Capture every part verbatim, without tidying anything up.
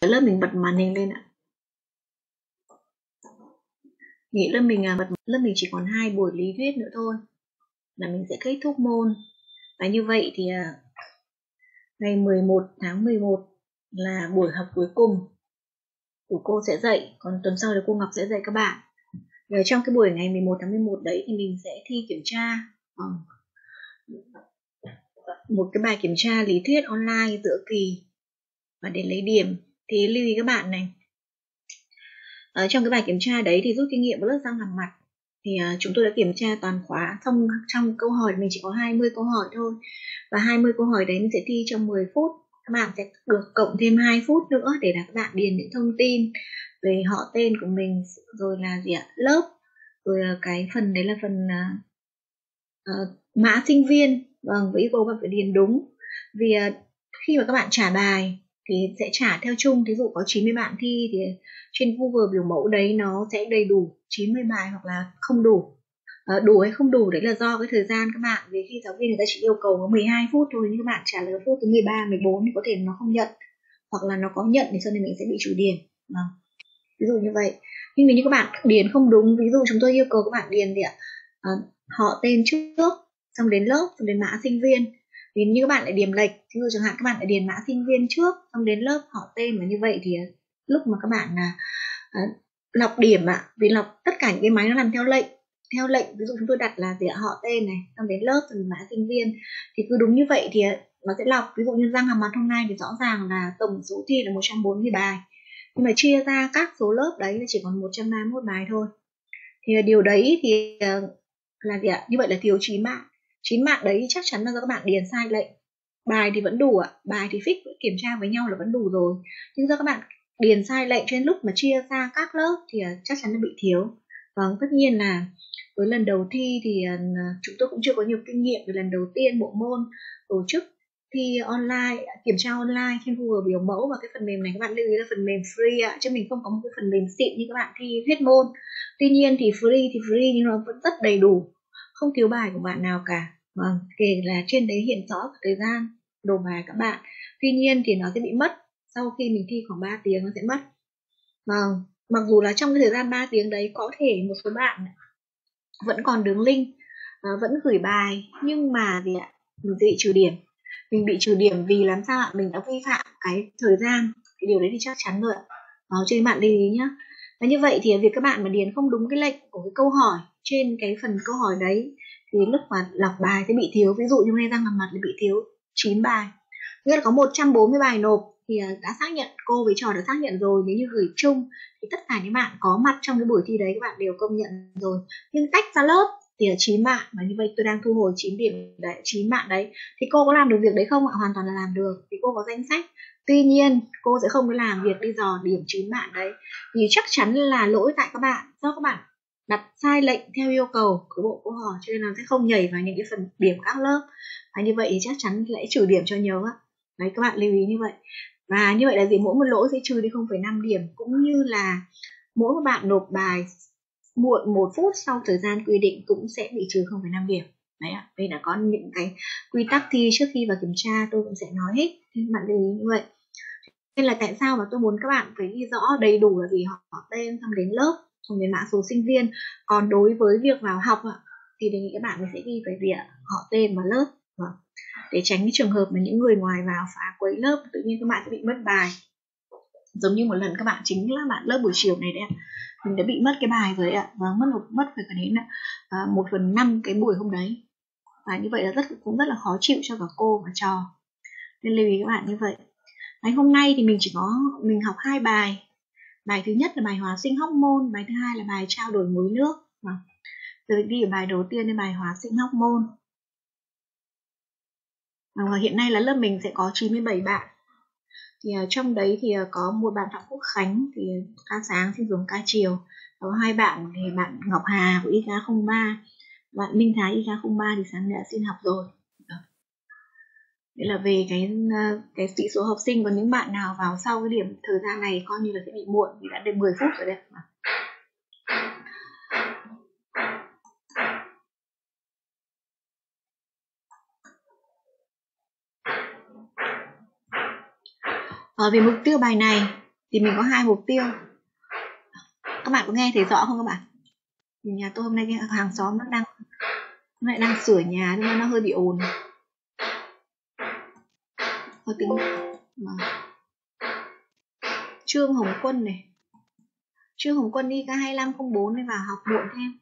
lớp mình bật màn hình lên ạ. Nghĩ lớp mình à, bật lớp mình chỉ còn hai buổi lý thuyết nữa thôi là mình sẽ kết thúc môn. Và như vậy thì à, ngày mười một tháng mười một là buổi học cuối cùng của cô sẽ dạy, còn tuần sau thì cô Ngọc sẽ dạy các bạn. Và trong cái buổi ngày mười một tháng mười một đấy thì mình sẽ thi kiểm tra ừ. một cái bài kiểm tra lý thuyết online giữa kỳ, và để lấy điểm thì lưu ý các bạn này, ở trong cái bài kiểm tra đấy thì rút kinh nghiệm của lớp răng hàm mặt thì uh, chúng tôi đã kiểm tra toàn khóa, xong trong câu hỏi mình chỉ có hai mươi câu hỏi thôi, và hai mươi câu hỏi đấy mình sẽ thi trong mười phút. Các bạn sẽ được cộng thêm hai phút nữa để là các bạn điền những thông tin về họ tên của mình, rồi là gì ạ, lớp, rồi cái phần đấy là phần uh, uh, mã sinh viên, vâng, với yêu cầu bạn phải điền đúng. Vì uh, khi mà các bạn trả bài thì sẽ trả theo chung, ví dụ có chín mươi bạn thi thì trên Google biểu mẫu đấy nó sẽ đầy đủ chín mươi bài hoặc là không đủ. À, đủ hay không đủ đấy là do cái thời gian các bạn, vì khi giáo viên người ta chỉ yêu cầu có mười hai phút thôi, nhưng các bạn trả lời phút từ mười ba, mười bốn thì có thể nó không nhận, hoặc là nó có nhận thì cho nên mình sẽ bị trừ điểm. À, ví dụ như vậy. Nhưng nếu như các bạn điền không đúng, ví dụ chúng tôi yêu cầu các bạn điền gì ạ, à, họ tên trước, xong đến lớp, xong đến mã sinh viên. Thì như các bạn lại điền lệch, ví dụ chẳng hạn các bạn lại điền mã sinh viên trước, xong đến lớp, họ tên, và như vậy thì lúc mà các bạn là à, lọc điểm ạ, à, vì lọc tất cả những cái máy nó làm theo lệnh, theo lệnh, ví dụ chúng tôi đặt là gì ạ, họ tên này, xong đến lớp, xong đến mã sinh viên, thì cứ đúng như vậy thì nó sẽ lọc. Ví dụ như răng hàm mặt hôm nay thì rõ ràng là tổng số thi là một trăm bốn mươi bài, nhưng mà chia ra các số lớp đấy là chỉ còn một trăm ba mươi mốt bài thôi. Thì điều đấy thì là gì ạ? Như vậy là thiếu chín mạng. chín mạng đấy chắc chắn là do các bạn điền sai lệnh. Bài thì vẫn đủ ạ, bài thì fix kiểm tra với nhau là vẫn đủ rồi. Nhưng do các bạn điền sai lệnh trên lúc mà chia ra các lớp thì chắc chắn là bị thiếu. Vâng, tất nhiên là với lần đầu thi thì chúng tôi cũng chưa có nhiều kinh nghiệm, vì lần đầu tiên bộ môn tổ chức thi online, kiểm tra online trên Google biểu mẫu, và cái phần mềm này các bạn lưu ý là phần mềm free ạ, chứ mình không có một cái phần mềm xịn như các bạn thi hết môn. Tuy nhiên thì free thì free nhưng nó vẫn rất đầy đủ, không thiếu bài của bạn nào cả. Vâng, kể là trên đấy hiện rõ thời gian đồ bài các bạn. Tuy nhiên thì nó sẽ bị mất sau khi mình thi khoảng ba tiếng, nó sẽ mất. Vâng, mặc dù là trong cái thời gian ba tiếng đấy có thể một số bạn vẫn còn đường link, à, vẫn gửi bài, nhưng mà gì ạ, mình bị trừ điểm. Mình bị trừ điểm vì làm sao ạ? Mình đã vi phạm cái thời gian, cái điều đấy thì chắc chắn rồi ạ. Đó, cho nên bạn lưu ý nhé. Và như vậy thì việc các bạn mà điền không đúng cái lệnh của cái câu hỏi trên cái phần câu hỏi đấy thì lúc mà lọc bài sẽ bị thiếu. Ví dụ như hôm nay răng hàm mặt thì bị thiếu chín bài, nghĩa là có một trăm bốn mươi bài nộp thì đã xác nhận, cô với trò đã xác nhận rồi. Nếu như gửi chung thì tất cả những bạn có mặt trong cái buổi thi đấy các bạn đều công nhận rồi, nhưng tách ra lớp thì là chín bạn, và như vậy tôi đang thu hồi chín điểm đấy, chín bạn đấy. Thì cô có làm được việc đấy không ạ? Hoàn toàn là làm được, thì cô có danh sách. Tuy nhiên cô sẽ không có làm việc đi dò điểm chín bạn đấy, thì chắc chắn là lỗi tại các bạn, do các bạn đặt sai lệnh theo yêu cầu của bộ câu hỏi, cho nên là sẽ không nhảy vào những cái phần điểm các lớp, và như vậy thì chắc chắn sẽ trừ điểm cho nhớ á. Đấy, các bạn lưu ý như vậy. Và như vậy là gì, mỗi một lỗi sẽ trừ đi không phẩy năm điểm, cũng như là mỗi một bạn nộp bài muộn một phút sau thời gian quy định cũng sẽ bị trừ không phẩy năm điểm. Đấy ạ, đây là có những cái quy tắc thi trước khi vào kiểm tra tôi cũng sẽ nói hết, thì bạn lưu ý như vậy. Nên là tại sao mà tôi muốn các bạn phải ghi rõ đầy đủ là gì, họ tên, xong đến lớp, xong đến mã số sinh viên. Còn đối với việc vào học thì đề nghị các bạn sẽ ghi phải gì ạ, họ tên và lớp, để tránh cái trường hợp mà những người ngoài vào phá quấy lớp, tự nhiên các bạn sẽ bị mất bài. Giống như một lần các bạn, chính là bạn lớp buổi chiều này đấy ạ, mình đã bị mất cái bài rồi ạ, và mất một mất phải đến à, một phần năm cái buổi hôm đấy, và như vậy là rất cũng rất là khó chịu cho cả cô và trò, nên lưu ý các bạn như vậy. Ngày hôm nay thì mình chỉ có mình học hai bài. Bài thứ nhất là bài hóa sinh hormone, bài thứ hai là bài trao đổi muối nước. Rồi đi ở bài đầu tiên là bài hóa sinh hormone. Và hiện nay là lớp mình sẽ có chín mươi bảy bạn. Thì uh, trong đấy thì uh, có một bạn Phạm Quốc Khánh thì ca sáng xin dùng ca chiều. Có hai bạn thì bạn Ngọc Hà của y ca không ba, bạn Minh Thái y ca không ba thì sáng đã xin học rồi. Đấy là về cái uh, cái sĩ số học sinh. Còn những bạn nào vào sau cái điểm thời gian này coi như là sẽ bị muộn vì đã được mười phút rồi đấy. À, về mục tiêu bài này thì mình có hai mục tiêu. Các bạn có nghe thấy rõ không các bạn? Thì nhà tôi hôm nay cái hàng xóm nó đang nó lại đang sửa nhà nên nó hơi bị ồn. Hơi tính mà. Trương Hồng Quân này. Trương Hồng Quân đi K hai lăm không bốn này vào học muộn thêm.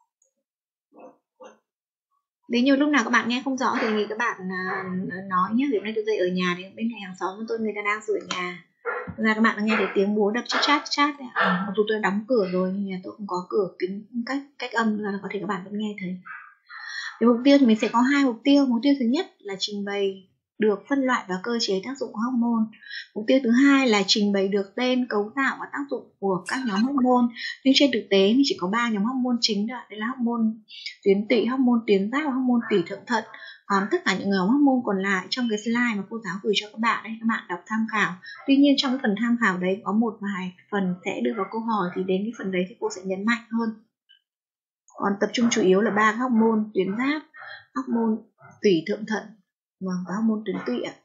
Nếu như lúc nào các bạn nghe không rõ thì nghĩ các bạn nói nhé. Vì hôm nay tôi dậy ở nhà thì bên cạnh hàng xóm của tôi người ta đang sửa nhà. Thực ra các bạn đã nghe thấy tiếng búa đập chát chát chát đấy. À, mặc dù tôi đã đóng cửa rồi nhưng mà tôi không có cửa kính cách cách âm là có thể các bạn vẫn nghe thấy. Về mục tiêu thì mình sẽ có hai mục tiêu. Mục tiêu thứ nhất là trình bày được phân loại và cơ chế tác dụng của hormone. Mục tiêu thứ hai là trình bày được tên, cấu tạo và tác dụng của các nhóm hormone. Nhưng trên thực tế thì chỉ có ba nhóm hormone chính đó, đấy là hormone tuyến tụy, hormone tuyến giáp và hormone tủy thượng thận. Còn tất cả những nhóm hormone còn lại trong cái slide mà cô giáo gửi cho các bạn đấy, các bạn đọc tham khảo. Tuy nhiên trong cái phần tham khảo đấy có một vài phần sẽ đưa vào câu hỏi, thì đến cái phần đấy thì cô sẽ nhấn mạnh hơn. Còn tập trung chủ yếu là ba hormone tuyến giáp, hormone tủy thượng thận và hormone tuyến tụy ạ.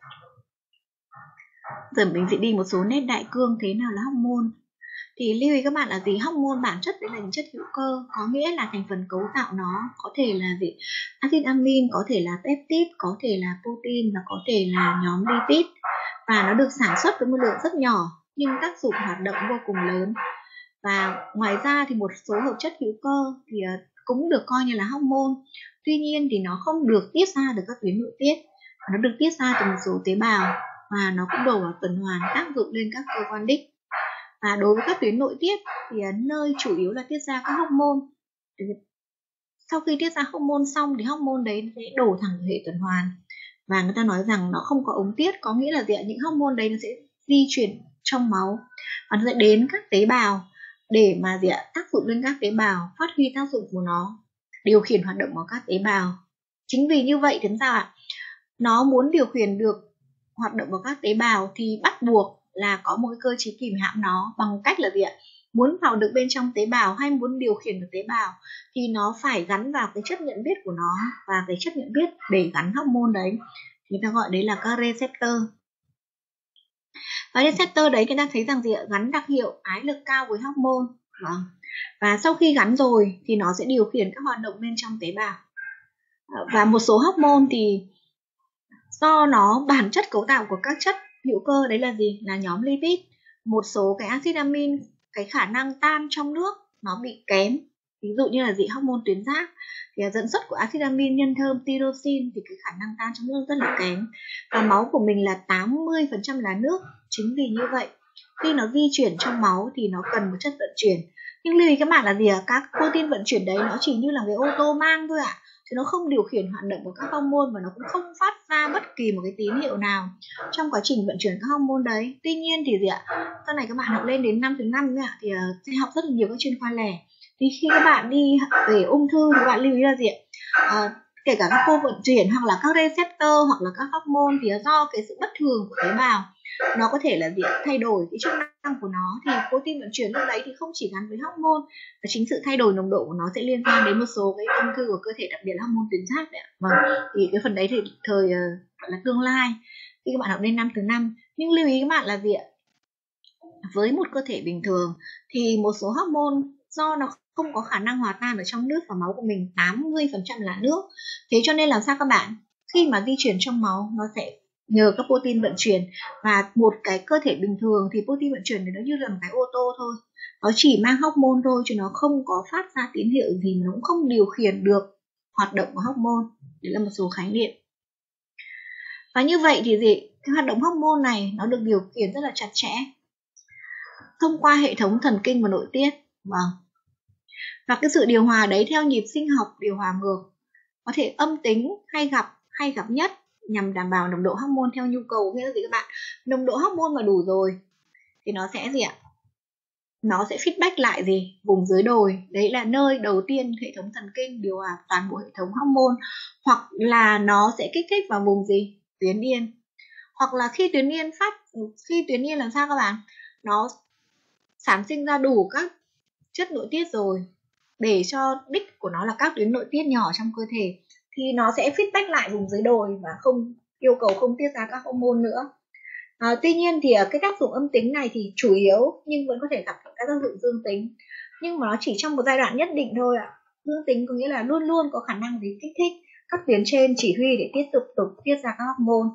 Giờ mình sẽ đi một số nét đại cương thế nào là hormone. Thì lưu ý các bạn là gì? Hormone bản chất đấy là những chất hữu cơ, có nghĩa là thành phần cấu tạo nó có thể là gì? Acid amin, có thể là peptide, có thể là protein và có thể là nhóm lipid. Và nó được sản xuất với một lượng rất nhỏ nhưng tác dụng hoạt động vô cùng lớn. Và ngoài ra thì một số hợp chất hữu cơ thì cũng được coi như là hormone. Tuy nhiên thì nó không được tiết ra được các tuyến nội tiết, nó được tiết ra từ một số tế bào và nó cũng đổ vào tuần hoàn tác dụng lên các cơ quan đích. Và đối với các tuyến nội tiết thì nơi chủ yếu là tiết ra các hormone. Sau khi tiết ra hormone xong thì hormone đấy sẽ đổ thẳng vào hệ tuần hoàn. Và người ta nói rằng nó không có ống tiết, có nghĩa là gì? Những hormone đấy nó sẽ di chuyển trong máu và nó sẽ đến các tế bào để mà gì ạ? Tác dụng lên các tế bào, phát huy tác dụng của nó, điều khiển hoạt động của các tế bào. Chính vì như vậy thì sao ạ? Nó muốn điều khiển được hoạt động của các tế bào thì bắt buộc là có một cái cơ chế kìm hãm nó bằng cách là gì ạ? Muốn vào được bên trong tế bào hay muốn điều khiển được tế bào thì nó phải gắn vào cái chất nhận biết của nó, và cái chất nhận biết để gắn hormone đấy thì ta gọi đấy là các receptor. Và receptor đấy người ta thấy rằng gì ạ? Gắn đặc hiệu ái lực cao với hormone. Vâng. Và sau khi gắn rồi thì nó sẽ điều khiển các hoạt động bên trong tế bào. Và một số hormone thì do nó bản chất cấu tạo của các chất hữu cơ đấy là gì? Là nhóm lipid. Một số cái acid amin, cái khả năng tan trong nước nó bị kém. Ví dụ như là gì? Hormone tuyến giáp thì dẫn xuất của acid amin nhân thơm tyrosine thì cái khả năng tan trong nước rất là kém. Và máu của mình là tám mươi phần trăm là nước. Chính vì như vậy khi nó di chuyển trong máu thì nó cần một chất vận chuyển. Nhưng lưu ý các bạn là gì ạ? Các protein vận chuyển đấy nó chỉ như là cái ô tô mang thôi ạ. Chứ nó không điều khiển hoạt động của các hormone và nó cũng không phát ra bất kỳ một cái tín hiệu nào trong quá trình vận chuyển các hormone đấy. Tuy nhiên thì gì ạ? Sau này các bạn học lên đến năm thứ năm ạ thì sẽ học rất là nhiều các chuyên khoa lẻ. Thì khi các bạn đi về ung thư thì các bạn lưu ý là gì ạ? À, kể cả các khâu vận chuyển hoặc là các receptor hoặc là các hormone thì do cái sự bất thường của tế bào, nó có thể là gì thay đổi cái chức năng của nó, thì protein vận chuyển lúc đấy thì không chỉ gắn với hormone, và chính sự thay đổi nồng độ của nó sẽ liên quan đến một số cái ung thư của cơ thể, đặc biệt là hormone tuyến giáp đấy. Vâng, thì cái phần đấy thì thời gọi là tương lai khi các bạn học lên năm thứ năm. Nhưng lưu ý các bạn là gì ạ? Với một cơ thể bình thường thì một số hormone do nó không có khả năng hòa tan ở trong nước và máu của mình, tám mươi phần trăm là nước. Thế cho nên làm sao các bạn? Khi mà di chuyển trong máu nó sẽ nhờ các protein vận chuyển, và một cái cơ thể bình thường thì protein vận chuyển thì nó như là một cái ô tô thôi. Nó chỉ mang hormone thôi chứ nó không có phát ra tín hiệu gì, nó cũng không điều khiển được hoạt động của hormone. Đấy là một số khái niệm. Và như vậy thì gì? Cái hoạt động hormone này nó được điều khiển rất là chặt chẽ thông qua hệ thống thần kinh và nội tiết. Vâng. Và cái sự điều hòa đấy theo nhịp sinh học điều hòa ngược, có thể âm tính hay gặp hay gặp nhất, nhằm đảm bảo nồng độ hormone theo nhu cầu. Nghĩa là gì các bạn? Nồng độ hormone mà đủ rồi thì nó sẽ gì ạ? Nó sẽ feedback lại gì? Vùng dưới đồi. Đấy là nơi đầu tiên hệ thống thần kinh điều hòa toàn bộ hệ thống hormone. Hoặc là nó sẽ kích thích vào vùng gì? Tuyến yên. Hoặc là khi tuyến yên phát khi tuyến yên làm sao các bạn? Nó sản sinh ra đủ các chất nội tiết rồi, để cho đích của nó là các tuyến nội tiết nhỏ trong cơ thể, thì nó sẽ feedback lại vùng dưới đồi và không yêu cầu không tiết ra các hormone nữa. À, tuy nhiên thì cái tác dụng âm tính này thì chủ yếu nhưng vẫn có thể gặp các tác dụng dương tính, nhưng mà nó chỉ trong một giai đoạn nhất định thôi ạ. Dương tính có nghĩa là luôn luôn có khả năng gì kích thích các tuyến trên chỉ huy để tiếp tục tục tiết ra các hormone.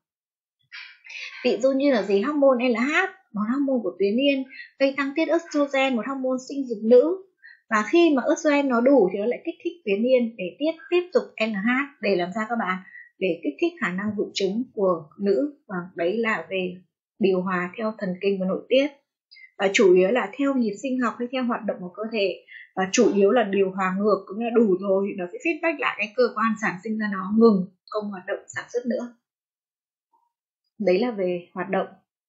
Ví dụ như là gì, hormone L H, một hormone của tuyến yên, gây tăng tiết estrogen, một hormone sinh dục nữ. Và khi mà estrogen nó đủ thì nó lại kích thích tuyến yên để tiết tiếp tục L H để làm sao các bạn? Để kích thích khả năng dụng trứng của nữ, và đấy là về điều hòa theo thần kinh và nội tiết. Và chủ yếu là theo nhịp sinh học hay theo hoạt động của cơ thể, và chủ yếu là điều hòa ngược, cũng là đủ rồi thì nó sẽ feedback lại cái cơ quan sản sinh ra nó ngừng không hoạt động sản xuất nữa. Đấy là về hoạt động.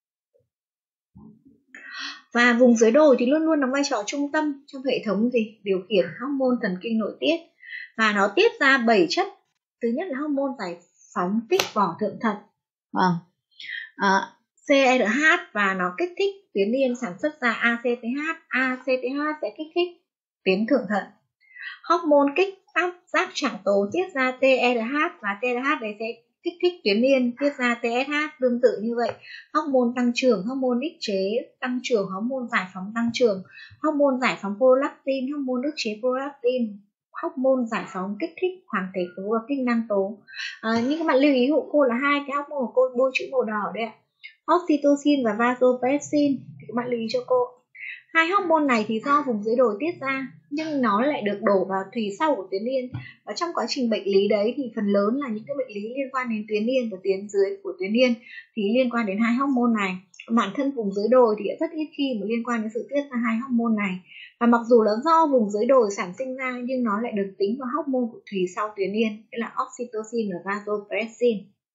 Và vùng dưới đồi thì luôn luôn đóng vai trò trung tâm trong hệ thống gì? Điều khiển hormone thần kinh nội tiết. Và nó tiết ra bảy chất. Thứ nhất là hormone giải phóng kích vỏ thượng thận. Vâng. À, C R H, và nó kích thích tuyến yên sản xuất ra A C T H. A C T H sẽ kích thích tuyến thượng thận. Hormone kích tác giác trạng tố tiết ra T R H, và T R H đấy sẽ kích thích tuyến yên tiết ra T S H. Tương tự như vậy, hormone tăng trưởng, hormone ức chế tăng trưởng, hormone giải phóng tăng trưởng, hormone giải phóng prolactin, hormone ức chế prolactin, hormone giải phóng kích thích hoàn thể tố và kích năng tố. À, nhưng các bạn lưu ý hộ cô là hai cái hormone của cô bôi chữ màu đỏ đấy ạ, oxytocin và vasopressin, thì các bạn lưu ý cho cô. Hai hormone này thì do vùng dưới đồi tiết ra, nhưng nó lại được đổ vào thùy sau của tuyến yên. Và trong quá trình bệnh lý đấy thì phần lớn là những cái bệnh lý liên quan đến tuyến yên và tuyến dưới của tuyến yên thì liên quan đến hai hormone này. Bản thân vùng dưới đồi thì rất ít khi mà liên quan đến sự tiết ra hai hormone này. Và mặc dù là do vùng dưới đồi sản sinh ra, nhưng nó lại được tính vào hormone của thùy sau tuyến yên, nghĩa là oxytocin và vasopressin.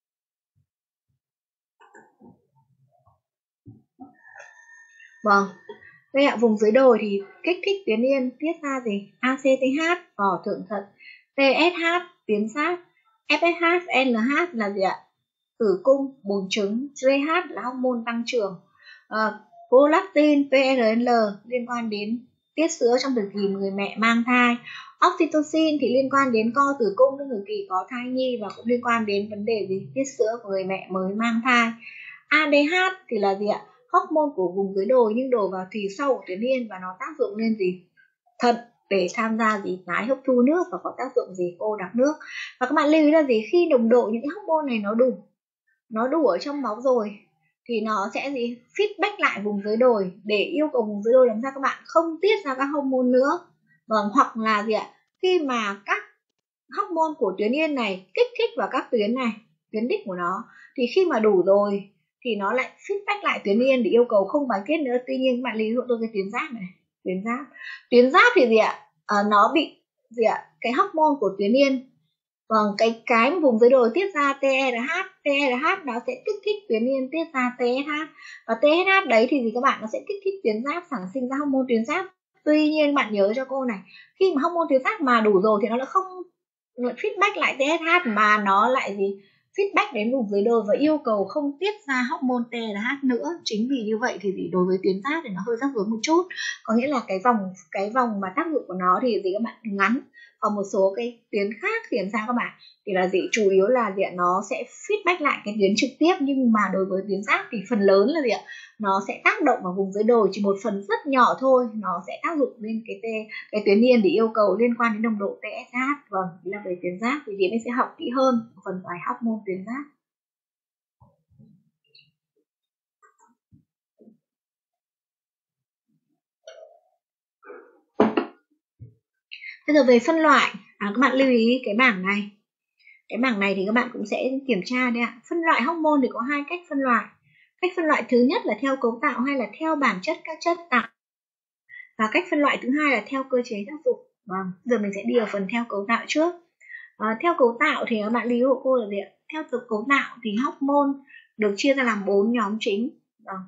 Vâng. Đây ạ, vùng dưới đồi thì kích thích tuyến yên tiết ra gì? A C T H, vỏ thượng thận, T S H, tuyến giáp, F S H, L H là gì ạ? Tử cung, buồng trứng, G H là hormone tăng trưởng, uh, prolactin, P R L liên quan đến tiết sữa trong thời kỳ người mẹ mang thai, oxytocin thì liên quan đến co tử cung trong thời kỳ có thai nhi và cũng liên quan đến vấn đề gì? Tiết sữa của người mẹ mới mang thai. A D H thì là gì ạ? Hormone của vùng dưới đồi nhưng đổ vào thùy sau của tuyến yên, và nó tác dụng lên gì? Thận để tham gia gì? Tái hấp thu nước và có tác dụng gì? Cô đặc nước. Và các bạn lưu ý là gì? Khi nồng độ những cái hormone này nó đủ, nó đủ ở trong máu rồi thì nó sẽ gì? Feedback lại vùng dưới đồi để yêu cầu vùng dưới đồi làm sao các bạn không tiết ra các hormone nữa. Vâng, hoặc là gì ạ? Khi mà các hormone của tuyến yên này kích thích vào các tuyến này, tuyến đích của nó, thì khi mà đủ rồi thì nó lại feedback lại tuyến yên để yêu cầu không bài tiết nữa. Tuy nhiên bạn lý hộ tôi cái tuyến giáp này, tuyến giáp tuyến giáp thì gì ạ? À, nó bị gì ạ? Cái hormone của tuyến yên, vâng, cái cái vùng dưới đồi tiết ra T R H, T R H nó sẽ kích thích tuyến yên tiết ra T S H, và T S H đấy thì gì các bạn? Nó sẽ kích thích tuyến giáp sản sinh ra hormone tuyến giáp. Tuy nhiên bạn nhớ cho cô này, khi mà hormone tuyến giáp mà đủ rồi thì nó lại không lại feedback lại T S H, mà nó lại gì? Feedback đến vùng dưới đồi và yêu cầu không tiết ra hormone T R H nữa. Chính vì như vậy thì đối với tuyến giáp thì nó hơi rắc rối một chút, có nghĩa là cái vòng cái vòng mà tác dụng của nó thì gì các bạn? Ngắn. Còn một số cái tuyến khác thì làm sao các bạn? Thì là gì? Chủ yếu là gì ạ? Nó sẽ feedback lại cái tuyến trực tiếp, nhưng mà đối với tuyến giáp thì phần lớn là gì ạ? Nó sẽ tác động vào vùng dưới đồi chỉ một phần rất nhỏ thôi, nó sẽ tác dụng lên cái t cái tuyến yên để yêu cầu liên quan đến nồng độ T S H. Vâng, đây là về tuyến giáp thì chị mình sẽ học kỹ hơn phần bài hormone tuyến giáp. Bây giờ về phân loại, à, các bạn lưu ý cái bảng này. Cái bảng này thì các bạn cũng sẽ kiểm tra đây ạ. Phân loại hormone thì có hai cách phân loại. Cách phân loại thứ nhất là theo cấu tạo hay là theo bản chất các chất tạo. Và cách phân loại thứ hai là theo cơ chế tác dụng. Vâng, giờ mình sẽ đi vào phần theo cấu tạo trước. À, theo cấu tạo thì các bạn lưu ý hộ cô là gì ạ? Theo cấu tạo thì hormone được chia ra làm bốn nhóm chính. Vâng.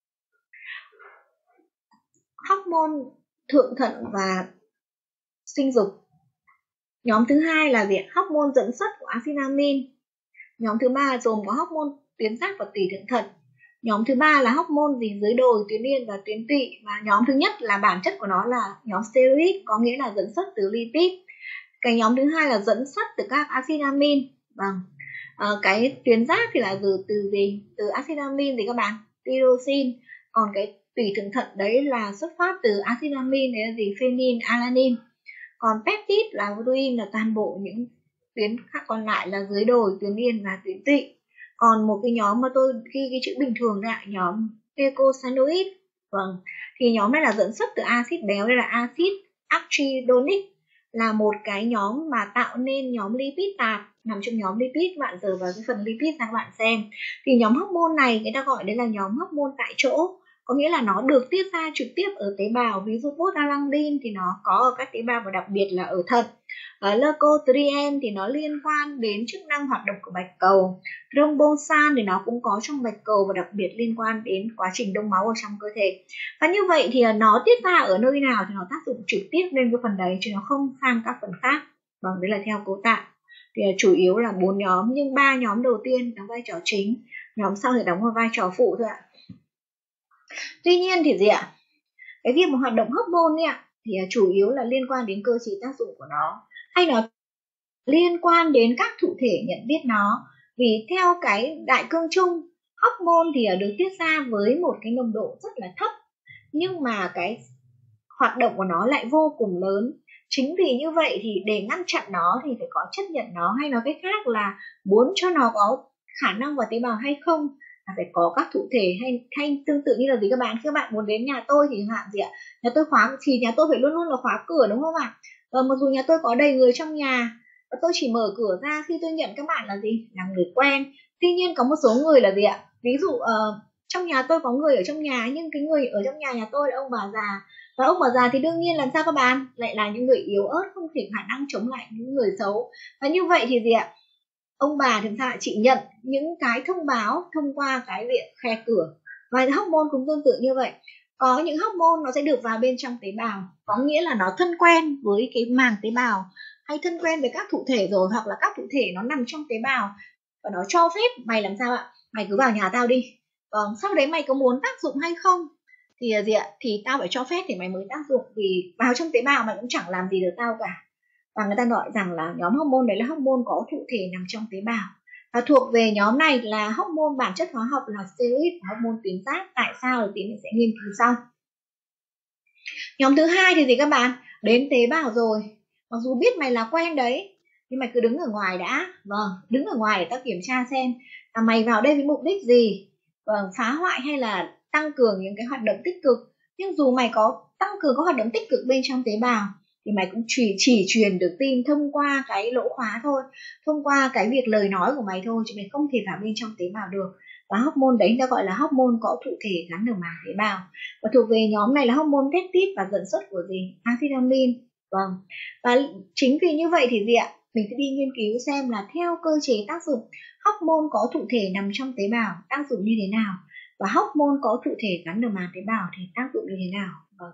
Hormone thượng thận và sinh dục. Nhóm thứ hai là gì? Hormone dẫn xuất của acid amin. Nhóm thứ ba gồm có hormone tuyến giáp và tủy thượng thận. Nhóm thứ ba là hormone gì dưới đồi, tuyến yên và tuyến tụy. Và nhóm thứ nhất là bản chất của nó là nhóm steroid, có nghĩa là dẫn xuất từ lipid. Cái nhóm thứ hai là dẫn xuất từ các acid amin. Vâng. uh, cái tuyến giáp thì là từ từ gì? Từ acetamin gì các bạn? Tyrosine. Còn cái tủy thượng thận đấy là xuất phát từ acetamin, đấy là gì? Phenylalanine. Còn peptide là protein, là toàn bộ những tuyến khác còn lại là dưới đồi, tuyến yên và tuyến tụy. Còn một cái nhóm mà tôi ghi cái chữ bình thường lại, nhóm eicosanoid. Vâng, thì nhóm này là dẫn xuất từ axit béo, đây là axit arachidonic, là một cái nhóm mà tạo nên nhóm lipid tạp, nằm trong nhóm lipid. Các bạn giờ vào cái phần lipid ra các bạn xem. Thì nhóm hormone này người ta gọi đấy là nhóm hormone tại chỗ, có nghĩa là nó được tiết ra trực tiếp ở tế bào. Ví dụ prostaglandin thì nó có ở các tế bào và đặc biệt là ở thận. Ở leukotriene thì nó liên quan đến chức năng hoạt động của bạch cầu. Thromboxane thì nó cũng có trong bạch cầu và đặc biệt liên quan đến quá trình đông máu ở trong cơ thể. Và như vậy thì nó tiết ra ở nơi nào thì nó tác dụng trực tiếp lên cái phần đấy, chứ nó không sang các phần khác. Vâng, đấy là theo cấu tạo. Thì chủ yếu là bốn nhóm, nhưng ba nhóm đầu tiên đóng vai trò chính, nhóm sau thì đóng một vai trò phụ thôi ạ. Tuy nhiên thì gì ạ? Cái việc mà hoạt động hormone ạ thì chủ yếu là liên quan đến cơ chế tác dụng của nó, hay nó liên quan đến các thụ thể nhận biết nó. Vì theo cái đại cương chung, hormone thì được tiết ra với một cái nồng độ rất là thấp, nhưng mà cái hoạt động của nó lại vô cùng lớn. Chính vì như vậy thì để ngăn chặn nó thì phải có chấp nhận nó, hay nói cách khác là muốn cho nó có khả năng vào tế bào hay không là phải có các thụ thể. Hay, hay tương tự như là gì các bạn? Khi các bạn muốn đến nhà tôi thì hạn gì ạ? Nhà tôi khóa thì nhà tôi phải luôn luôn là khóa cửa, đúng không ạ? Và mặc dù nhà tôi có đầy người trong nhà và tôi chỉ mở cửa ra khi tôi nhận các bạn là gì? Là người quen. Tuy nhiên có một số người là gì ạ? Ví dụ uh, trong nhà tôi có người ở trong nhà, nhưng cái người ở trong nhà nhà tôi là ông bà già. Và ông bà già thì đương nhiên làm sao các bạn? Lại là những người yếu ớt, không thể khả năng chống lại những người xấu. Và như vậy thì gì ạ? Ông bà thì sao chị nhận những cái thông báo thông qua cái việc khe cửa. Và hormone cũng tương tự như vậy. Có những hormone nó sẽ được vào bên trong tế bào, có nghĩa là nó thân quen với cái màng tế bào, hay thân quen với các thụ thể rồi, hoặc là các thụ thể nó nằm trong tế bào và nó cho phép mày làm sao ạ? Mày cứ vào nhà tao đi. Vâng, sau đấy mày có muốn tác dụng hay không thì gì ạ? Thì tao phải cho phép thì mày mới tác dụng, vì vào trong tế bào mày cũng chẳng làm gì được tao cả. Và người ta gọi rằng là nhóm hormone đấy là hormone có thụ thể nằm trong tế bào. Và thuộc về nhóm này là hormone bản chất hóa học là steroid và hormone tuyến giáp. Tại sao thì Tín sẽ nghiên cứu sau. Nhóm thứ hai thì gì các bạn? Đến tế bào rồi. Mặc dù biết mày là quen đấy, nhưng mày cứ đứng ở ngoài đã. Vâng, đứng ở ngoài để tao kiểm tra xem là mày vào đây với mục đích gì. Vâng, phá hoại hay là tăng cường những cái hoạt động tích cực. Nhưng dù mày có tăng cường các hoạt động tích cực bên trong tế bào thì mày cũng chỉ, chỉ truyền được tin thông qua cái lỗ khóa thôi, thông qua cái việc lời nói của mày thôi, chứ mày không thể vào bên trong tế bào được. Và hormone đấy ta gọi là hormone có thụ thể gắn ở màng tế bào. Và thuộc về nhóm này là hormone peptide và dẫn xuất của gì? Acetamin. Vâng. Và chính vì như vậy thì gì ạ? Mình sẽ đi nghiên cứu xem là theo cơ chế tác dụng, hormone có thụ thể nằm trong tế bào tác dụng như thế nào, và hormone có thụ thể gắn ở màng tế bào thì tác dụng như thế nào. Vâng.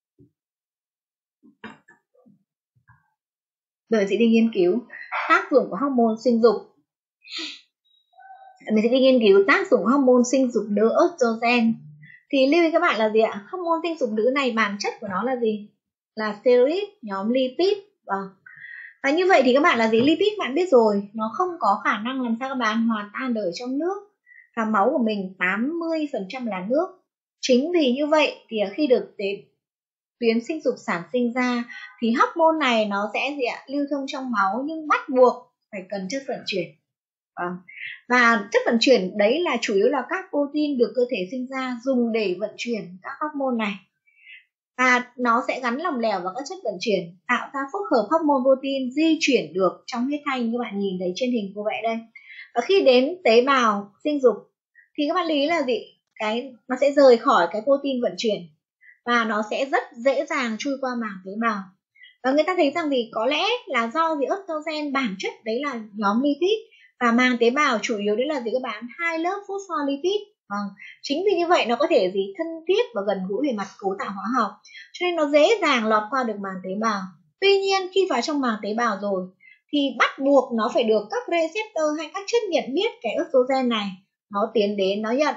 Rồi sẽ đi nghiên cứu tác dụng của hormone sinh dục. Mình sẽ đi nghiên cứu tác dụng hormone sinh dục nữ estrogen. Thì lưu ý các bạn là gì ạ? Hormone sinh dục nữ này bản chất của nó là gì? Là steroid, nhóm lipid. Vâng. Và như vậy thì các bạn là gì? Lipid bạn biết rồi, nó không có khả năng làm sao các bạn hòa tan ở trong nước. Và máu của mình tám mươi phần trăm là nước. Chính vì như vậy thì khi được tế tuyến sinh dục sản sinh ra thì hormone này nó sẽ gì ạ? Lưu thông trong máu, nhưng bắt buộc phải cần chất vận chuyển. Vâng. Và chất vận chuyển đấy là chủ yếu là các protein được cơ thể sinh ra dùng để vận chuyển các hormone này. Và nó sẽ gắn lỏng lẻo vào các chất vận chuyển, tạo ra phức hợp hormone protein di chuyển được trong huyết thanh như các bạn nhìn thấy trên hình cô vẽ đây. Và khi đến tế bào sinh dục thì các bạn lý là gì? Cái nó sẽ rời khỏi cái protein vận chuyển và nó sẽ rất dễ dàng chui qua màng tế bào. Và người ta thấy rằng vì có lẽ là do vì estrogen bản chất đấy là nhóm lipid, và màng tế bào chủ yếu đấy là gì các bạn? Hai lớp phospholipid. Vâng. Chính vì như vậy nó có thể gì thân thiết và gần gũi về mặt cấu tạo hóa học, cho nên nó dễ dàng lọt qua được màng tế bào. Tuy nhiên khi vào trong màng tế bào rồi thì bắt buộc nó phải được các receptor hay các chất nhận biết cái estrogen này nó tiến đến, nó nhận.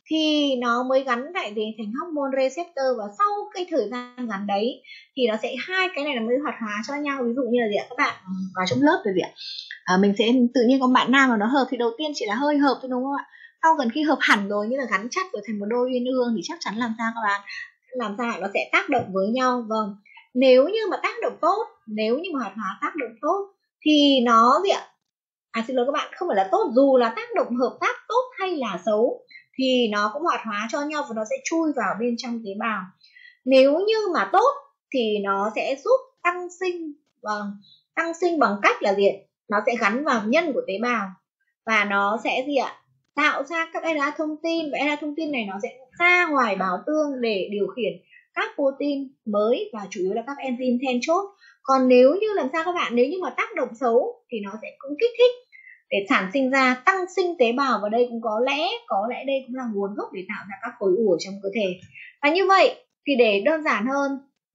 thì nó mới gắn lại gì thành hormone receptor, và sau cái thời gian ngắn đấy thì nó sẽ hai cái này là mới hoạt hóa cho nhau. Ví dụ như là gì ạ, các bạn vào trong lớp rồi gì ạ, à, mình sẽ tự nhiên có bạn nam mà nó hợp thì đầu tiên chỉ là hơi hợp thôi đúng không ạ, sau gần khi hợp hẳn rồi như là gắn chắc rồi thành một đôi uyên ương thì chắc chắn làm sao các bạn, làm sao nó sẽ tác động với nhau. Vâng, nếu như mà tác động tốt, nếu như mà hoạt hóa tác động tốt thì nó gì ạ, à xin lỗi các bạn, không phải là tốt, dù là tác động hợp tác tốt hay là xấu thì nó cũng hoạt hóa cho nhau và nó sẽ chui vào bên trong tế bào. Nếu như mà tốt thì nó sẽ giúp tăng sinh, vâng, tăng sinh bằng cách là gì, nó sẽ gắn vào nhân của tế bào và nó sẽ gì ạ, tạo ra các rờ en a thông tin, và rờ en a thông tin này nó sẽ ra ngoài bào tương để điều khiển các protein mới và chủ yếu là các enzyme then chốt. Còn nếu như làm sao các bạn, nếu như mà tác động xấu thì nó sẽ cũng kích thích để sản sinh ra tăng sinh tế bào, và đây cũng có lẽ có lẽ đây cũng là nguồn gốc để tạo ra các khối u trong cơ thể. Và như vậy thì để đơn giản hơn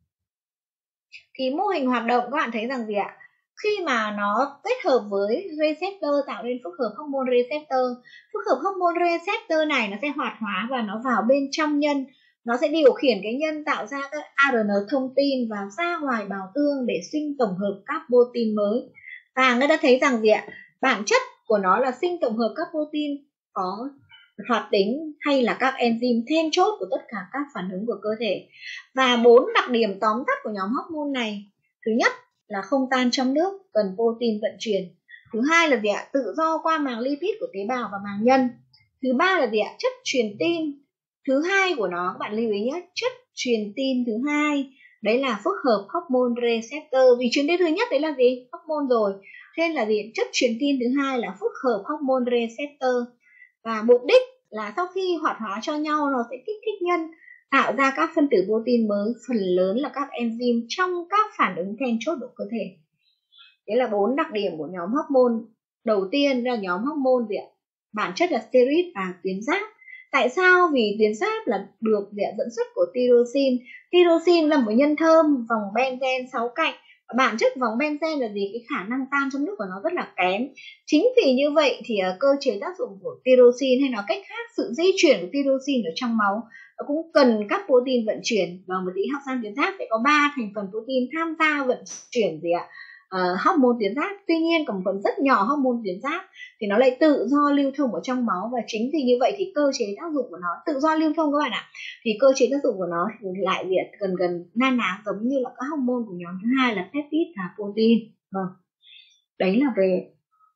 thì mô hình hoạt động các bạn thấy rằng gì ạ, khi mà nó kết hợp với receptor tạo nên phức hợp hormone receptor, phức hợp hormone receptor này nó sẽ hoạt hóa và nó vào bên trong nhân, nó sẽ điều khiển cái nhân tạo ra các rờ en a thông tin và ra ngoài bào tương để sinh tổng hợp các protein mới. Và người ta thấy rằng gì ạ, bản chất của nó là sinh tổng hợp các protein có hoạt tính hay là các enzyme then chốt của tất cả các phản ứng của cơ thể. Và bốn đặc điểm tóm tắt của nhóm hormone này: thứ nhất là không tan trong nước, cần protein vận chuyển. Thứ hai là gì ạ, tự do qua màng lipid của tế bào và màng nhân. Thứ ba là gì ạ, chất truyền tin. Thứ hai của nó các bạn lưu ý nhé, chất truyền tin thứ hai đấy là phức hợp hormone receptor. Vì truyền tin thứ nhất đấy là gì, hormone rồi, nên là gì, chất truyền tin thứ hai là phức hợp hormone receptor. Và mục đích là sau khi hoạt hóa cho nhau nó sẽ kích thích nhân tạo ra các phân tử protein mới, phần lớn là các enzyme trong các phản ứng then chốt của cơ thể. Đấy là bốn đặc điểm của nhóm hormone. Đầu tiên là nhóm hormone gì ạ, bản chất là steroid và tuyến giáp. Tại sao? Vì tuyến giáp là được dẫn xuất của tyrosine. Tyrosine là một nhân thơm vòng benzen sáu cạnh. Bản chất vòng benzen là gì? Cái khả năng tan trong nước của nó rất là kém. Chính vì như vậy thì uh, cơ chế tác dụng của tyrosine, hay nói cách khác, sự di chuyển của tyrosine ở trong máu nó cũng cần các protein vận chuyển. Và một tí học sang tuyến giáp sẽ có ba thành phần protein tham gia vận chuyển gì ạ? Uh, hormone tuyến giáp. Tuy nhiên còn một phần rất nhỏ hormone tuyến giáp thì nó lại tự do lưu thông ở trong máu, và chính vì như vậy thì cơ chế tác dụng của nó tự do lưu thông các bạn ạ, thì cơ chế tác dụng của nó thì lại gần gần na ná giống như là các hormone của nhóm thứ hai là peptide và protein. Vâng, đấy là về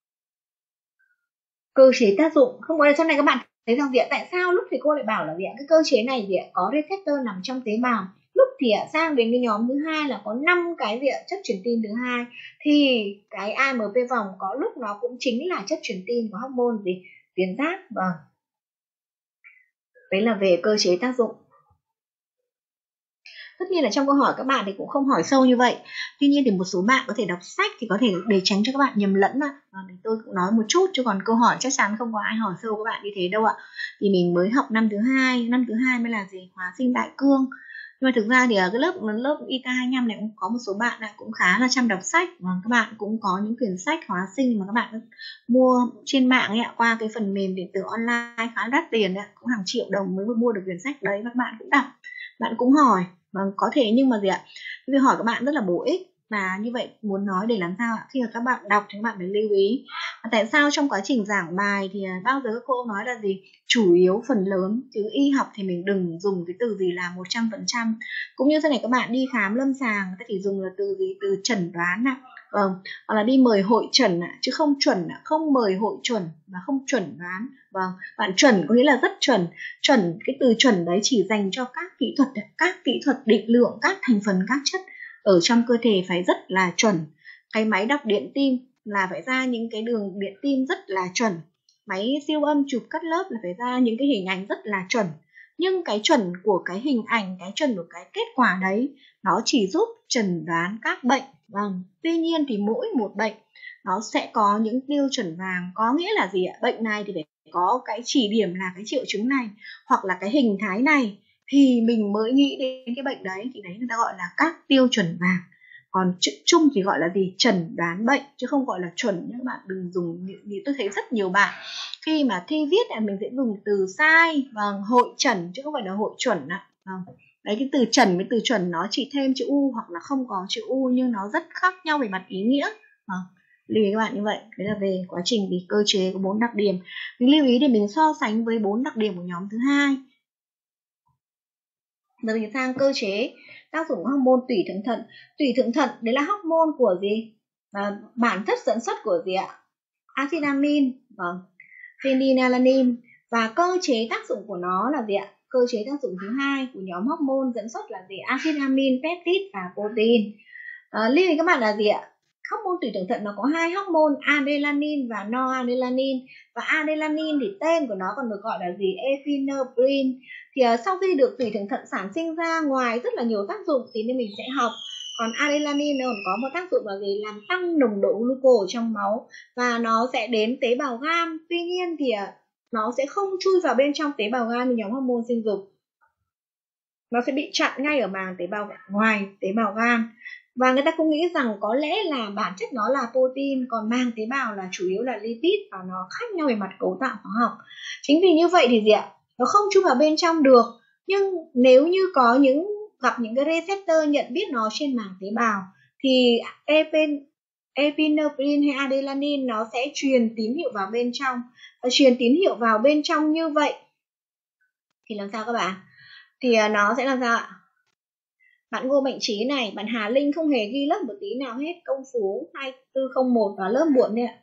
cơ chế tác dụng. Không có, trong này các bạn thấy rằng gì ạ, tại sao lúc thì cô lại bảo là gì ạ, cái cơ chế này gì ạ, có receptor nằm trong tế bào, lúc thì ạ, sang đến cái nhóm thứ hai là có năm cái gì ạ, chất truyền tin thứ hai, thì cái a em pê vòng có lúc nó cũng chính là chất truyền tin của hormone gì, tuyến giáp. Vâng, đấy là về cơ chế tác dụng. Tất nhiên là trong câu hỏi các bạn thì cũng không hỏi sâu như vậy. Tuy nhiên thì một số bạn có thể đọc sách thì có thể để tránh cho các bạn nhầm lẫn mà. À, tôi cũng nói một chút, chứ còn câu hỏi chắc chắn không có ai hỏi sâu các bạn như thế đâu ạ. Thì mình mới học năm thứ hai, năm thứ hai mới là gì? Hóa sinh đại cương. Nhưng mà thực ra thì ở cái lớp lớp i ca hai mươi lăm này cũng có một số bạn này cũng khá là chăm đọc sách, và các bạn cũng có những quyển sách hóa sinh mà các bạn mua trên mạng ấy ạ, qua cái phần mềm điện tử online khá đắt tiền đấy, cũng hàng triệu đồng mới mua được quyển sách đấy, và các bạn cũng đọc, bạn cũng hỏi. Vâng, có thể, nhưng mà gì ạ, việc hỏi các bạn rất là bổ ích. Và như vậy muốn nói để làm sao ạ, khi mà các bạn đọc thì các bạn phải lưu ý. Và tại sao trong quá trình giảng bài thì bao giờ các cô nói là gì, chủ yếu phần lớn, chứ y học thì mình đừng dùng cái từ gì là một trăm phần trăm. Cũng như thế này, các bạn đi khám lâm sàng người ta chỉ dùng là từ gì, từ chẩn đoán ạ. Vâng, hoặc là đi mời hội chẩn ạ, chứ không chuẩn ạ, không mời hội chuẩn và không chuẩn đoán. Vâng, bạn chuẩn có nghĩa là rất chuẩn. Chuẩn, cái từ chuẩn đấy chỉ dành cho các kỹ thuật, các kỹ thuật định lượng các thành phần các chất ở trong cơ thể phải rất là chuẩn. Cái máy đọc điện tim là phải ra những cái đường điện tim rất là chuẩn. Máy siêu âm chụp cắt lớp là phải ra những cái hình ảnh rất là chuẩn. Nhưng cái chuẩn của cái hình ảnh, cái chuẩn của cái kết quả đấy, nó chỉ giúp chẩn đoán các bệnh. Vâng, tuy nhiên thì mỗi một bệnh nó sẽ có những tiêu chuẩn vàng. Có nghĩa là gì ạ? Bệnh này thì phải có cái chỉ điểm là cái triệu chứng này, hoặc là cái hình thái này, thì mình mới nghĩ đến cái bệnh đấy, thì đấy người ta gọi là các tiêu chuẩn vàng. Còn chữ chung thì gọi là gì? Chẩn đoán bệnh chứ không gọi là chuẩn nhé các bạn. Đừng dùng, tôi thấy rất nhiều bạn khi mà thi viết là mình sẽ dùng từ sai, vâng, hội chẩn chứ không phải là hội chuẩn ạ. Vâng. Đấy, cái từ chẩn với từ chuẩn nó chỉ thêm chữ u hoặc là không có chữ u nhưng nó rất khác nhau về mặt ý nghĩa. Vâng. Lưu ý các bạn như vậy. Đấy là về quá trình vì cơ chế có bốn đặc điểm. Mình lưu ý để mình so sánh với bốn đặc điểm của nhóm thứ hai. Giờ mình sang cơ chế tác dụng hormone tủy thượng thận. Tủy thượng thận đấy là hormone của gì? À, bản chất dẫn xuất của gì ạ? Acid amin, vâng, phenylalanine. Và cơ chế tác dụng của nó là gì ạ? Cơ chế tác dụng thứ hai của nhóm hormone dẫn xuất là gì? Acid amin, peptide và protein. À, lưu ý các bạn là gì ạ? Hormone tủy thượng thận nó có hai hormone adrenaline và noradrenaline. Và adrenaline thì tên của nó còn được gọi là gì? Epinephrine. Thì uh, sau khi được tủy thượng thận sản sinh ra, ngoài rất là nhiều tác dụng thì nên mình sẽ học. Còn adrenaline còn có một tác dụng là gì? Làm tăng nồng độ glucose trong máu và nó sẽ đến tế bào gan. Tuy nhiên thì uh, nó sẽ không chui vào bên trong tế bào gan như nhóm hormone sinh dục. Nó sẽ bị chặn ngay ở màng tế bào ngoài tế bào gan. Và người ta cũng nghĩ rằng có lẽ là bản chất nó là protein, còn màng tế bào là chủ yếu là lipid và nó khác nhau về mặt cấu tạo hóa học. Chính vì như vậy thì gì ạ? Nó không chui vào bên trong được. Nhưng nếu như có những gặp những cái receptor nhận biết nó trên màng tế bào thì epinephrine hay adrenaline nó sẽ truyền tín hiệu vào bên trong. Và truyền tín hiệu vào bên trong như vậy thì làm sao các bạn? Thì nó sẽ làm sao ạ? Bạn Ngô Mạnh Trí này, bạn Hà Linh không hề ghi lớp một tí nào hết. Công Phú hai tư không một và lớp muộn đấy ạ.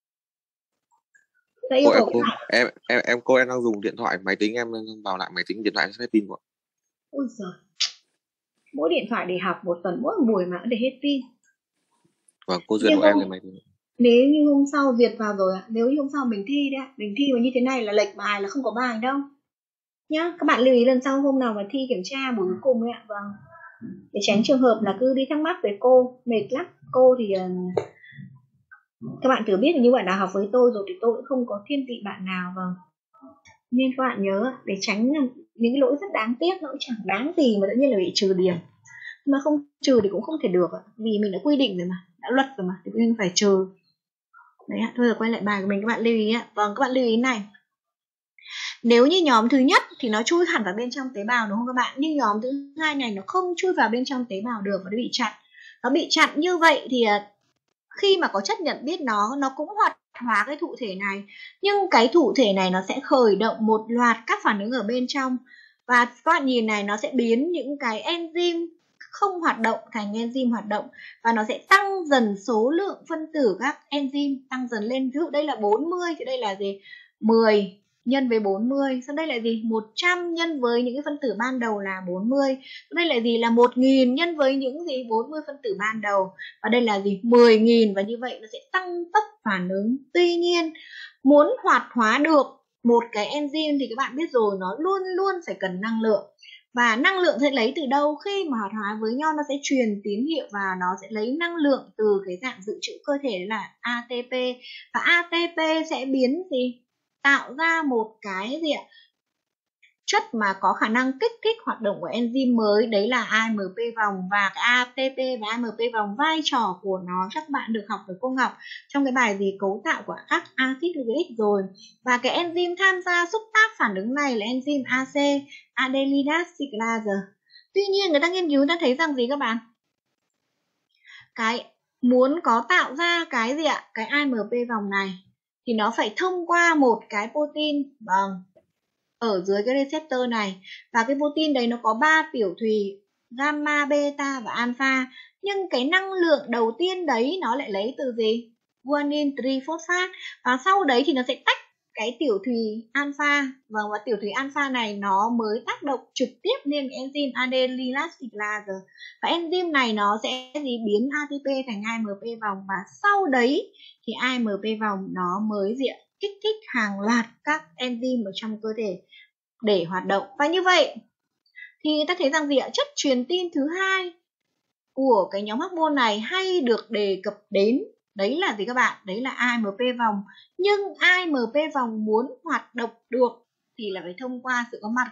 Đây yêu cô, cầu em, cô, em em em cô em đang dùng điện thoại máy tính, em vào lại máy tính điện thoại sẽ hết pin. Ôi giời, mỗi điện thoại để học một tuần mỗi buổi mà để hết pin. Vâng, cô duyên của em cái máy tính. Nếu như hôm sau Việt vào rồi ạ, nếu như hôm sau mình thi đấy, mình thi mà như thế này là lệch bài là không có bài đâu nhá. Các bạn lưu ý lần sau hôm nào mà thi kiểm tra buổi cuối cùng ấy ạ, vâng, để tránh trường hợp là cứ đi thắc mắc về cô mệt lắm. Cô thì uh, các bạn thử biết như vậy là học với tôi rồi thì tôi cũng không có thiên vị bạn nào, vâng, nên các bạn nhớ để tránh những cái lỗi rất đáng tiếc, nó cũng chẳng đáng gì mà tự nhiên là bị trừ điểm. Mà không trừ thì cũng không thể được, vì mình đã quy định rồi mà, đã luật rồi mà, thì mình phải trừ. Đấy ạ, thôi rồi quay lại bài của mình, các bạn lưu ý ạ. Vâng, các bạn lưu ý này. Nếu như nhóm thứ nhất thì nó chui hẳn vào bên trong tế bào đúng không các bạn? Nhưng nhóm thứ hai này nó không chui vào bên trong tế bào được và nó bị chặn. Nó bị chặn như vậy thì khi mà có chất nhận biết nó, nó cũng hoạt hóa cái thụ thể này. Nhưng cái thụ thể này nó sẽ khởi động một loạt các phản ứng ở bên trong. Và các bạn nhìn này, nó sẽ biến những cái enzyme không hoạt động thành enzyme hoạt động. Và nó sẽ tăng dần số lượng phân tử các enzyme, tăng dần lên. Ví dụ đây là bốn mươi thì đây là gì? mười nhân với bốn mươi. Sau đây là gì? một trăm nhân với những cái phân tử ban đầu là bốn mươi. Sau đây là gì? Là một nghìn nhân với những gì? bốn mươi phân tử ban đầu. Và đây là gì? mười nghìn. Và như vậy nó sẽ tăng tốc phản ứng. Tuy nhiên, muốn hoạt hóa được một cái enzyme thì các bạn biết rồi, nó luôn luôn phải cần năng lượng. Và năng lượng sẽ lấy từ đâu? Khi mà hoạt hóa với nhau nó sẽ truyền tín hiệu và nó sẽ lấy năng lượng từ cái dạng dự trữ cơ thể là a tê pê. Và a tê pê sẽ biến gì? Tạo ra một cái gì ạ? Chất mà có khả năng kích thích hoạt động của enzyme mới, đấy là a em pê vòng. Và cái a tê pê và a em pê vòng, vai trò của nó chắc bạn được học với cô Ngọc trong cái bài gì cấu tạo của các axit nucleic rồi. Và cái enzyme tham gia xúc tác phản ứng này là enzyme a xê, adenylyl cyclase. Tuy nhiên người ta nghiên cứu ta thấy rằng gì các bạn? Cái muốn có tạo ra cái gì ạ? Cái a em pê vòng này thì nó phải thông qua một cái protein, vâng, ở dưới cái receptor này. Và cái protein đấy nó có ba tiểu thùy gamma, beta và alpha. Nhưng cái năng lượng đầu tiên đấy nó lại lấy từ gì? Guanine triphosphate. Và sau đấy thì nó sẽ tách cái tiểu thùy alpha. Vâng, và tiểu thùy alpha này nó mới tác động trực tiếp lên enzyme adenylyl cyclase. Và enzyme này nó sẽ gì? Biến a tê pê thành a em pê vòng. Và sau đấy thì a em pê vòng nó mới diện kích thích hàng loạt các enzyme ở trong cơ thể để hoạt động. Và như vậy thì người ta thấy rằng gì ạ? Chất truyền tin thứ hai của cái nhóm hormone này hay được đề cập đến, đấy là gì các bạn? Đấy là a em pê vòng. Nhưng a em pê vòng muốn hoạt động được thì là phải thông qua sự có mặt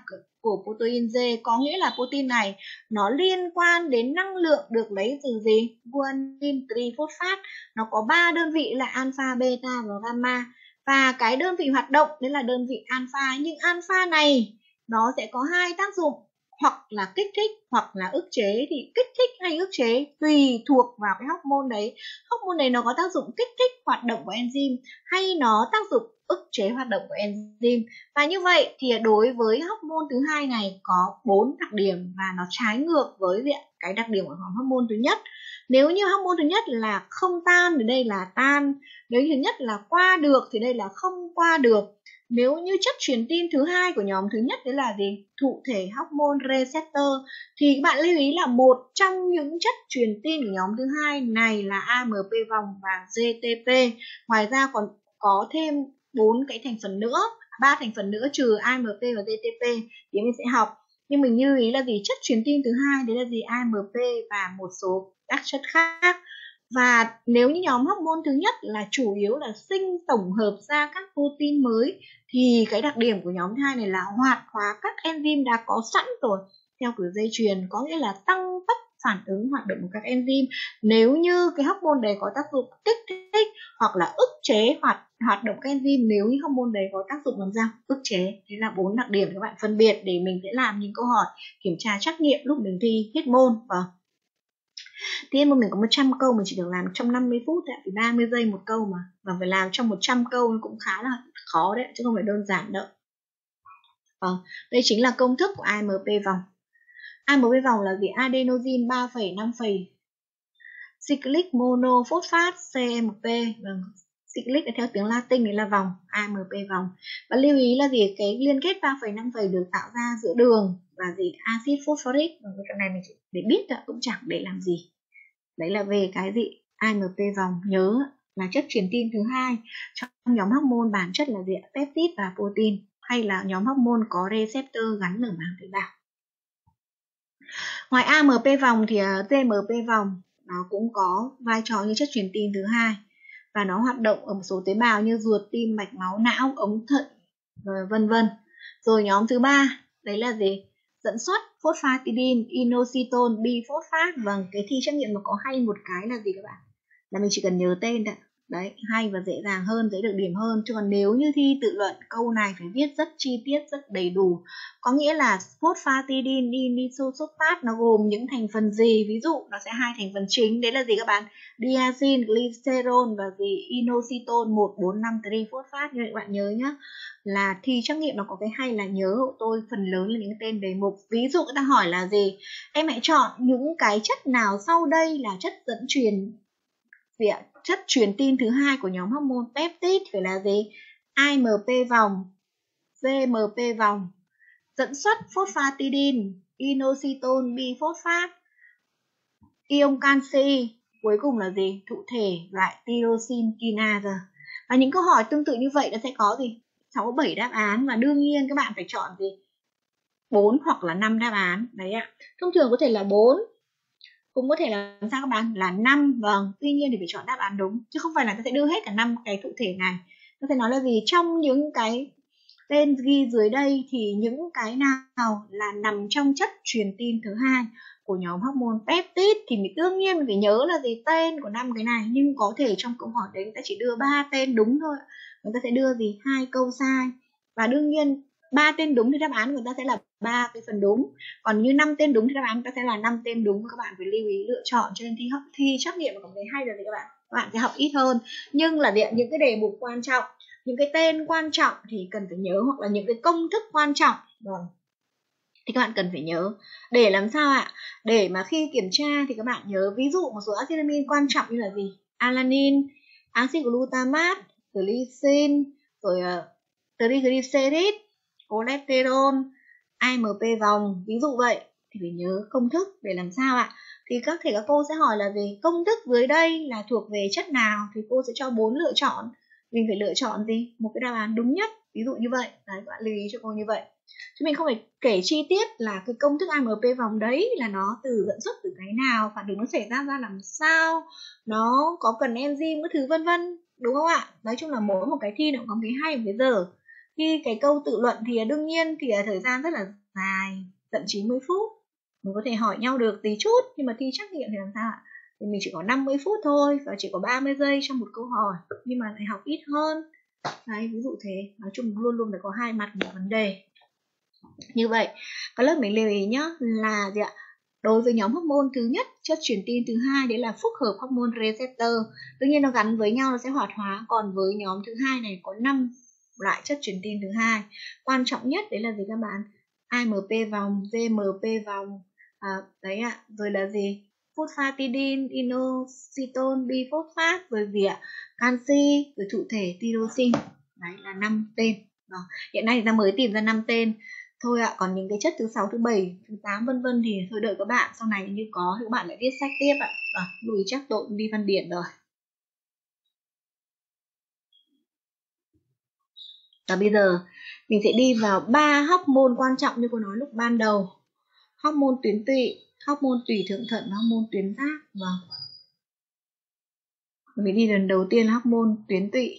của protein G, có nghĩa là protein này nó liên quan đến năng lượng được lấy từ gì? Guanine triphosphate. Nó có ba đơn vị là alpha, beta và gamma. Và cái đơn vị hoạt động đấy là đơn vị alpha, nhưng alpha này nó sẽ có hai tác dụng, hoặc là kích thích hoặc là ức chế. Thì kích thích hay ức chế tùy thuộc vào cái hormone đấy. Hormone này nó có tác dụng kích thích hoạt động của enzyme hay nó tác dụng ức chế hoạt động của enzyme. Và như vậy thì đối với hormone thứ hai này có bốn đặc điểm và nó trái ngược với cái đặc điểm của hormone thứ nhất. Nếu như hormone thứ nhất là không tan thì đây là tan. Nếu như thứ nhất là qua được thì đây là không qua được. Nếu như chất truyền tin thứ hai của nhóm thứ nhất đấy là gì? Thụ thể hormone receptor. Thì các bạn lưu ý là một trong những chất truyền tin của nhóm thứ hai này là a em pê vòng và giê tê pê. Ngoài ra còn có thêm bốn cái thành phần nữa, ba thành phần nữa trừ a em pê và giê tê pê thì mình sẽ học. Nhưng mình lưu ý là gì? Chất truyền tin thứ hai đấy là gì? a em pê và một số các chất khác. Và nếu như nhóm hormone thứ nhất là chủ yếu là sinh tổng hợp ra các protein mới thì cái đặc điểm của nhóm thứ hai này là hoạt hóa các enzyme đã có sẵn rồi theo kiểu dây chuyền, có nghĩa là tăng tốc phản ứng hoạt động của các enzyme. Nếu như cái hormone đấy có tác dụng kích thích hoặc là ức chế hoạt hoạt động các enzyme, nếu như hormone đấy có tác dụng làm sao? Ức chế. Thế là bốn đặc điểm các bạn phân biệt để mình sẽ làm những câu hỏi kiểm tra trắc nghiệm lúc mình thi hết môn. Vâng. Thì mình có một trăm câu mình chỉ được làm trong năm mươi phút, tại vì ba mươi giây một câu mà, và phải làm trong một trăm câu cũng khá là khó đấy, chứ không phải đơn giản đâu. Vâng, đây chính là công thức của a em pê vòng. a em pê vòng là gì? Adenosine ba phẩy năm cyclic monophosphate xê em pê. Vâng, cyclic là theo tiếng Latin đấy là vòng, a em pê vòng. Và lưu ý là gì? Cái liên kết ba phẩy năm được tạo ra giữa đường và gì? Axit phosphoric. Vâng, cái này mình chỉ để biết là cũng chẳng để làm gì. Đấy là về cái gì? a em pê vòng. Nhớ là chất truyền tin thứ hai trong nhóm hormone bản chất là gì? Peptide và protein, hay là nhóm hormone có receptor gắn ở màng tế bào. Ngoài a em pê vòng thì giê em pê vòng nó cũng có vai trò như chất truyền tin thứ hai và nó hoạt động ở một số tế bào như ruột, tim, mạch máu, não, ống thận, vân vân. Rồi nhóm thứ ba đấy là gì? Dẫn xuất phosphatidine, inositol, biphosphate. Vâng, cái thi trắc nghiệm mà có hay một cái là gì các bạn? Là mình chỉ cần nhớ tên đấy. Đấy, hay và dễ dàng hơn, dễ được điểm hơn. Chứ còn nếu như thi tự luận, câu này phải viết rất chi tiết, rất đầy đủ. Có nghĩa là phosphatidine, inisophosphate nó gồm những thành phần gì? Ví dụ nó sẽ hai thành phần chính, đấy là gì các bạn? Diazine, glycerol và gì? Inositol một bốn năm triphosphate. Như vậy các bạn nhớ nhé. Là thi trắc nghiệm nó có cái hay là nhớ hộ tôi phần lớn là những tên đề mục. Ví dụ người ta hỏi là gì? Em hãy chọn những cái chất nào sau đây là chất dẫn truyền gì ạ? Chất truyền tin thứ hai của nhóm hormone peptide phải là gì? a em pê vòng, giê em pê vòng, dẫn xuất phosphatidine, inositol, biphosphate, ion canxi, cuối cùng là gì? Thụ thể loại tyrosine kinase. Và những câu hỏi tương tự như vậy nó sẽ có gì? sáu bảy đáp án, và đương nhiên các bạn phải chọn gì? bốn hoặc là năm đáp án. Đấy ạ. Thông thường có thể là bốn, cũng có thể là sao các bạn? Là năm. Vâng, tuy nhiên thì phải chọn đáp án đúng, chứ không phải là ta sẽ đưa hết cả năm cái thụ thể này. Nó sẽ nói là gì? Trong những cái tên ghi dưới đây thì những cái nào là nằm trong chất truyền tin thứ hai của nhóm hormone peptide, thì mình đương nhiên mình phải nhớ là gì? Tên của năm cái này, nhưng có thể trong câu hỏi đấy người ta chỉ đưa ba tên đúng thôi, người ta sẽ đưa gì? Hai câu sai. Và đương nhiên ba tên đúng thì đáp án người ta sẽ là ba cái phần đúng, còn như năm tên đúng thì đáp án người ta sẽ là năm tên đúng. Các bạn phải lưu ý lựa chọn. Cho nên thi thi trắc nghiệm mà cảm thấy hay là gì các bạn? Các bạn sẽ học ít hơn, nhưng là những cái đề mục quan trọng, những cái tên quan trọng thì cần phải nhớ, hoặc là những cái công thức quan trọng vâng thì các bạn cần phải nhớ. Để làm sao ạ? Để mà khi kiểm tra thì các bạn nhớ, ví dụ một số acid amin quan trọng như là gì? Alanine, axit glutamate, glycine, rồi uh, triglycerid, cholesterol, a em pê vòng, ví dụ vậy thì phải nhớ công thức để làm sao ạ? Thì các thể các cô sẽ hỏi là gì? Công thức dưới đây là thuộc về chất nào? Thì cô sẽ cho bốn lựa chọn. Mình phải lựa chọn gì? Một cái đáp án đúng nhất, ví dụ như vậy. Đấy, các bạn lưu ý cho cô như vậy. Chứ mình không phải kể chi tiết là cái công thức a em pê vòng đấy là nó từ dẫn xuất từ cái nào, phản ứng nó xảy ra ra làm sao, nó có cần enzyme các thứ vân vân, đúng không ạ? Nói chung là mỗi một cái thi nó có cái hay một cái dở. Khi cái câu tự luận thì đương nhiên thì thời gian rất là dài tận chín mươi phút. Mình có thể hỏi nhau được tí chút, nhưng mà thi trắc nghiệm thì làm sao ạ? Thì mình chỉ có năm mươi phút thôi và chỉ có ba mươi giây trong một câu hỏi, nhưng mà thầy học ít hơn. Đấy, ví dụ thế. Nói chung luôn luôn phải có hai mặt một vấn đề. Như vậy, các lớp mình lưu ý nhá là gì ạ? Đối với nhóm hormone thứ nhất, chất truyền tin thứ hai đấy là phức hợp hormone receptor. Tự nhiên nó gắn với nhau nó sẽ hoạt hóa. Còn với nhóm thứ hai này có năm loại chất truyền tin thứ hai. Quan trọng nhất đấy là gì các bạn? a em pê vòng, giê em pê vòng, à, đấy ạ. Rồi là gì? Phosphatidin, inositol, biphosphate, rồi gì ạ? Canxi, rồi thụ thể tyrosine. Đấy là năm tên. Đó. Hiện nay ta mới tìm ra năm tên thôi ạ. Còn những cái chất thứ sáu, thứ bảy, thứ tám vân vân thì thôi đợi các bạn, sau này như có thì các bạn lại viết sách tiếp ạ. À, lùi chắc tội đi văn điển rồi. Và bây giờ mình sẽ đi vào ba hormone quan trọng như cô nói lúc ban đầu. Hormone tuyến tụy, hormone tủy thượng thận và hormone tuyến giáp. Vâng. Mình đi lần đầu tiên là hormone tuyến tụy.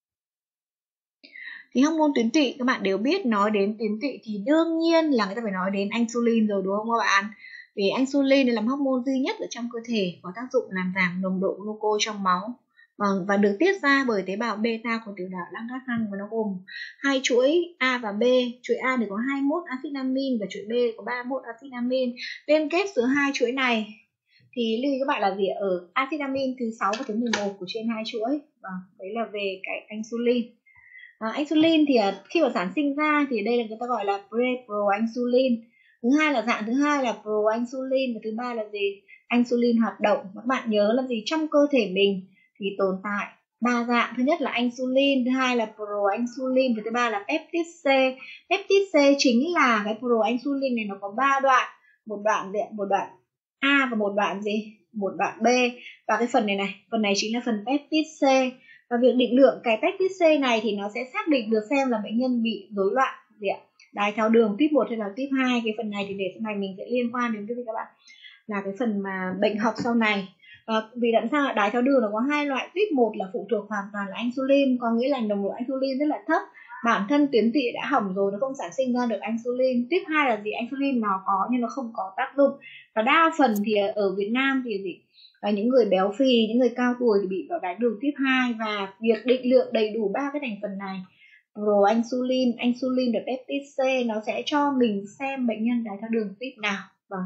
Thì hormone tuyến tụy các bạn đều biết, nói đến tuyến tụy thì đương nhiên là người ta phải nói đến insulin rồi đúng không các bạn? Vì insulin là hormone duy nhất ở trong cơ thể có tác dụng làm giảm nồng độ glucose trong máu. Vâng, và được tiết ra bởi tế bào beta của tiểu đảo Langerhans, và nó gồm hai chuỗi A và B. Chuỗi A thì có hai mươi mốt axit amin và chuỗi B có ba mươi mốt axit amin. Liên kết giữa hai chuỗi này thì lưu ý các bạn là gì? Ở axit amin thứ sáu và thứ mười một của trên hai chuỗi. Vâng, đấy là về cái insulin. À, insulin thì khi mà sản sinh ra thì đây là người ta gọi là pre-pro-insulin. Thứ hai là dạng thứ hai là pro-insulin, và thứ ba là gì? Insulin hoạt động. Các bạn nhớ là gì? Trong cơ thể mình thì tồn tại ba dạng. Thứ nhất là insulin, thứ hai là pro-insulin, và thứ ba là peptide C. Peptide C chính là cái pro-insulin này, nó có ba đoạn, một đoạn một đoạn A và một đoạn gì? Một đoạn B. Và cái phần này này, phần này chính là phần peptide C. Và việc định lượng cái peptide C này thì nó sẽ xác định được xem là bệnh nhân bị rối loạn gì ạ? Đái tháo đường tuyếp một hay là tuyếp hai. Cái phần này thì để sau này mình sẽ liên quan đến cái gì các bạn? Là cái phần mà bệnh học sau này. À, vì làm sao đái tháo đường nó có hai loại, tuyếp một là phụ thuộc hoàn toàn là insulin, có nghĩa là nồng độ insulin rất là thấp, bản thân tuyến tụy đã hỏng rồi, nó không sản sinh ra được insulin. Tuyếp hai là gì? Insulin nó có nhưng nó không có tác dụng. Và đa phần thì ở Việt Nam thì gì? Và những người béo phì, những người cao tuổi thì bị đái đường tuyếp hai, và việc định lượng đầy đủ ba cái thành phần này, pro-insulin, insulin và peptide C, nó sẽ cho mình xem bệnh nhân đái tháo đường tuyếp nào. Vâng.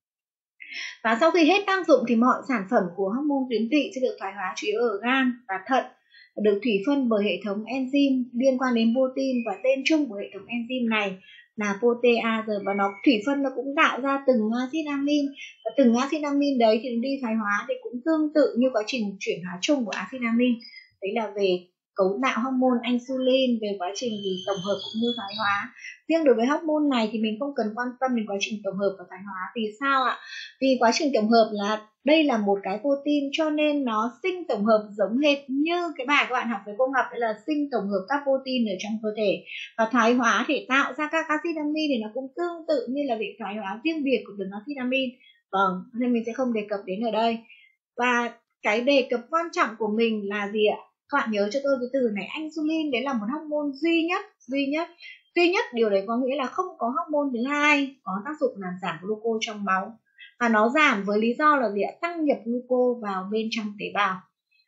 Và sau khi hết tác dụng thì mọi sản phẩm của hormone tuyến tụy sẽ được thoái hóa chủ yếu ở gan và thận, được thủy phân bởi hệ thống enzyme liên quan đến protein, và tên chung của hệ thống enzyme này là protease, và nó thủy phân nó cũng tạo ra từng axit amin, và từng axit amin đấy thì đi thoái hóa thì cũng tương tự như quá trình chuyển hóa chung của axit amin. Đấy là về cấu tạo hormone insulin, về quá trình gì tổng hợp cũng như thoái hóa. Riêng đối với hormone này thì mình không cần quan tâm đến quá trình tổng hợp và thoái hóa. Vì sao ạ? Vì quá trình tổng hợp là đây là một cái protein, cho nên nó sinh tổng hợp giống hệt như cái bài các bạn học về công học, đấy là sinh tổng hợp các protein ở trong cơ thể. Và thoái hóa để tạo ra các axit amin thì nó cũng tương tự như là việc thoái hóa riêng biệt của từng axit amin. Vâng, nên mình sẽ không đề cập đến ở đây. Và cái đề cập quan trọng của mình là gì ạ? Các bạn nhớ cho tôi cái từ này, insulin đấy là một hormone duy nhất, duy nhất. Duy nhất điều đấy có nghĩa là không có hormone thứ hai có tác dụng làm giảm glucose trong máu. Và nó giảm với lý do là gì ạ? Tăng nhập glucose vào bên trong tế bào.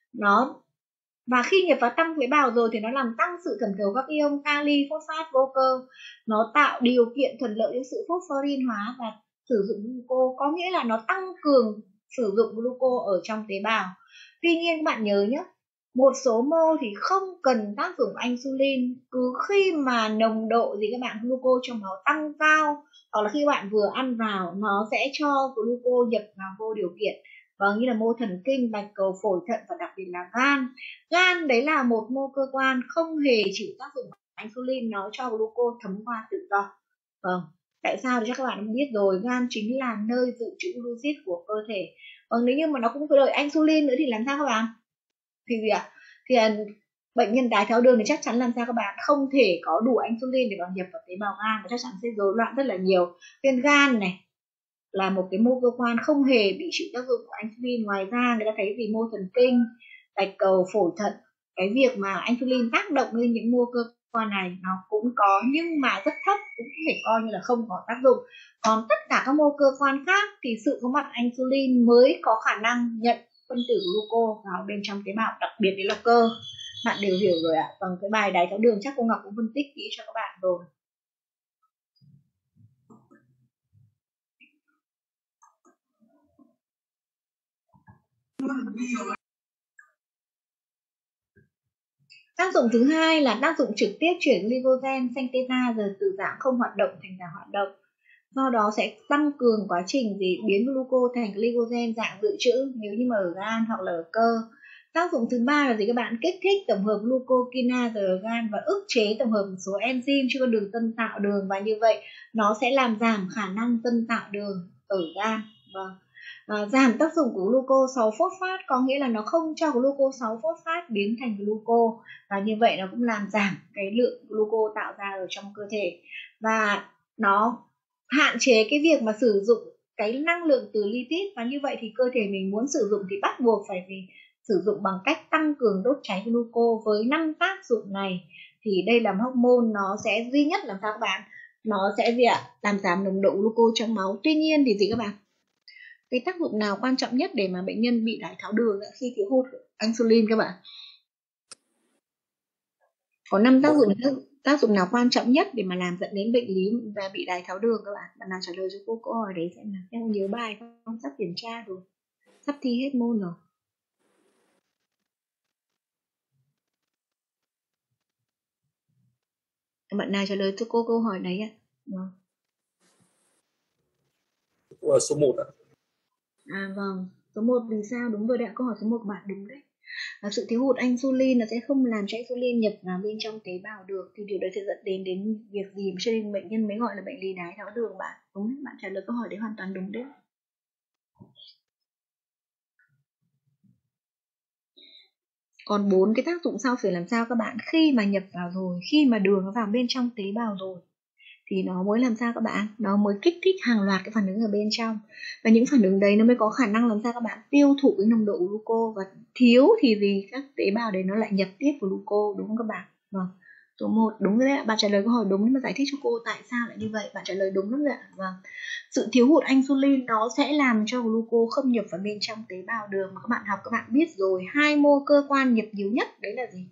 Nó và khi nhập vào tăng tế bào rồi thì nó làm tăng sự thẩm thấu các ion kali, phosphat, vô cơ. Nó tạo điều kiện thuận lợi cho sự phosphorin hóa và sử dụng glucose, có nghĩa là nó tăng cường sử dụng glucose ở trong tế bào. Tuy nhiên các bạn nhớ nhé, một số mô thì không cần tác dụng insulin, cứ khi mà nồng độ gì các bạn glucose trong máu tăng cao, hoặc là khi bạn vừa ăn vào nó sẽ cho glucose nhập vào vô điều kiện. Vâng, như là mô thần kinh, bạch cầu, phổi, thận và đặc biệt là gan. Gan đấy là một mô cơ quan không hề chịu tác dụng insulin, nó cho glucose thấm qua tự do. Vâng, tại sao thì chắc các bạn đã biết rồi, gan chính là nơi dự trữ glucid của cơ thể. Vâng, nếu như mà nó cũng phải đợi insulin nữa thì làm sao các bạn? Thì gì ạ? Thì bệnh nhân đái tháo đường thì chắc chắn làm sao các bạn không thể có đủ insulin để vào nhập vào tế bào gan, và chắc chắn sẽ rối loạn rất là nhiều. Nên gan này là một cái mô cơ quan không hề bị chịu tác dụng của insulin. Ngoài ra người ta thấy vì mô thần kinh, bạch cầu, phổi, thận, cái việc mà insulin tác động lên những mô cơ qua này nó cũng có nhưng mà rất thấp, cũng không thể coi như là không có tác dụng. Còn tất cả các mô cơ quan khác thì sự có mặt insulin mới có khả năng nhận phân tử glucose vào bên trong tế bào, đặc biệt đấy là cơ. Bạn đều hiểu rồi ạ. Bằng cái bài đái tháo đường chắc cô Ngọc cũng phân tích kỹ cho các bạn rồi. Tác dụng thứ hai là tác dụng trực tiếp chuyển glycogen synthetaser từ dạng không hoạt động thành dạng hoạt động. Do đó sẽ tăng cường quá trình gì biến glucose thành glycogen dạng dự trữ nếu như mà ở gan hoặc là ở cơ. Tác dụng thứ ba là gì các bạn? Kích thích tổng hợp glucokinase ở gan và ức chế tổng hợp một số enzyme trên con đường tân tạo đường, và như vậy nó sẽ làm giảm khả năng tân tạo đường ở gan. Vâng. À, giảm tác dụng của glucose sáu phosphate có nghĩa là nó không cho glucose sáu phosphate biến thành glucose, và như vậy nó cũng làm giảm cái lượng glucose tạo ra ở trong cơ thể, và nó hạn chế cái việc mà sử dụng cái năng lượng từ lipid, và như vậy thì cơ thể mình muốn sử dụng thì bắt buộc phải vì sử dụng bằng cách tăng cường đốt cháy glucose. Với năm tác dụng này thì đây là hormone nó sẽ duy nhất làm sao các bạn, nó sẽ gì ạ, làm giảm nồng độ glucose trong máu. Tuy nhiên thì gì các bạn, cái tác dụng nào quan trọng nhất để mà bệnh nhân bị đái tháo đường khi thiếu hụt insulin các bạn? Có năm tác dụng, tác dụng nào quan trọng nhất để mà làm dẫn đến bệnh lý và bị đái tháo đường các bạn? Bạn nào trả lời cho cô câu hỏi đấy xem nào. Em nhớ bài không? Sắp kiểm tra rồi, sắp thi hết môn rồi. Bạn nào trả lời cho cô câu hỏi đấy ạ? Vâng. Câu hỏi số một ạ. À vâng, số một vì sao? Đúng rồi đấy ạ, câu hỏi số một của bạn đúng đấy. À, sự thiếu hụt insulin nó sẽ không làm cho insulin nhập vào bên trong tế bào được, thì điều đấy sẽ dẫn đến đến việc gì cho nên bệnh nhân mới gọi là bệnh lý đái tháo đường bạn. Đúng, bạn trả lời câu hỏi đấy hoàn toàn đúng đấy. Còn bốn cái tác dụng sau phải làm sao các bạn? Khi mà nhập vào rồi, khi mà đường nó vào bên trong tế bào rồi thì nó mới làm sao các bạn? Nó mới kích thích hàng loạt cái phản ứng ở bên trong. Và những phản ứng đấy nó mới có khả năng làm sao các bạn? Tiêu thụ cái nồng độ glucose, và thiếu thì gì các tế bào đấy nó lại nhập tiếp glucose, đúng không các bạn? Vâng. Số một đúng rồi đấy ạ. Bạn trả lời câu hỏi đúng, nhưng mà giải thích cho cô tại sao lại như vậy. Bạn trả lời đúng lắm rồi ạ. Vâng. Sự thiếu hụt insulin nó sẽ làm cho glucose không nhập vào bên trong tế bào đường, mà các bạn học các bạn biết rồi, hai mô cơ quan nhập nhiều nhất đấy là gì?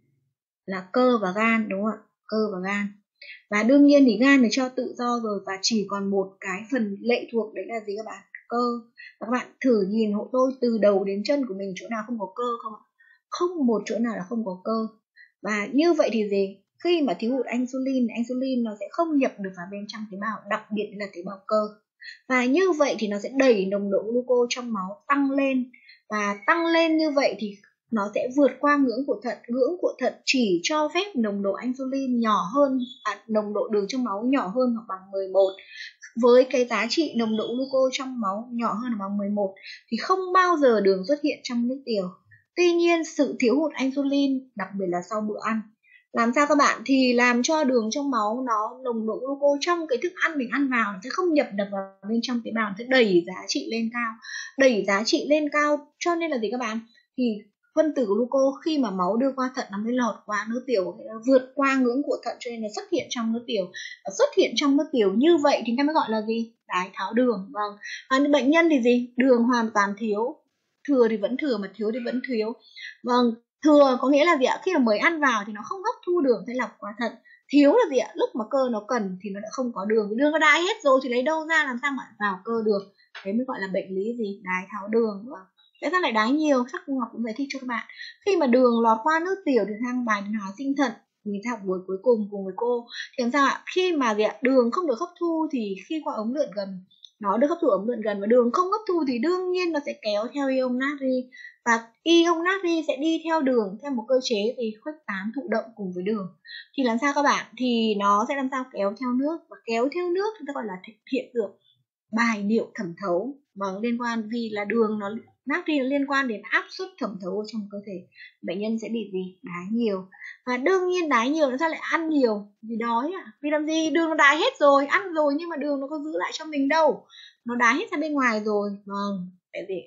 Là cơ và gan, đúng không ạ? Cơ và gan. Và đương nhiên thì gan thì cho tự do rồi, và chỉ còn một cái phần lệ thuộc đấy là gì các bạn? Cơ. Và các bạn thử nhìn hộ tôi từ đầu đến chân của mình chỗ nào không có cơ không ạ? Không một chỗ nào là không có cơ. Và như vậy thì gì? Khi mà thiếu hụt insulin, insulin nó sẽ không nhập được vào bên trong tế bào, đặc biệt là tế bào cơ. Và như vậy thì nó sẽ đẩy nồng độ glucose trong máu tăng lên. Và tăng lên như vậy thì nó sẽ vượt qua ngưỡng của thận. Ngưỡng của thận chỉ cho phép nồng độ insulin nhỏ hơn, à, nồng độ đường trong máu nhỏ hơn hoặc bằng mười một. Với cái giá trị nồng độ glucose trong máu nhỏ hơn hoặc bằng mười một thì không bao giờ đường xuất hiện trong nước tiểu. Tuy nhiên sự thiếu hụt insulin, đặc biệt là sau bữa ăn, làm sao các bạn? Thì làm cho đường trong máu nó, nồng độ glucose trong cái thức ăn mình ăn vào nó sẽ không nhập được vào bên trong tế bào, nó sẽ đẩy giá trị lên cao. Đẩy giá trị lên cao cho nên là gì các bạn? Thì phân tử glucose khi mà máu đưa qua thận nó mới lọt qua nước tiểu, vượt qua ngưỡng của thận cho nên là xuất hiện trong nước tiểu. Và xuất hiện trong nước tiểu như vậy thì ta mới gọi là gì? Đái tháo đường. Vâng. Và bệnh nhân thì gì? Đường hoàn toàn thiếu. Thừa thì vẫn thừa mà thiếu thì vẫn thiếu. Vâng. Thừa có nghĩa là gì ạ? Khi mà mới ăn vào thì nó không hấp thu đường sẽ lọc qua thận. Thiếu là gì ạ? Lúc mà cơ nó cần thì nó đã không có đường. Đường nó đái hết rồi thì lấy đâu ra, làm sao mà vào cơ được? Đấy mới gọi là bệnh lý gì? Đái tháo đường. Vâng. Tại sao lại đái nhiều? Chắc Ngọc cũng giải thích cho các bạn. Khi mà đường lọt qua nước tiểu thì sang bài hóa sinh thận, mình học buổi cuối cùng cùng với cô. Thì làm sao ạ? Khi mà gì ạ? Đường không được hấp thu thì khi qua ống lượn gần, nó được hấp thụ ống lượn gần, và đường không hấp thu thì đương nhiên nó sẽ kéo theo ion natri, và ion natri sẽ đi theo đường theo một cơ chế thì khuếch tán thụ động cùng với đường. Thì làm sao các bạn? Thì nó sẽ làm sao kéo theo nước, và kéo theo nước chúng ta gọi là hiện tượng bài niệu thẩm thấu. Vâng, liên quan vì là đường nó natri nó liên quan đến áp suất thẩm thấu ở trong cơ thể, bệnh nhân sẽ bị gì? Đái nhiều. Và đương nhiên đái nhiều nó sao lại ăn nhiều? Vì đói à? Vì làm gì? Đường nó đái hết rồi, ăn rồi nhưng mà đường nó có giữ lại cho mình đâu, nó đái hết ra bên ngoài rồi. Vâng, tại vì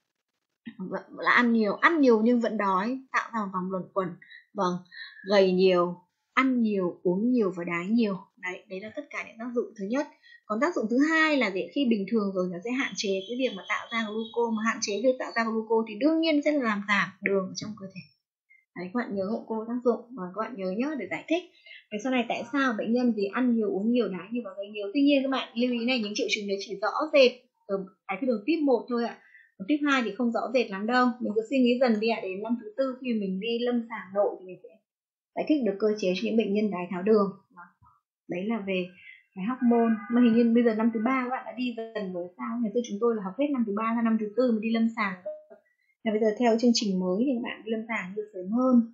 vẫn là ăn nhiều, ăn nhiều nhưng vẫn đói, tạo ra một vòng luẩn quẩn. Vâng, gầy nhiều, ăn nhiều, uống nhiều và đái nhiều. Đấy, đấy là tất cả những tác dụng thứ nhất. Còn tác dụng thứ hai là để khi bình thường rồi nó sẽ hạn chế cái việc mà tạo ra glucose, mà hạn chế việc tạo ra glucose thì đương nhiên sẽ làm giảm đường trong cơ thể. Đấy, các bạn nhớ hộ cô tác dụng và các bạn nhớ nhớ để giải thích. Thế sau này tại sao bệnh nhân gì ăn nhiều, uống nhiều, đái nhiều và gầy nhiều. Tuy nhiên các bạn lưu ý này, những triệu chứng đấy chỉ rõ rệt ở đái tháo đường tuyếp một thôi ạ. Ở tuyếp hai thì không rõ rệt lắm đâu. Mình cứ suy nghĩ dần đi ạ, đến năm thứ tư khi mình đi lâm sàng nội thì mình sẽ giải thích được cơ chế cho những bệnh nhân đái tháo đường. Đấy là về cái hormone. Mà hình như bây giờ năm thứ ba các bạn đã đi dần rồi sao? Ngày xưa chúng tôi là học hết năm thứ ba ra năm thứ tư mới đi lâm sàng. Và bây giờ theo chương trình mới thì các bạn đi lâm sàng được sớm hơn.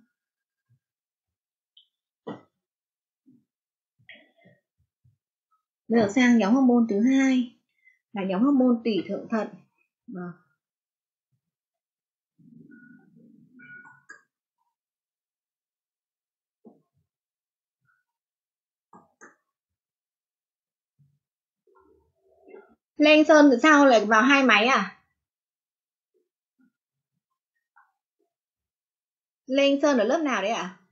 Bây giờ sang nhóm hormone thứ hai là nhóm hormone tủy thượng thận. Vâng. Lê Anh Sơn từ sao lại vào hai máy à? Lê Anh Sơn ở lớp nào đấy ạ? À?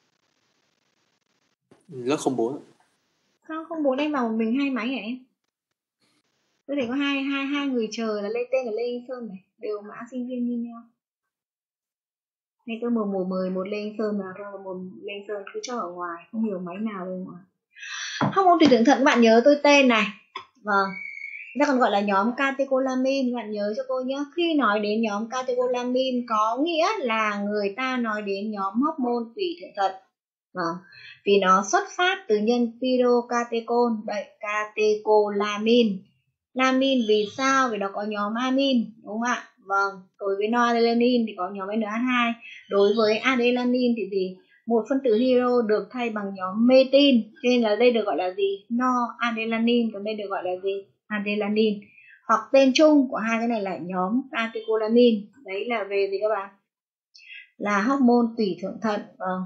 Lớp không bốn. Sao không bốn em vào một mình hai máy hả em? Tôi thấy có hai hai hai người chờ là Lê Tên và Lê Anh Sơn này, đều mã sinh viên như nhau. Này tôi một mùa mười một Lê Anh Sơn vào rồi, một Lê Anh Sơn cứ cho ở ngoài, không hiểu máy nào bên ngoài. Hormone tủy thượng thận các bạn nhớ tôi tên này. Vâng. Ta còn gọi là nhóm catecholamine, các bạn nhớ cho cô nhé. Khi nói đến nhóm catecholamine có nghĩa là người ta nói đến nhóm hormone tủy thượng thận. Vâng. Vì nó xuất phát từ nhân pyrocatechol, vậy catecholamine. Lamin vì sao? Vì nó có nhóm amin, đúng không ạ? Vâng. Đối với noradrenaline thì có nhóm en hát hai. Đối với adrenaline thì gì? Một phân tử hydro được thay bằng nhóm metin, cho nên là đây được gọi là gì? Noradrenaline, còn đây được gọi là gì? Adrenaline. Hoặc tên chung của hai cái này là nhóm catecholamine. Đấy là về gì các bạn? Là hormone tủy thượng thận. Vâng.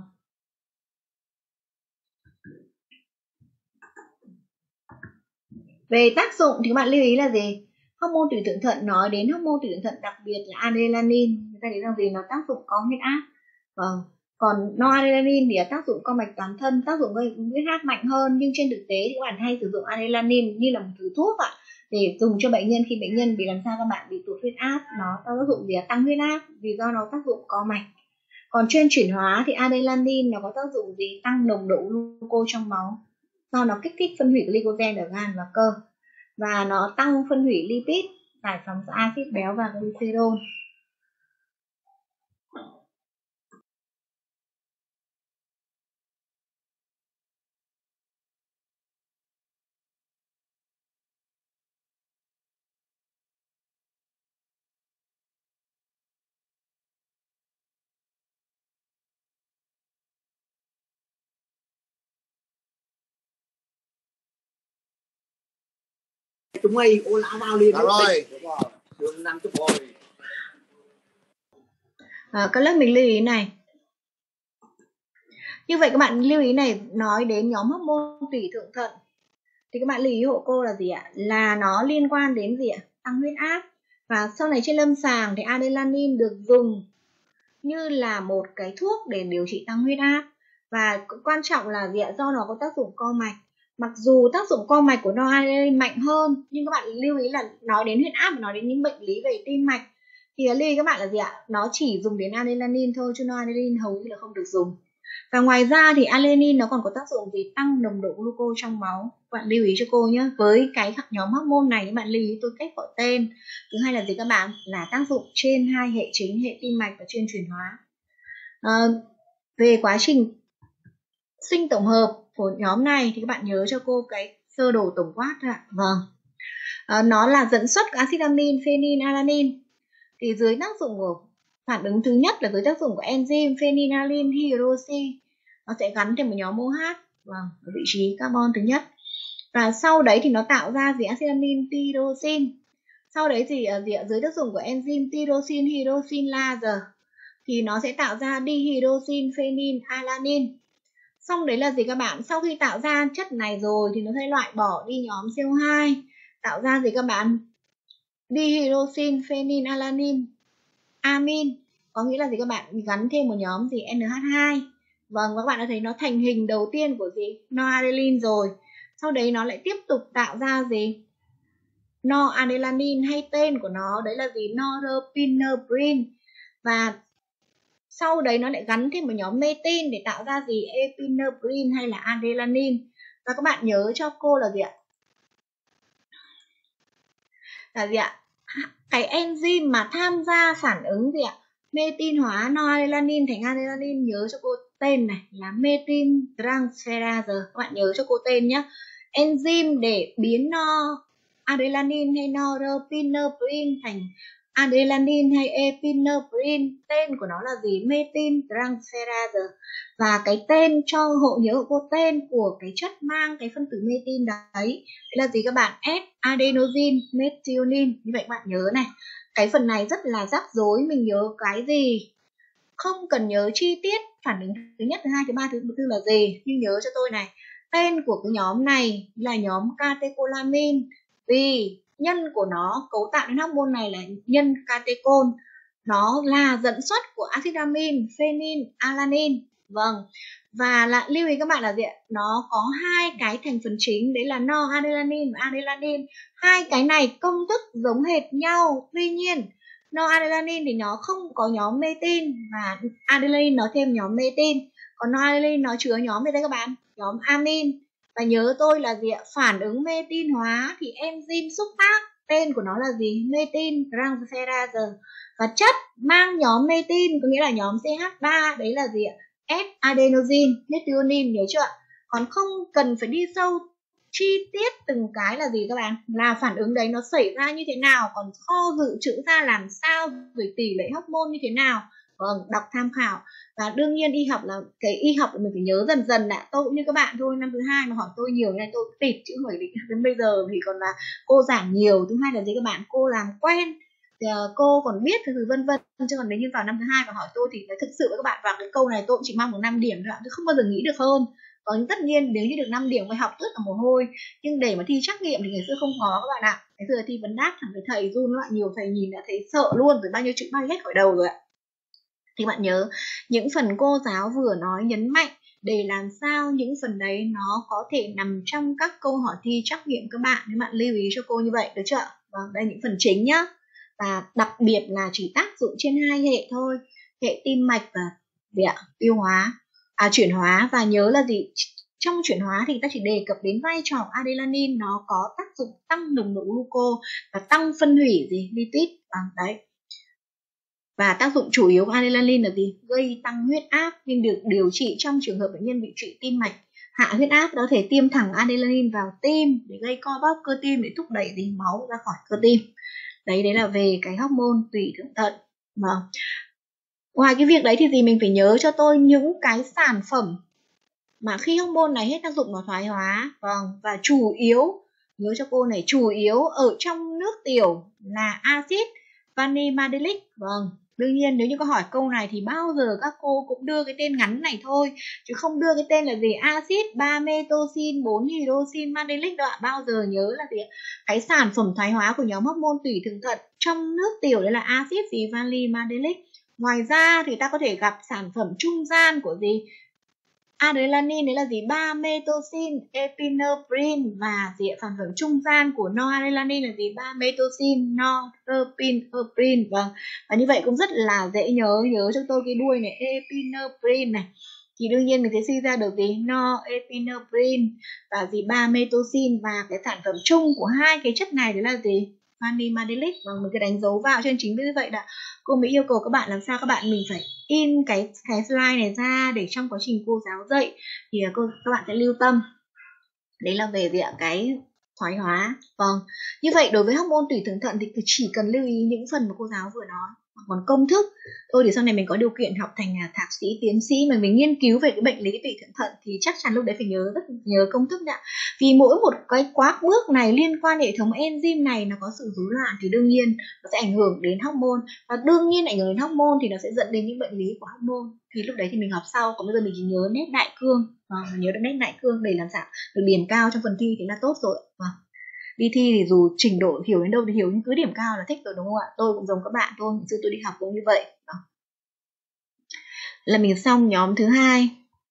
Về tác dụng thì các bạn lưu ý là gì? Hormone tủy thượng thận nói đến hormone tủy thượng thận, đặc biệt là adrenaline, người ta thấy rằng gì? Nó tác dụng có huyết áp. Vâng. Còn noradrenaline thì là tác dụng co mạch toàn thân, tác dụng gây huyết áp mạnh hơn, nhưng trên thực tế thì các bạn hay sử dụng adrenaline như là một thứ thuốc ạ, để dùng cho bệnh nhân khi bệnh nhân bị làm sao các bạn bị tụt huyết áp, nó tác dụng gì là tăng huyết áp vì do nó tác dụng co mạch. Còn trên chuyển hóa thì adrenaline nó có tác dụng gì? Tăng nồng độ glucose trong máu, do nó kích thích phân hủy glycogen ở gan và cơ, và nó tăng phân hủy lipid, giải phóng axit béo và glycerol. Chúng mày ô lá vào liền. Đó rồi. Đường năm chục rồi. À, các lớp mình lưu ý này. Như vậy các bạn lưu ý này, nói đến nhóm hormone tủy thượng thận thì các bạn lưu ý hộ cô là gì ạ? Là nó liên quan đến gì ạ? Tăng huyết áp. Và sau này trên lâm sàng thì adrenaline được dùng như là một cái thuốc để điều trị tăng huyết áp. Và quan trọng là gì ạ? Do nó có tác dụng co mạch. Mặc dù tác dụng co mạch của noradrenaline mạnh hơn, nhưng các bạn lưu ý là nói đến huyết áp, nói đến những bệnh lý về tim mạch thì lưu ý các bạn là gì ạ? Nó chỉ dùng đến adrenaline thôi, chứ noradrenaline hầu như là không được dùng. Và ngoài ra thì adrenaline nó còn có tác dụng gì? Tăng nồng độ glucose trong máu. Các bạn lưu ý cho cô nhé. Với cái nhóm hormone này các bạn lưu ý tôi cách gọi tên. Thứ hai là gì các bạn? Là tác dụng trên hai hệ chính, hệ tim mạch và trên chuyển hóa. À, về quá trình sinh tổng hợp của nhóm này thì các bạn nhớ cho cô cái sơ đồ tổng quát thôi ạ. Vâng. À, nó là dẫn xuất axit amin, phenylalanine. Thì dưới tác dụng của phản ứng thứ nhất là dưới tác dụng của enzyme phenylalanine hydroxy, nó sẽ gắn thêm một nhóm OH, vâng, ở vị trí carbon thứ nhất. Và sau đấy thì nó tạo ra gì? Axit amin tyrosine. Sau đấy thì ở dưới tác dụng của enzyme tyrosine hydroxylase thì nó sẽ tạo ra dihydroxy phenylalanine. Xong đấy là gì các bạn? Sau khi tạo ra chất này rồi thì nó sẽ loại bỏ đi nhóm xê o hai, tạo ra gì các bạn? Dihydroxy phenylalanine amin, có nghĩa là gì các bạn? Gắn thêm một nhóm gì? en hát hai. Vâng, các bạn đã thấy nó thành hình đầu tiên của gì? Noradrenaline rồi. Sau đấy nó lại tiếp tục tạo ra gì? Noradrenaline, hay tên của nó đấy là gì? Norepinephrine. Và sau đấy nó lại gắn thêm một nhóm metin để tạo ra gì? Epinephrine hay là adrenaline. Và các bạn nhớ cho cô là gì ạ? Là gì ạ? Cái enzyme mà tham gia phản ứng gì ạ? Metin hóa noradrenaline thành adrenaline, nhớ cho cô tên này là metin transferase. Các bạn nhớ cho cô tên nhé. Enzyme để biến noradrenaline hay norepinephrine thành adrenaline hay epinephrine, tên của nó là gì? Metin transferase. Và cái tên cho hộ nhớ của cô, tên của cái chất mang cái phân tử metin đấy, đấy là gì các bạn? S-adenosine methionine. Như vậy các bạn nhớ này, cái phần này rất là rắc rối, mình nhớ cái gì? Không cần nhớ chi tiết phản ứng thứ nhất, thứ hai, thứ ba, thứ tư là gì, nhưng nhớ cho tôi này, tên của cái nhóm này là nhóm catecholamine, vì nhân của nó cấu tạo nên hormone này là nhân catechol, nó là dẫn xuất của axit amin, phenylalanine. Vâng, và lại lưu ý các bạn là gì ạ? Nó có hai cái thành phần chính, đấy là noradrenaline và adrenaline. Hai cái này công thức giống hệt nhau, tuy nhiên noradrenaline thì nó không có nhóm metin và adrenaline nó thêm nhóm metin. Còn noradrenaline nó chứa nhóm gì đây các bạn? Nhóm amin. Và nhớ tôi là gì ạ? Phản ứng metin hóa thì enzyme xúc tác, tên của nó là gì? Metin transferase. Và chất mang nhóm metin có nghĩa là nhóm C H ba, đấy là gì ạ? S-adenosine methionine, nhớ chưa ạ? Còn không cần phải đi sâu chi tiết từng cái là gì các bạn, là phản ứng đấy nó xảy ra như thế nào, còn kho dự trữ ra làm sao, rồi tỷ lệ hormone như thế nào. Vâng, đọc tham khảo. Và đương nhiên y học là cái y học mình phải nhớ dần dần ạ. Tôi cũng như các bạn thôi, năm thứ hai mà hỏi tôi nhiều nên tôi tịt chữ hỏi định đến bây giờ thì còn là cô giảng nhiều. Thứ hai là gì các bạn, cô làm quen thì, uh, cô còn biết thứ vân vân, chứ còn nếu như vào năm thứ hai mà hỏi tôi thì thực sự với các bạn vào cái câu này tôi cũng chỉ mong được năm điểm thôi ạ, tôi không bao giờ nghĩ được hơn. Còn tất nhiên nếu như được năm điểm phải học rất là mồ hôi, nhưng để mà thi trắc nghiệm thì ngày xưa không có các bạn ạ. Ngày xưa thi vấn đáp thằng cái thầy run loại, nhiều thầy nhìn đã thấy sợ luôn, rồi bao nhiêu chữ bay hết khỏi đầu rồi ạ. Thì bạn nhớ những phần cô giáo vừa nói nhấn mạnh để làm sao những phần đấy nó có thể nằm trong các câu hỏi thi trắc nghiệm các bạn, nếu bạn lưu ý cho cô như vậy được chưa? Vâng, đây những phần chính nhá. Và đặc biệt là chỉ tác dụng trên hai hệ thôi, hệ tim mạch và gì ạ? Tiêu hóa, à chuyển hóa. Và nhớ là gì? Trong chuyển hóa thì ta chỉ đề cập đến vai trò adrenaline, nó có tác dụng tăng nồng độ gluco và tăng phân hủy gì? Lipid. Vâng, đấy. Và tác dụng chủ yếu của adrenaline là gì? Gây tăng huyết áp, nhưng được điều trị trong trường hợp bệnh nhân bị trụy tim mạch hạ huyết áp, có thể tiêm thẳng adrenaline vào tim để gây co bóp cơ tim, để thúc đẩy gì? Máu ra khỏi cơ tim. Đấy, đấy là về cái hormone tủy thượng thận. Vâng. Ngoài cái việc đấy thì gì mình phải nhớ cho tôi những cái sản phẩm mà khi hormone này hết tác dụng nó thoái hóa. Vâng, và chủ yếu, nhớ cho cô này, chủ yếu ở trong nước tiểu là axit vanilladelic. Vâng, đương nhiên nếu như có hỏi câu này thì bao giờ các cô cũng đưa cái tên ngắn này thôi, chứ không đưa cái tên là gì axit ba methyl bốn hydroxy mandelic đâu ạ. Bao giờ nhớ là gì? Cái sản phẩm thoái hóa của nhóm hormone tủy thượng thận trong nước tiểu đấy là axit gì? Vanilladelic. Ngoài ra thì ta có thể gặp sản phẩm trung gian của gì? Adrenaline đấy là gì? ba methyl epinephrine. Và gì ạ? Sản phẩm trung gian của noradrenaline là gì? ba methyl norepinephrine. Vâng. Và như vậy cũng rất là dễ nhớ. Nhớ cho tôi cái đuôi này, epinephrine này. Thì đương nhiên mình sẽ suy ra được gì? Norepinephrine và gì? ba methyl. Và cái sản phẩm chung của hai cái chất này đấy là gì? Vanilladelic. Vâng, mình cứ đánh dấu vào. Cho nên chính vì vậy là cô Mỹ yêu cầu các bạn làm sao các bạn mình phải in cái, cái slide này ra để trong quá trình cô giáo dạy thì cô, các bạn sẽ lưu tâm. Đấy là về gì ạ? Cái thoái hóa. Vâng. Như vậy đối với hormone tủy thượng thận thì chỉ cần lưu ý những phần mà cô giáo vừa nói. Còn công thức thôi thì sau này mình có điều kiện học thành thạc sĩ, tiến sĩ mà mình nghiên cứu về cái bệnh lý tủy thượng thận thì chắc chắn lúc đấy phải nhớ rất nhớ công thức đã. Vì mỗi một cái quá bước này liên quan hệ thống enzyme này nó có sự rối loạn thì đương nhiên nó sẽ ảnh hưởng đến hormone, và đương nhiên ảnh hưởng đến hormone thì nó sẽ dẫn đến những bệnh lý của hormone. Thì lúc đấy thì mình học sau, còn bây giờ mình chỉ nhớ nét đại cương. À, mình nhớ được nét đại cương để làm sao được điểm cao trong phần thi thì là tốt rồi. À. Đi thi thì dù trình độ hiểu đến đâu thì hiểu, nhưng cứ điểm cao là thích rồi đúng không ạ? Tôi cũng giống các bạn thôi, ngày xưa tôi đi học cũng như vậy. Đó. Là mình xong nhóm thứ hai.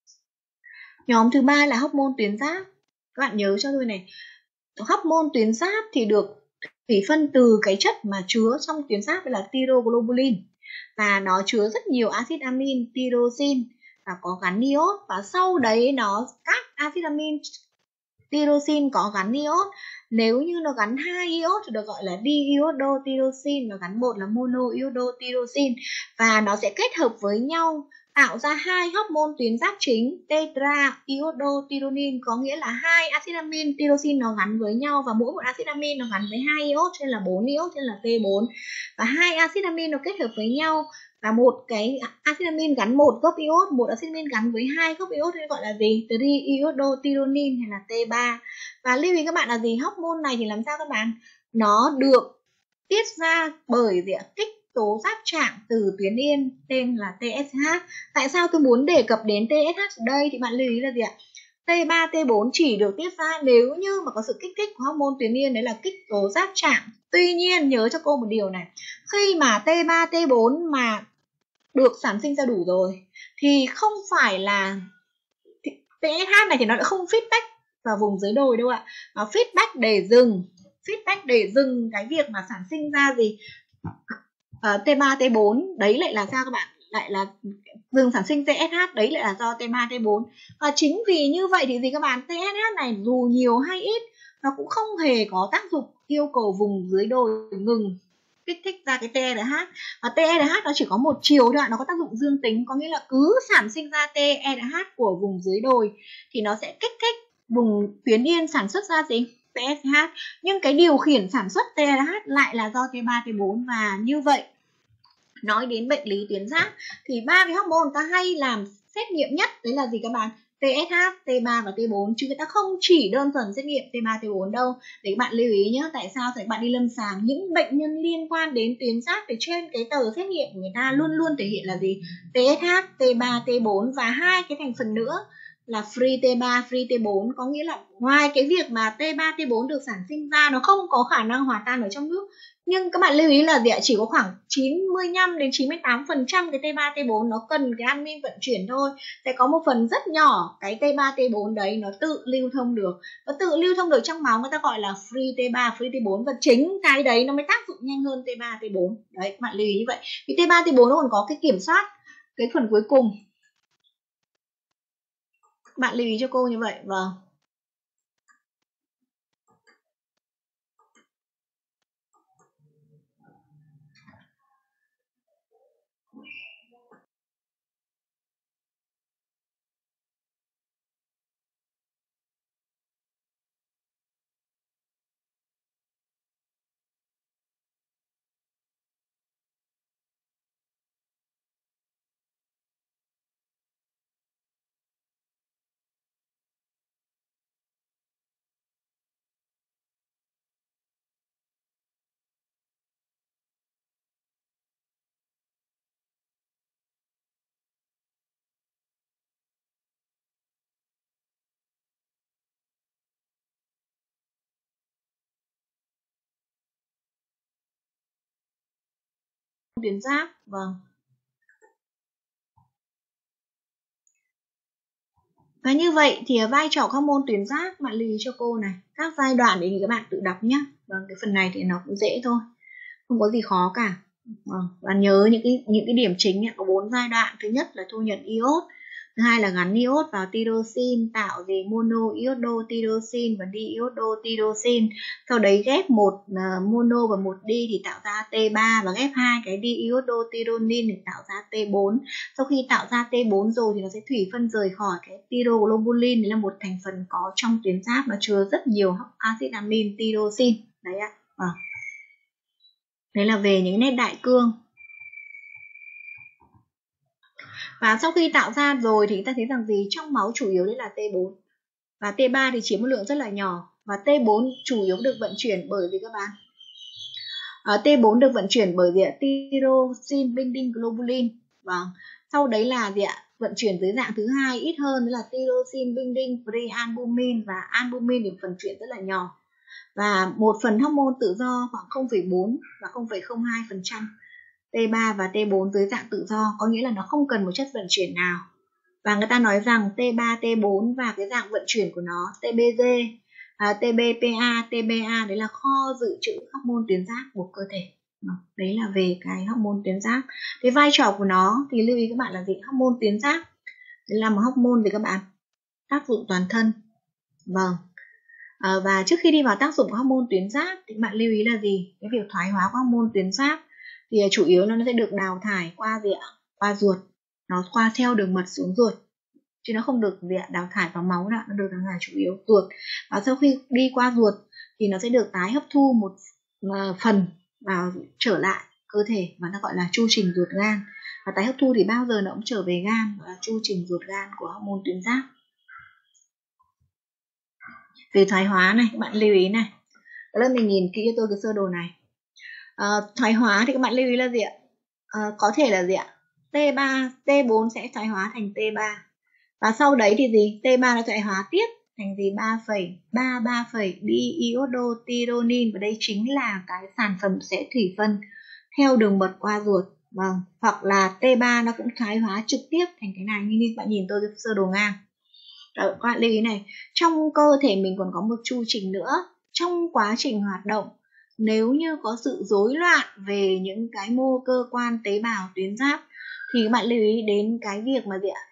Nhóm thứ ba là hormone tuyến giáp. Các bạn nhớ cho tôi này, hormone tuyến giáp thì được thủy phân từ cái chất mà chứa trong tuyến giáp, là thyroglobulin, và nó chứa rất nhiều axit amin tyrosine và có gắn iốt, và sau đấy nó các axit amin tyrosine có gắn iốt. Nếu như nó gắn hai iốt thì được gọi là diiodotyrosine, và gắn một là monoiodotyrosine, và nó sẽ kết hợp với nhau tạo ra hai hormone tuyến giáp chính tetraiodotyrosine, có nghĩa là hai axit amin tyrosine nó gắn với nhau, và mỗi một axit amin nó gắn với hai iốt, nên là bốn iốt, nên là T bốn, và hai axit amin nó kết hợp với nhau, và một cái axit amin gắn một gốc iốt, một axit amin gắn với hai gốc iốt nên gọi là gì? Triiodotyrosine hay là T ba. Và lưu ý các bạn là gì? Hormone này thì làm sao các bạn? Nó được tiết ra bởi gì ạ? Kích tố giáp trạng từ tuyến yên tên là T S H. Tại sao tôi muốn đề cập đến T S H ở đây thì bạn lưu ý là gì ạ? T ba, T bốn chỉ được tiết ra nếu như mà có sự kích thích của hormone tuyến yên, đấy là kích tố giáp trạng. Tuy nhiên nhớ cho cô một điều này, khi mà T ba, T bốn mà được sản sinh ra đủ rồi thì không phải là T S H này thì nó đã không feedback vào vùng dưới đồi đâu ạ. Nó feedback để dừng, feedback để dừng cái việc mà sản sinh ra gì uh, T ba, T bốn. Đấy lại là sao các bạn? Lại là dừng sản sinh T S H, đấy lại là do T ba, T bốn. Và chính vì như vậy thì gì các bạn? T S H này dù nhiều hay ít nó cũng không hề có tác dụng yêu cầu vùng dưới đồi ngừng kích thích ra cái T R H. Và T R H nó chỉ có một chiều thôi, nó có tác dụng dương tính, có nghĩa là cứ sản sinh ra T R H của vùng dưới đồi thì nó sẽ kích thích vùng tuyến yên sản xuất ra gì? T S H. Nhưng cái điều khiển sản xuất T R H lại là do T ba, T bốn. Và như vậy nói đến bệnh lý tuyến giáp thì ba cái hormone ta hay làm xét nghiệm nhất đấy là gì các bạn? T S H, T ba và T bốn, chứ người ta không chỉ đơn thuần xét nghiệm T ba, T bốn đâu. Để các bạn lưu ý nhé, tại sao tại bạn đi lâm sàng những bệnh nhân liên quan đến tuyến giáp thì trên cái tờ xét nghiệm của người ta luôn luôn thể hiện là gì? T S H, T ba, T bốn và hai cái thành phần nữa là free T ba, free T bốn, có nghĩa là ngoài cái việc mà T ba, T bốn được sản sinh ra nó không có khả năng hòa tan ở trong nước, nhưng các bạn lưu ý là gì ạ? Chỉ có khoảng chín mươi lăm đến chín mươi tám phần trăm cái T ba, T bốn nó cần cái amin vận chuyển thôi. Sẽ có một phần rất nhỏ cái T ba, T bốn đấy nó tự lưu thông được. Nó tự lưu thông được trong máu, người ta gọi là free T ba, free T bốn, và chính cái đấy nó mới tác dụng nhanh hơn T ba, T bốn. Đấy, các bạn lưu ý như vậy. Thì T ba, T bốn nó còn có cái kiểm soát cái phần cuối cùng. Các bạn lưu ý cho cô như vậy. Vâng. Tuyến giáp, vâng. Và như vậy thì vai trò hormone tuyến giáp bạn lưu ý cho cô này. Các giai đoạn để thì các bạn tự đọc nhé. Vâng, cái phần này thì nó cũng dễ thôi, không có gì khó cả. Vâng, và nhớ những cái những cái điểm chính có bốn giai đoạn. Thứ nhất là thu nhận iốt, thứ hai là gắn iốt vào tyrosine tạo gì monoiodotyrosine và diiodotyrosine. Sau đấy ghép một uh, mono và một di thì tạo ra T ba, và ghép hai cái diiodotyrosine để tạo ra T bốn. Sau khi tạo ra T bốn rồi thì nó sẽ thủy phân rời khỏi cái thyroglobulin, đấy là một thành phần có trong tuyến giáp, nó chứa rất nhiều axit amin tyrosine. Đấy ạ. Vâng. Đấy là về những nét đại cương. Và sau khi tạo ra rồi thì chúng ta thấy rằng gì? Trong máu chủ yếu đấy là T bốn. Và T ba thì chiếm một lượng rất là nhỏ. Và T bốn chủ yếu được vận chuyển bởi gì các bạn? À, T bốn được vận chuyển bởi gì ạ? Tyrosine binding globulin. Vâng. Sau đấy là gì ạ? Vận chuyển dưới dạng thứ hai ít hơn, đó là tyrosine binding prealbumin, và albumin thì vận chuyển rất là nhỏ. Và một phần hormone tự do khoảng không phẩy bốn và không phẩy không hai phần trăm. T ba và T bốn dưới dạng tự do, có nghĩa là nó không cần một chất vận chuyển nào. Và người ta nói rằng T ba, T bốn và cái dạng vận chuyển của nó T B G, à, T B P A, T B A đấy là kho dự trữ hormone tuyến giáp của cơ thể. Đấy là về cái hormone tuyến giáp. Cái vai trò của nó thì lưu ý các bạn là gì? Hormone tuyến giáp đấy là một hormone gì các bạn? Tác dụng toàn thân. Vâng. À, và trước khi đi vào tác dụng của hormone tuyến giáp thì các bạn lưu ý là gì? Cái việc thoái hóa của hormone tuyến giáp thì chủ yếu nó sẽ được đào thải qua gì ạ? Qua ruột. Nó qua theo đường mật xuống ruột. Chứ nó không được gì ạ? Đào thải vào máu nữa, nó được đào thải chủ yếu ruột. Và sau khi đi qua ruột thì nó sẽ được tái hấp thu một uh, phần vào trở lại cơ thể và nó gọi là chu trình ruột gan. Và tái hấp thu thì bao giờ nó cũng trở về gan, gọi là chu trình ruột gan của hormone tuyến giáp. Về thoái hóa này, các bạn lưu ý này. Đó là mình nhìn kỹ cho tôi cái sơ đồ này. À, thoái hóa thì các bạn lưu ý là gì ạ? À, có thể là gì ạ? T ba, T bốn sẽ thoái hóa thành T ba. Và sau đấy thì gì? T ba nó thoái hóa tiếp thành gì? ba phẩy ba ba phẩy diiodotironin. Và đây chính là cái sản phẩm sẽ thủy phân theo đường mật qua ruột. Vâng. Hoặc là T ba nó cũng thoái hóa trực tiếp thành cái này. Như các bạn nhìn tôi cái sơ đồ ngang. Đó, các bạn lưu ý này, trong cơ thể mình còn có một chu trình nữa. Trong quá trình hoạt động, nếu như có sự rối loạn về những cái mô cơ quan tế bào tuyến giáp thì các bạn lưu ý đến cái việc mà gì ạ?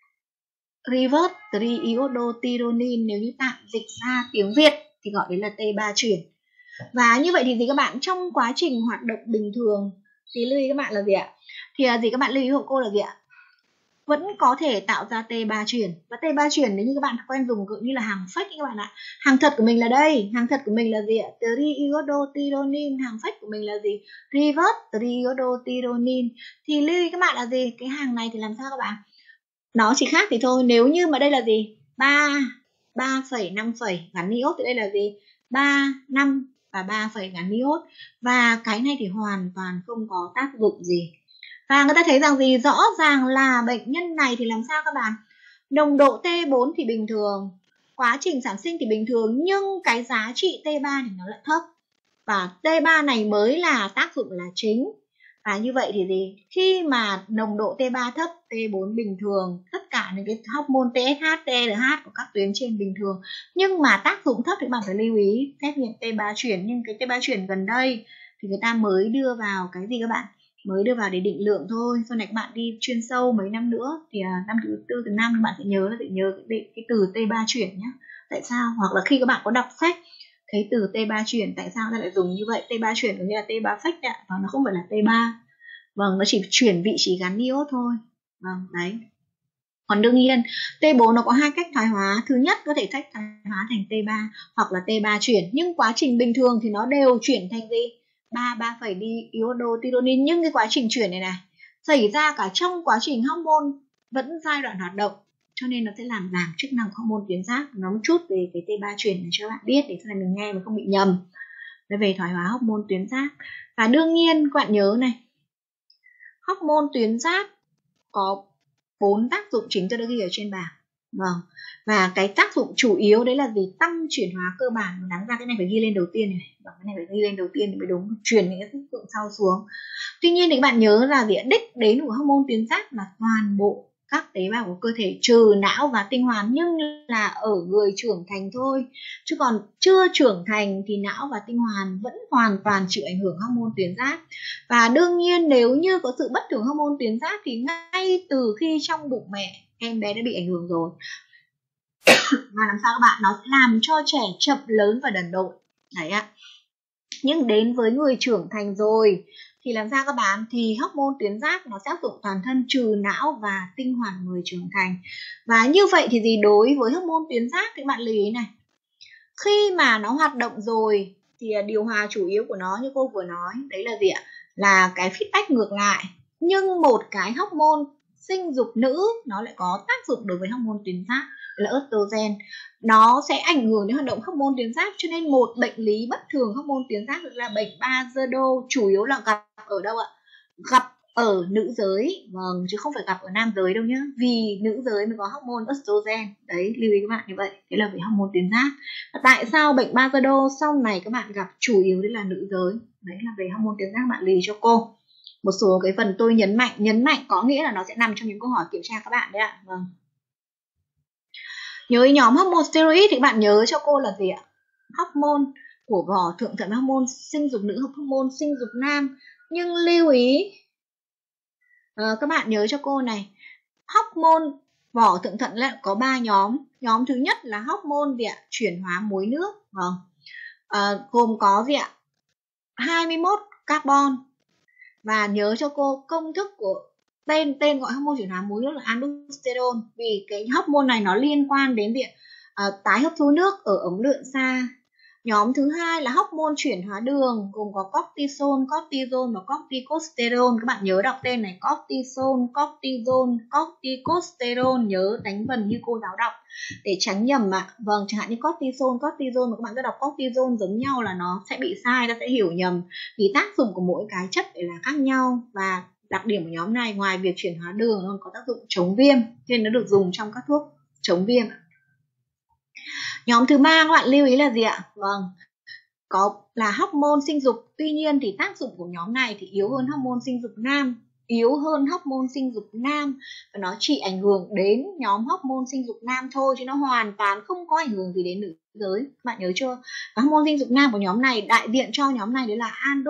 Reverse triiodotironin, nếu như tạm dịch ra tiếng Việt thì gọi đấy là T ba chuyển. Và như vậy thì gì các bạn? Trong quá trình hoạt động bình thường thì lưu ý các bạn là gì ạ? Thì là gì các bạn lưu ý hộ cô là gì ạ? Vẫn có thể tạo ra T ba chuyển. Và T ba chuyển nếu như các bạn quen dùng như là hàng fake các bạn ạ. Hàng thật của mình là đây, hàng thật của mình là gì ạ? Triiodotironin, hàng fake của mình là gì? Reverse triiodotironin. Thì lưu ý các bạn là gì? Cái hàng này thì làm sao các bạn? Nó chỉ khác thì thôi, nếu như mà đây là gì? ba, ba phẩy năm phẩy gắn iốt thì đây là gì? ba, năm và ba phẩy gắn iốt. Và cái này thì hoàn toàn không có tác dụng gì. Và người ta thấy rằng gì? Rõ ràng là bệnh nhân này thì làm sao các bạn? Nồng độ T bốn thì bình thường, quá trình sản sinh thì bình thường, nhưng cái giá trị T ba thì nó lại thấp. Và T ba này mới là tác dụng là chính. Và như vậy thì gì? Khi mà nồng độ T ba thấp, T bốn bình thường, tất cả những cái hormone T S H, T R H của các tuyến trên bình thường, nhưng mà tác dụng thấp thì bạn phải lưu ý xét nghiệm T ba chuyển. Nhưng cái T ba chuyển gần đây thì người ta mới đưa vào cái gì các bạn? Mới đưa vào để định lượng thôi. Sau này các bạn đi chuyên sâu mấy năm nữa thì năm thứ tư thứ năm các bạn sẽ nhớ là sẽ nhớ cái, cái từ T ba chuyển nhé. Tại sao? Hoặc là khi các bạn có đọc sách thấy từ T ba chuyển, tại sao ta lại dùng như vậy? T ba chuyển có nghĩa là T ba phách ạ, và nó không phải là T ba. Vâng, nó chỉ chuyển vị trí gắn iốt thôi. Vâng, đấy. Còn đương nhiên, T bốn nó có hai cách thoái hóa. Thứ nhất có thể tách thoái hóa thành T ba hoặc là T ba chuyển. Nhưng quá trình bình thường thì nó đều chuyển thành gì? ba, ba phẩy diiodotironin. Nhưng cái quá trình chuyển này này xảy ra cả trong quá trình hormone vẫn giai đoạn hoạt động. Cho nên nó sẽ làm giảm chức năng hormone tuyến giáp. Nói một chút về cái T ba chuyển này cho các bạn biết để sau này mình nghe mà không bị nhầm. Về thoái hóa hormone tuyến giáp. Và đương nhiên các bạn nhớ này, hormone tuyến giáp có bốn tác dụng chính tôi đã ghi ở trên bảng. Vâng. Và cái tác dụng chủ yếu đấy là gì? Tăng chuyển hóa cơ bản. Đáng ra cái này phải ghi lên đầu tiên này. Vâng, cái này phải ghi lên đầu tiên thì mới đúng. Chuyển những cái tác dụng sau xuống. Tuy nhiên thì các bạn nhớ là gì? Đích đến của hormone tuyến giáp là toàn bộ các tế bào của cơ thể trừ não và tinh hoàn, nhưng là ở người trưởng thành thôi. Chứ còn chưa trưởng thành thì não và tinh hoàn vẫn hoàn toàn chịu ảnh hưởng hormone tuyến giáp. Và đương nhiên nếu như có sự bất thường hormone tuyến giáp thì ngay từ khi trong bụng mẹ em bé đã bị ảnh hưởng rồi. Và làm sao các bạn? Nó sẽ làm cho trẻ chậm lớn và đần độn. Đấy ạ. Nhưng đến với người trưởng thành rồi thì làm sao các bạn? Thì hormone tuyến giáp nó sẽ áp dụng toàn thân trừ não và tinh hoàn người trưởng thành. Và như vậy thì gì? Đối với hormone tuyến giáp thì các bạn lưu ý này, khi mà nó hoạt động rồi thì điều hòa chủ yếu của nó như cô vừa nói đấy là gì ạ? Là cái feedback ngược lại. Nhưng một cái hormone sinh dục nữ nó lại có tác dụng đối với hormone tuyến giáp là estrogen. Nó sẽ ảnh hưởng đến hoạt động hormone tuyến giáp, cho nên một bệnh lý bất thường hormone tuyến giáp là bệnh Bajedo, chủ yếu là gặp ở đâu ạ? Gặp ở nữ giới, vâng, chứ không phải gặp ở nam giới đâu nhá. Vì nữ giới mới có hormone estrogen. Đấy, lưu ý các bạn như vậy. Đấy là về hormone tuyến giáp. Và tại sao bệnh Bajedo sau này các bạn gặp chủ yếu đấy là nữ giới? Đấy là về hormone tuyến giáp, bạn lưu ý cho cô. Một số cái phần tôi nhấn mạnh, nhấn mạnh có nghĩa là nó sẽ nằm trong những câu hỏi kiểm tra các bạn đấy ạ. Vâng. Nhớ nhóm hormone steroid thì các bạn nhớ cho cô là gì ạ? Hormone của vỏ thượng thận, hormone sinh dục nữ, hormone sinh dục nam. Nhưng lưu ý à, các bạn nhớ cho cô này, hormone vỏ thượng thận lại có ba nhóm. Nhóm thứ nhất là hormone gì ạ? Chuyển hóa muối nước, vâng. À, gồm có gì ạ? hai mươi mốt carbon. Và nhớ cho cô công thức của tên tên gọi hormone chuyển hóa muối nước là aldosterone, vì cái hormone này nó liên quan đến việc uh, tái hấp thu nước ở ống lượn xa. Nhóm thứ hai là hormone chuyển hóa đường, gồm có cortisol, cortisol và corticosterone. Các bạn nhớ đọc tên này: cortisol, cortisol, corticosterone. Nhớ đánh vần như cô giáo đọc để tránh nhầm ạ. À. Vâng, chẳng hạn như cortisol, cortisol mà các bạn cứ đọc cortisol giống nhau là nó sẽ bị sai, ta sẽ hiểu nhầm. Vì tác dụng của mỗi cái chất là khác nhau, và đặc điểm của nhóm này ngoài việc chuyển hóa đường nó còn có tác dụng chống viêm, nên nó được dùng trong các thuốc chống viêm. Nhóm thứ ba các bạn lưu ý là gì ạ? Vâng, có là hormone sinh dục. Tuy nhiên thì tác dụng của nhóm này thì yếu hơn hormone sinh dục nam, yếu hơn hormone sinh dục nam và nó chỉ ảnh hưởng đến nhóm hormone sinh dục nam thôi, chứ nó hoàn toàn không có ảnh hưởng gì đến nữ giới. Các bạn nhớ chưa? Và hormone sinh dục nam của nhóm này, đại diện cho nhóm này đấy là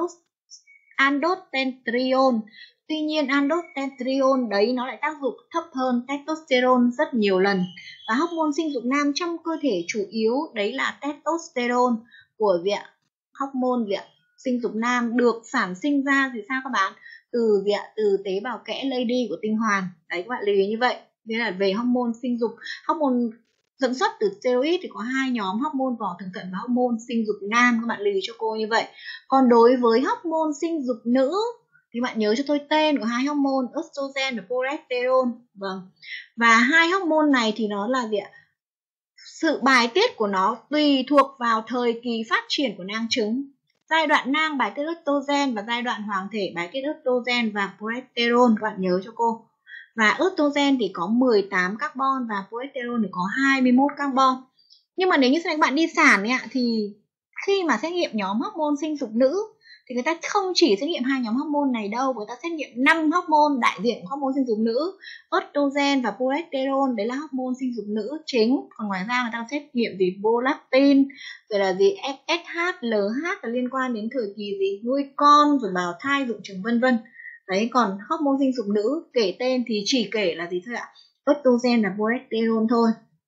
aldosterone. Tuy nhiên aldosterone đấy nó lại tác dụng thấp hơn testosterone rất nhiều lần. Và hormone sinh dục nam trong cơ thể chủ yếu đấy là testosterone của việc hormone việc sinh dục nam được sản sinh ra thì sao các bạn? Từ việc từ tế bào kẽ lady của tinh hoàn. Đấy các bạn lưu ý như vậy. Đây là về hormone sinh dục. Hormone dẫn xuất từ steroid thì có hai nhóm: hormone vỏ thượng thận và hormone sinh dục nam. Các bạn lưu ý cho cô như vậy. Còn đối với hormone sinh dục nữ thì bạn nhớ cho tôi tên của hai hormone estrogen và progesterone. Vâng. Và hai hormone này thì nó là gì ạ? Sự bài tiết của nó tùy thuộc vào thời kỳ phát triển của nang trứng. Giai đoạn nang bài tiết estrogen và giai đoạn hoàng thể bài tiết estrogen và progesterone. Các bạn nhớ cho cô. Và estrogen thì có mười tám carbon và progesterone thì có hai mươi mốt carbon. Nhưng mà nếu như các bạn đi sản ấy ạ, thì khi mà xét nghiệm nhóm hormone sinh dục nữ thì người ta không chỉ xét nghiệm hai nhóm hormone này đâu, người ta xét nghiệm năm hormone đại diện của hormone sinh dục nữ: estrogen và progesterone, đấy là hormone sinh dục nữ chính. Còn ngoài ra người ta xét nghiệm gì prolactin, rồi là gì ép ét hát, lờ hát là liên quan đến thời kỳ gì nuôi con, rồi bào thai, dụng trứng vân vân. Đấy, còn hormone sinh dục nữ kể tên thì chỉ kể là gì thôi ạ? Estrogen và progesterone thôi.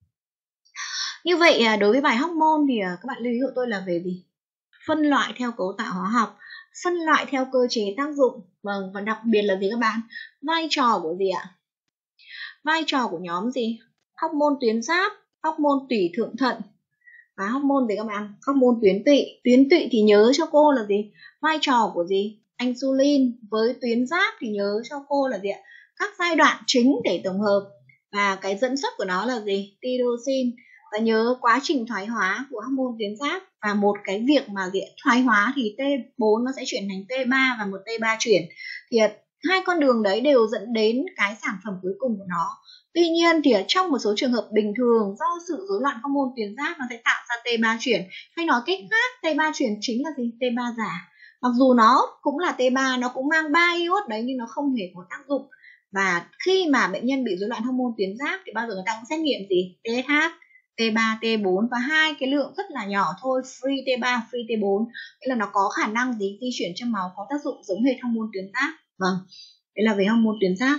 Như vậy đối với bài hormone thì các bạn lưu ý của tôi là về gì? Phân loại theo cấu tạo hóa học, phân loại theo cơ chế tác dụng. Vâng, và đặc biệt là gì các bạn? Vai trò của gì ạ? Vai trò của nhóm gì? Hormone tuyến giáp, hormone tủy thượng thận và hormone gì các bạn? Hormone tuyến tụy. Tuyến tụy thì nhớ cho cô là gì? Vai trò của gì? Insulin. Với tuyến giáp thì nhớ cho cô là gì ạ? Các giai đoạn chính để tổng hợp. Và cái dẫn xuất của nó là gì? Tyrosine. Và nhớ quá trình thoái hóa của hormone tuyến giáp, và một cái việc mà gì? Thoái hóa thì T bốn nó sẽ chuyển thành T ba và một T ba chuyển. Thì hai con đường đấy đều dẫn đến cái sản phẩm cuối cùng của nó. Tuy nhiên thì ở trong một số trường hợp bình thường, do sự rối loạn hormone tuyến giáp nó sẽ tạo ra T ba chuyển. Hay nói cách khác, T ba chuyển chính là gì? T ba giả. Mặc dù nó cũng là T ba, nó cũng mang ba iốt đấy, nhưng nó không hề có tác dụng. Và khi mà bệnh nhân bị rối loạn hormone tuyến giáp thì bao giờ người ta cũng xét nghiệm gì? T S H, T ba, T bốn và hai cái lượng rất là nhỏ thôi, free T ba, free T bốn. Nghĩa là nó có khả năng gì di chuyển trong máu, có tác dụng giống hệt hormone tuyến giáp. Vâng, đấy là về hormone tuyến giáp.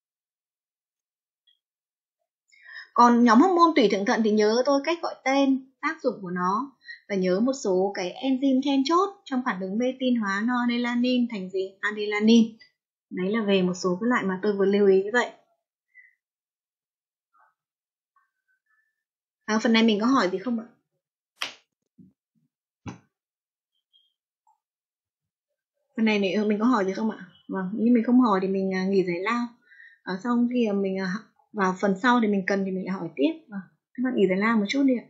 Còn nhóm hormone tủy thượng thận thì nhớ tôi cách gọi tên, tác dụng của nó, và nhớ một số cái enzyme then chốt trong phản ứng mê tin hóa noradrenaline thành gì? Adrenaline. Đấy là về một số cái loại mà tôi vừa lưu ý như vậy. À, phần này mình có hỏi gì không ạ? Phần này mình có hỏi gì không ạ? Vâng, nhưng mình không hỏi thì mình nghỉ giải lao. À, xong khi mình vào phần sau thì mình cần thì mình lại hỏi tiếp. Vâng, các bạn nghỉ giải lao một chút đi ạ.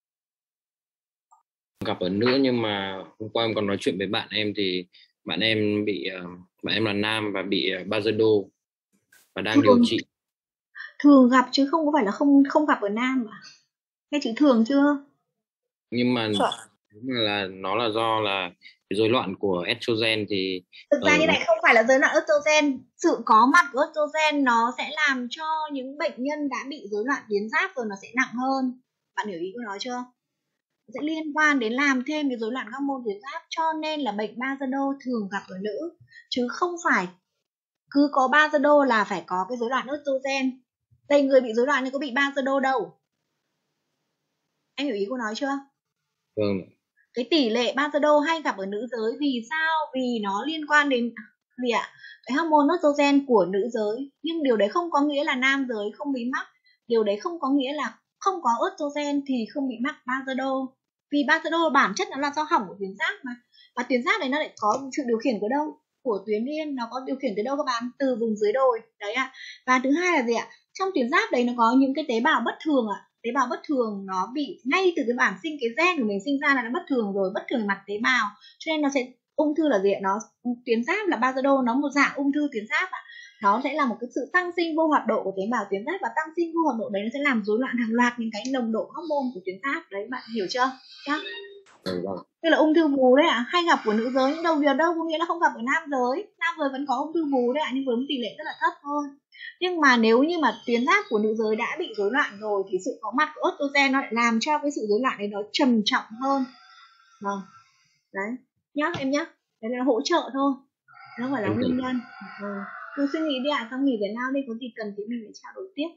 Gặp ở nữa, nhưng mà hôm qua em còn nói chuyện với bạn em thì bạn em bị bạn em là nam và bị Bajedo và đang thường, điều trị. Thường gặp chứ không có phải là không không gặp ở nam mà. Nghe chữ thường chưa? Nhưng mà là nó là do là cái rối loạn của estrogen thì thực ra ở như này không phải là rối loạn estrogen. Sự có mặt của estrogen nó sẽ làm cho những bệnh nhân đã bị rối loạn tuyến giáp rồi nó sẽ nặng hơn. Bạn hiểu ý của nó chưa? Sẽ liên quan đến làm thêm cái rối loạn hormone tuyến giáp, cho nên là bệnh Basedow thường gặp ở nữ, chứ không phải cứ có Basedow là phải có cái rối loạn estrogen. Đây, người bị rối loạn này có bị Basedow đâu. Em hiểu ý của nó chưa? vâng. Cái tỷ lệ Basedow hay gặp ở nữ giới vì sao? Vì nó liên quan đến gì ạ? Cái hormone estrogen của nữ giới. Nhưng điều đấy không có nghĩa là nam giới không bị mắc. Điều đấy không có nghĩa là không có estrogen thì không bị mắc Basedow. Vì Basedow bản chất nó là do hỏng của tuyến giáp mà. Và tuyến giáp này nó lại có sự điều khiển của đâu? Của tuyến yên, nó có điều khiển từ đâu các bạn? Từ vùng dưới đồi. Đấy ạ. Và thứ hai là gì ạ? Trong tuyến giáp đấy nó có những cái tế bào bất thường ạ. Tế bào bất thường nó bị ngay từ cái bản sinh, cái gen của mình sinh ra là nó bất thường rồi, bất thường mặt tế bào, cho nên nó sẽ ung thư là gì ạ? Nó tuyến giáp là Basedow, nó một dạng ung thư tuyến giáp ạ. Nó sẽ là một cái sự tăng sinh vô hoạt độ của tế bào tuyến giáp, và tăng sinh vô hoạt độ đấy nó sẽ làm rối loạn hàng loạt những cái nồng độ hormone của tuyến giáp đấy, bạn hiểu chưa? Nhá. Tức là ung thư vú đấy ạ, à, hay gặp của nữ giới, nhưng đâu điều đâu có nghĩa là không gặp ở nam giới. Nam giới vẫn có ung thư vú đấy ạ, à, nhưng với một tỷ lệ rất là thấp thôi. Nhưng mà nếu như mà tuyến giáp của nữ giới đã bị rối loạn rồi thì sự có mặt của estrogen nó lại làm cho cái sự rối loạn đấy nó trầm trọng hơn. Vâng. Đấy, nhá em nhá. Đấy là hỗ trợ thôi. Nó không phải là nguyên nhân. Ừ. Cứ suy nghĩ đi ạ, à, xong nghỉ giải lao đi, có gì cần thì mình phải trao đổi tiếp.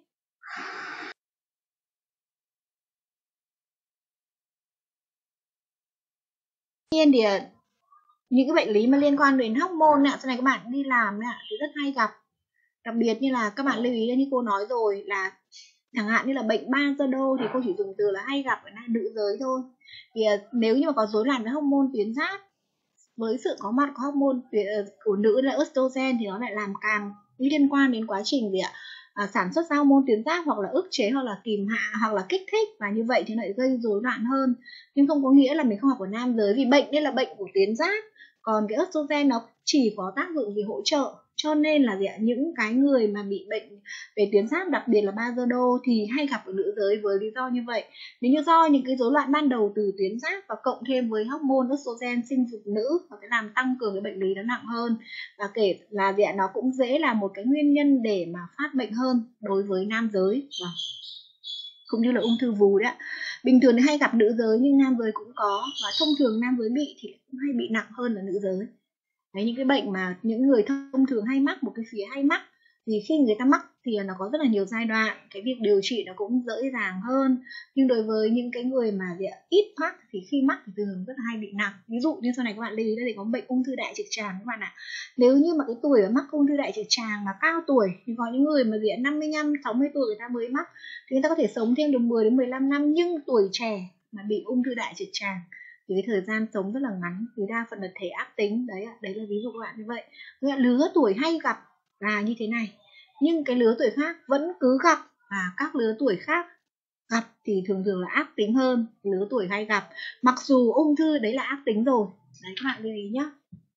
Tuy nhiên thì những cái bệnh lý mà liên quan đến hormone ạ, sau này các bạn đi làm ạ thì rất hay gặp. Đặc biệt như là các bạn lưu ý là như cô nói rồi, là chẳng hạn như là bệnh Basedow thì cô chỉ dùng từ là hay gặp ở nữ giới thôi. Thì nếu như mà có rối loạn với hormone tuyến giáp với sự có mặt của hormone của nữ là estrogen thì nó lại làm càng liên quan đến quá trình gì ạ? À, sản xuất ra hormone tuyến giáp, hoặc là ức chế, hoặc là kìm hạ, hoặc là kích thích, và như vậy thì lại gây rối loạn hơn. Nhưng không có nghĩa là mình không học ở nam giới, vì bệnh đây là bệnh của tuyến giáp, còn cái estrogen nó chỉ có tác dụng gì hỗ trợ. Cho nên là gì ạ? Những cái người mà bị bệnh về tuyến giáp, đặc biệt là Basedow thì hay gặp ở nữ giới với lý do như vậy. Nếu như do những cái rối loạn ban đầu từ tuyến giáp và cộng thêm với hormone estrogen sinh dục nữ, nó sẽ làm tăng cường cái bệnh lý nó nặng hơn, và kể là gì ạ? Nó cũng dễ là một cái nguyên nhân để mà phát bệnh hơn đối với nam giới, và cũng như là ung thư vú đấy ạ. Bình thường thì hay gặp nữ giới nhưng nam giới cũng có, và thông thường nam giới bị thì cũng hay bị nặng hơn là nữ giới. Đấy, những cái bệnh mà những người thông thường hay mắc, một cái phía hay mắc, thì khi người ta mắc thì nó có rất là nhiều giai đoạn, cái việc điều trị nó cũng dễ dàng hơn. Nhưng đối với những cái người mà ít mắc thì khi mắc thì thường rất là hay bị nặng. Ví dụ như sau này các bạn lưu ý là thì có bệnh ung thư đại trực tràng các bạn ạ. Nếu như mà cái tuổi mà mắc ung thư đại trực tràng mà cao tuổi, thì có những người mà diện năm mươi lăm, sáu mươi tuổi người ta mới mắc, thì người ta có thể sống thêm được mười đến mười lăm năm, nhưng tuổi trẻ mà bị ung thư đại trực tràng thì cái thời gian sống rất là ngắn, thì đa phần là thể ác tính. Đấy ạ, đấy là ví dụ các bạn như vậy. Nghĩa là lứa tuổi hay gặp là như thế này, nhưng cái lứa tuổi khác vẫn cứ gặp, và các lứa tuổi khác gặp thì thường thường là ác tính hơn lứa tuổi hay gặp, mặc dù ung thư đấy là ác tính rồi. Đấy các bạn lưu ý nhé.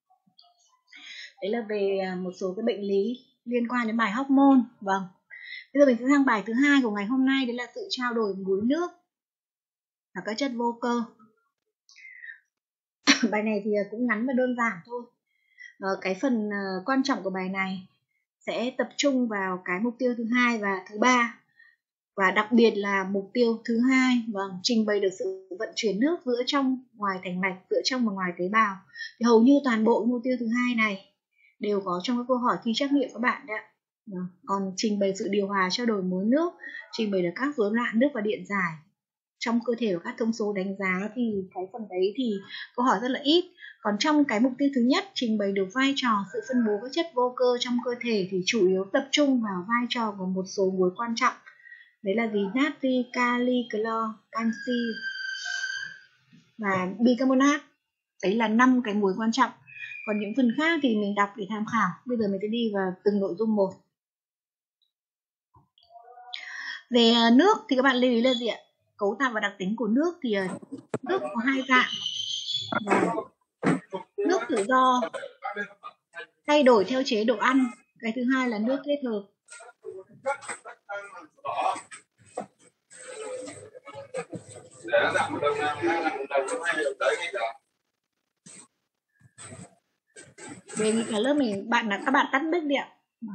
Đấy là về một số cái bệnh lý liên quan đến bài hormone. Vâng, bây giờ mình sẽ sang bài thứ hai của ngày hôm nay, đấy là sự trao đổi muối nước và các chất vô cơ. Bài này thì cũng ngắn và đơn giản thôi. Ờ, cái phần uh, quan trọng của bài này sẽ tập trung vào cái mục tiêu thứ hai và thứ ba, và đặc biệt là mục tiêu thứ hai, vâng, trình bày được sự vận chuyển nước giữa trong ngoài thành mạch, giữa trong và ngoài tế bào. Thì hầu như toàn bộ mục tiêu thứ hai này đều có trong các câu hỏi thi trắc nghiệm các bạn đấy. Vâng. Còn trình bày sự điều hòa trao đổi muối nước, trình bày được các rối loạn nước và điện giải trong cơ thể và các thông số đánh giá, thì cái phần đấy thì câu hỏi rất là ít. Còn trong cái mục tiêu thứ nhất, trình bày được vai trò sự phân bố các chất vô cơ trong cơ thể, thì chủ yếu tập trung vào vai trò của một số muối quan trọng. Đấy là gì? Natri, kali, clo, canxi và bicarbonate. Đấy là năm cái muối quan trọng. Còn những phần khác thì mình đọc để tham khảo. Bây giờ mình sẽ đi vào từng nội dung một. Về nước thì các bạn lưu ý là gì ạ? Cấu tạo và đặc tính của nước thì nước có hai dạng. Nước tự do thay đổi theo chế độ ăn. Cái thứ hai là nước kết hợp. Đề nghị cả lớp mình bạn là các bạn tắt mic đi ạ.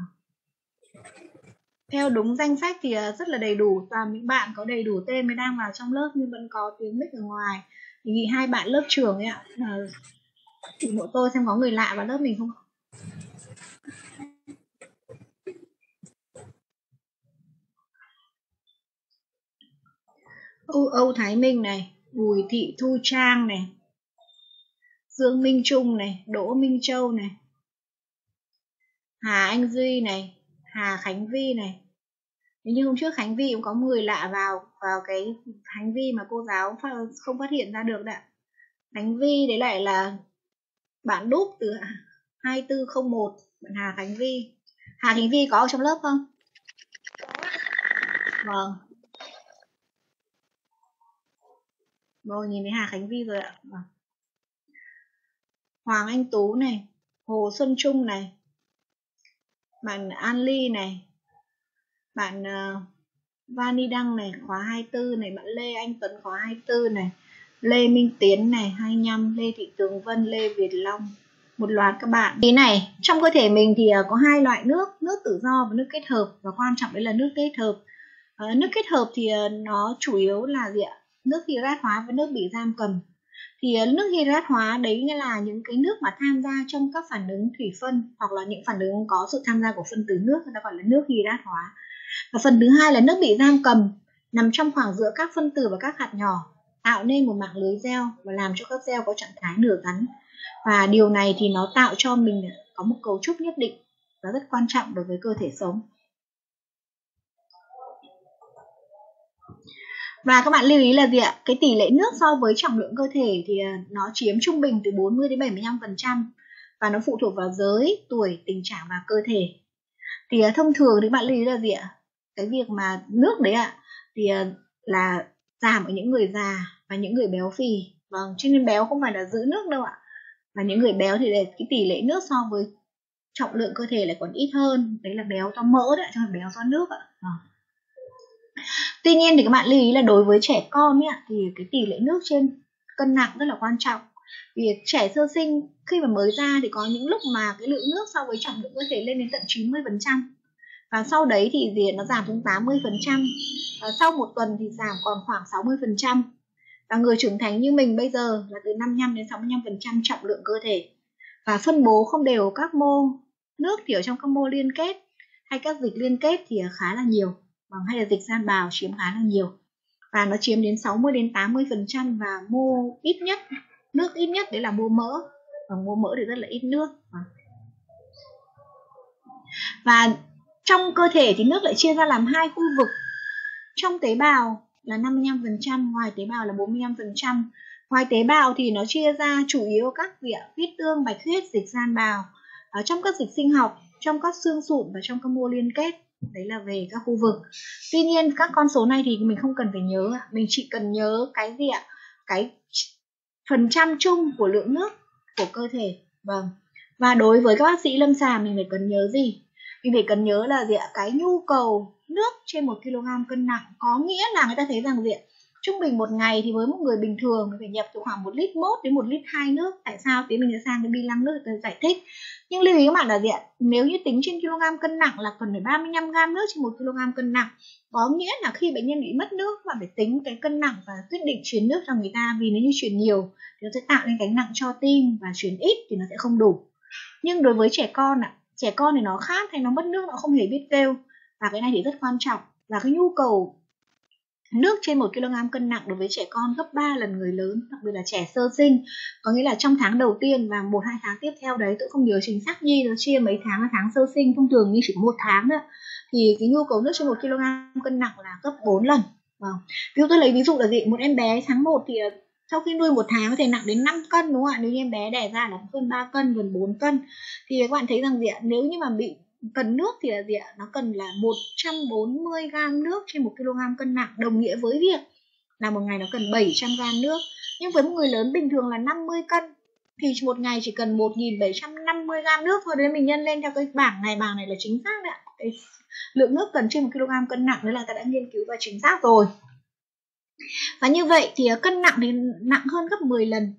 Theo đúng danh sách thì rất là đầy đủ, toàn những bạn có đầy đủ tên mới đang vào trong lớp nhưng vẫn có tiếng mic ở ngoài. Đề nghị hai bạn lớp trưởng ấy ạ, ủng hộ tôi xem có người lạ vào lớp mình không. Âu, Âu Thái Minh này, Bùi Thị Thu Trang này, Dương Minh Trung này, Đỗ Minh Châu này, Hà Anh Duy này, Hà Khánh Vi này. Nếu như hôm trước Khánh Vi cũng có người lạ vào vào cái Khánh Vi mà cô giáo không phát hiện ra được đấy. Khánh Vi đấy lại là bạn đúc từ hai tư không một, bạn Hà Khánh Vi. Hà Khánh Vi có ở trong lớp không? Vâng. Rồi nhìn thấy Hà Khánh Vi rồi ạ. Vâng. Hoàng Anh Tú này, Hồ Xuân Trung này, bạn An Ly này, bạn uh, Vani Đăng này, khóa hai mươi tư này, bạn Lê Anh Tuấn khóa hai mươi tư này, Lê Minh Tiến này, hai mươi lăm, Lê Thị Tường Vân, Lê Việt Long, một loạt các bạn. Tí này, trong cơ thể mình thì có hai loại nước, nước tự do và nước kết hợp, và quan trọng đấy là nước kết hợp. Uh, nước kết hợp thì uh, nó chủ yếu là gì ạ? Nước hydrat hóa và nước bị giam cầm. Thì uh, nước hydrat hóa đấy nghĩa là những cái nước mà tham gia trong các phản ứng thủy phân hoặc là những phản ứng có sự tham gia của phân tử nước, người ta gọi là nước hydrat hóa. Và phần thứ hai là nước bị giam cầm, nằm trong khoảng giữa các phân tử và các hạt nhỏ, tạo nên một mạng lưới gel và làm cho các gel có trạng thái nửa gắn. Và điều này thì nó tạo cho mình có một cấu trúc nhất định và rất quan trọng đối với cơ thể sống. Và các bạn lưu ý là gì ạ? Cái tỷ lệ nước so với trọng lượng cơ thể thì nó chiếm trung bình từ bốn mươi đến bảy mươi lăm phần trăm và nó phụ thuộc vào giới, tuổi, tình trạng và cơ thể. Thì thông thường thì bạn lưu ý là gì ạ? Cái việc mà nước đấy ạ thì là giảm ở những người già và những người béo phì. Vâng, cho nên béo không phải là giữ nước đâu ạ. Và những người béo thì cái tỷ lệ nước so với trọng lượng cơ thể lại còn ít hơn. Đấy là béo do mỡ đấy, chứ không phải béo do nước ạ. Vâng. Tuy nhiên thì các bạn lưu ý là đối với trẻ con ấy, thì cái tỷ lệ nước trên cân nặng rất là quan trọng. Vì trẻ sơ sinh khi mà mới ra thì có những lúc mà cái lượng nước so với trọng lượng cơ thể lên đến tận chín mươi phần trăm. Và sau đấy thì gì nó giảm xuống tám mươi phần trăm. Và sau một tuần thì giảm còn khoảng sáu mươi phần trăm. Và người trưởng thành như mình bây giờ là từ năm mươi lăm đến sáu mươi lăm phần trăm trọng lượng cơ thể. Và phân bố không đều các mô nước thì ở trong các mô liên kết hay các dịch liên kết thì khá là nhiều. Hay là dịch gian bào chiếm khá là nhiều. Và nó chiếm đến sáu mươi đến tám mươi phần trăm. Và mô ít nhất, nước ít nhất đấy là mô mỡ. Và mô mỡ thì rất là ít nước. Và trong cơ thể thì nước lại chia ra làm hai khu vực. Trong tế bào là năm mươi lăm phần trăm, ngoài tế bào là bốn mươi lăm phần trăm. Ngoài tế bào thì nó chia ra chủ yếu các vị huyết tương, bạch huyết, dịch gian bào. Ở trong các dịch sinh học, trong các xương sụn và trong các mô liên kết. Đấy là về các khu vực. Tuy nhiên các con số này thì mình không cần phải nhớ. Mình chỉ cần nhớ cái gì ạ? Cái phần trăm chung của lượng nước của cơ thể. Vâng. Và đối với các bác sĩ lâm sàng mình phải cần nhớ gì? Mình phải cần nhớ là gì ạ? Cái nhu cầu nước trên một ki lô gam cân nặng có nghĩa là người ta thấy rằng gì ạ? Trung bình một ngày thì với một người bình thường phải nhập từ khoảng một lít mốt đến một lít hai nước. Tại sao? Tí mình sẽ sang cái bilan nước để giải thích. Nhưng lưu ý các bạn là gì ạ? Nếu như tính trên kg cân nặng là cần phải ba mươi lăm gam nước trên một ki lô gam cân nặng. Có nghĩa là khi bệnh nhân bị mất nước bạn phải tính cái cân nặng và quyết định truyền nước cho người ta. Vì nếu như truyền nhiều thì nó sẽ tạo nên gánh nặng cho tim, và truyền ít thì nó sẽ không đủ. Nhưng đối với trẻ con ạ, trẻ con thì nó khát hay nó mất nước nó không hề biết kêu. Và cái này thì rất quan trọng. Và cái nhu cầu nước trên một ki lô gam cân nặng đối với trẻ con gấp ba lần người lớn, đặc biệt là trẻ sơ sinh. Có nghĩa là trong tháng đầu tiên và một hai tháng tiếp theo đấy, tôi không nhớ chính xác Nhi nó chia mấy tháng là tháng sơ sinh, thông thường Nhi chỉ có một tháng nữa. Thì cái nhu cầu nước trên một ki lô gam cân nặng là gấp bốn lần. Vâng. Ví dụ tôi lấy ví dụ là gì? Một em bé tháng một thì sau khi nuôi một tháng có thể nặng đến năm cân đúng không ạ? Nếu như em bé đẻ ra là hơn ba cân, gần bốn cân. Thì các bạn thấy rằng gì ạ? Nếu như mà bị cần nước thì là gì ạ? Nó cần là một trăm bốn mươi gam nước trên một ki lô gam cân nặng, đồng nghĩa với việc là một ngày nó cần bảy trăm gam nước. Nhưng với một người lớn bình thường là năm mươi cân thì một ngày chỉ cần một nghìn bảy trăm năm mươi gam nước thôi. Đấy mình nhân lên theo cái bảng này, bảng này là chính xác đấy ạ. Cái lượng nước cần trên một ki lô gam cân nặng đấy là ta đã nghiên cứu và chính xác rồi. Và như vậy thì cân nặng thì nặng hơn gấp mười lần.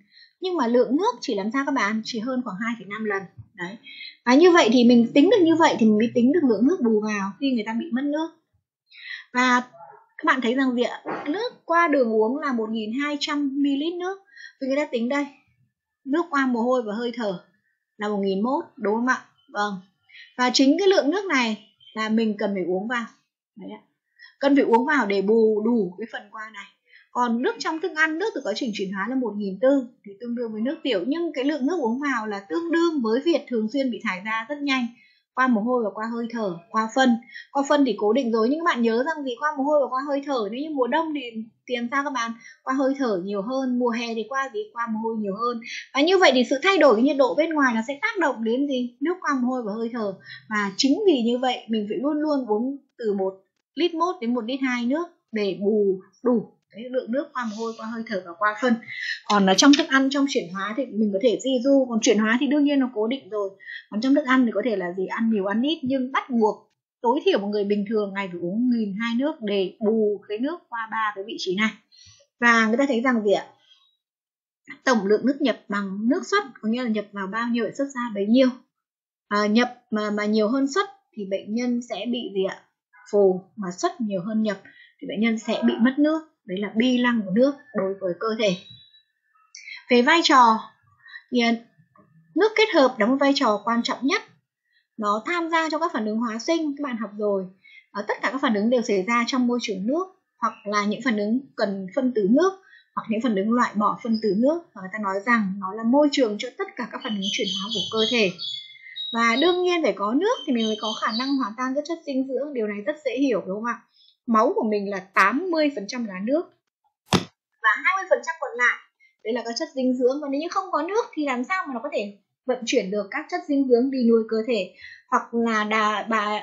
nhưng mà lượng nước chỉ làm sao các bạn? Chỉ hơn khoảng hai phẩy năm lần. Đấy. Và như vậy thì mình tính được như vậy thì mình mới tính được lượng nước bù vào khi người ta bị mất nước. Và các bạn thấy rằng gì ạ? Nước qua đường uống là một nghìn hai trăm mi li lít nước. Vì người ta tính đây, nước qua mồ hôi và hơi thở là một nghìn mốt, đúng không ạ? Vâng. Và chính cái lượng nước này là mình cần phải uống vào. Đấy ạ. Cần phải uống vào để bù đủ cái phần qua này. Còn nước trong thức ăn, nước từ quá trình chuyển hóa là một nghìn bốn trăm thì tương đương với nước tiểu. Nhưng cái lượng nước uống vào là tương đương với việc thường xuyên bị thải ra rất nhanh qua mồ hôi và qua hơi thở, qua phân. Qua phân thì cố định rồi, nhưng các bạn nhớ rằng gì? Qua mồ hôi và qua hơi thở. Nếu như mùa đông thì, thì làm sao các bạn? Qua hơi thở nhiều hơn, mùa hè thì qua gì? Qua mồ hôi nhiều hơn. Và như vậy thì sự thay đổi cái nhiệt độ bên ngoài nó sẽ tác động đến gì? Nước qua mồ hôi và hơi thở. Và chính vì như vậy mình phải luôn luôn uống từ một lít một đến một lít hai nước để bù đủ cái lượng nước qua mồ hôi, qua hơi thở và qua phân. Còn ở trong thức ăn, trong chuyển hóa thì mình có thể di du. Còn chuyển hóa thì đương nhiên nó cố định rồi. Còn trong thức ăn thì có thể là gì? Ăn nhiều ăn ít, nhưng bắt buộc tối thiểu một người bình thường ngày phải uống nghìn hai nước để bù cái nước qua ba cái vị trí này. Và người ta thấy rằng gì ạ? Tổng lượng nước nhập bằng nước xuất, có nghĩa là nhập vào bao nhiêu để xuất ra bấy nhiêu. À, nhập mà, mà nhiều hơn xuất thì bệnh nhân sẽ bị gì ạ? Phù, mà xuất nhiều hơn nhập thì bệnh nhân sẽ bị mất nước. Đấy là bi lăng của nước đối với cơ thể. Về vai trò thì nước kết hợp đóng một vai trò quan trọng nhất. Nó tham gia trong các phản ứng hóa sinh, các bạn học rồi. Ở tất cả các phản ứng đều xảy ra trong môi trường nước, hoặc là những phản ứng cần phân tử nước, hoặc những phản ứng loại bỏ phân tử nước. Và người ta nói rằng nó là môi trường cho tất cả các phản ứng chuyển hóa của cơ thể. Và đương nhiên phải có nước thì mình mới có khả năng hòa tan các chất dinh dưỡng. Điều này rất dễ hiểu đúng không ạ? Máu của mình là tám mươi phần trăm là nước và hai mươi phần trăm còn lại đấy là các chất dinh dưỡng. Và nếu như không có nước thì làm sao mà nó có thể vận chuyển được các chất dinh dưỡng đi nuôi cơ thể, hoặc là đà, bà,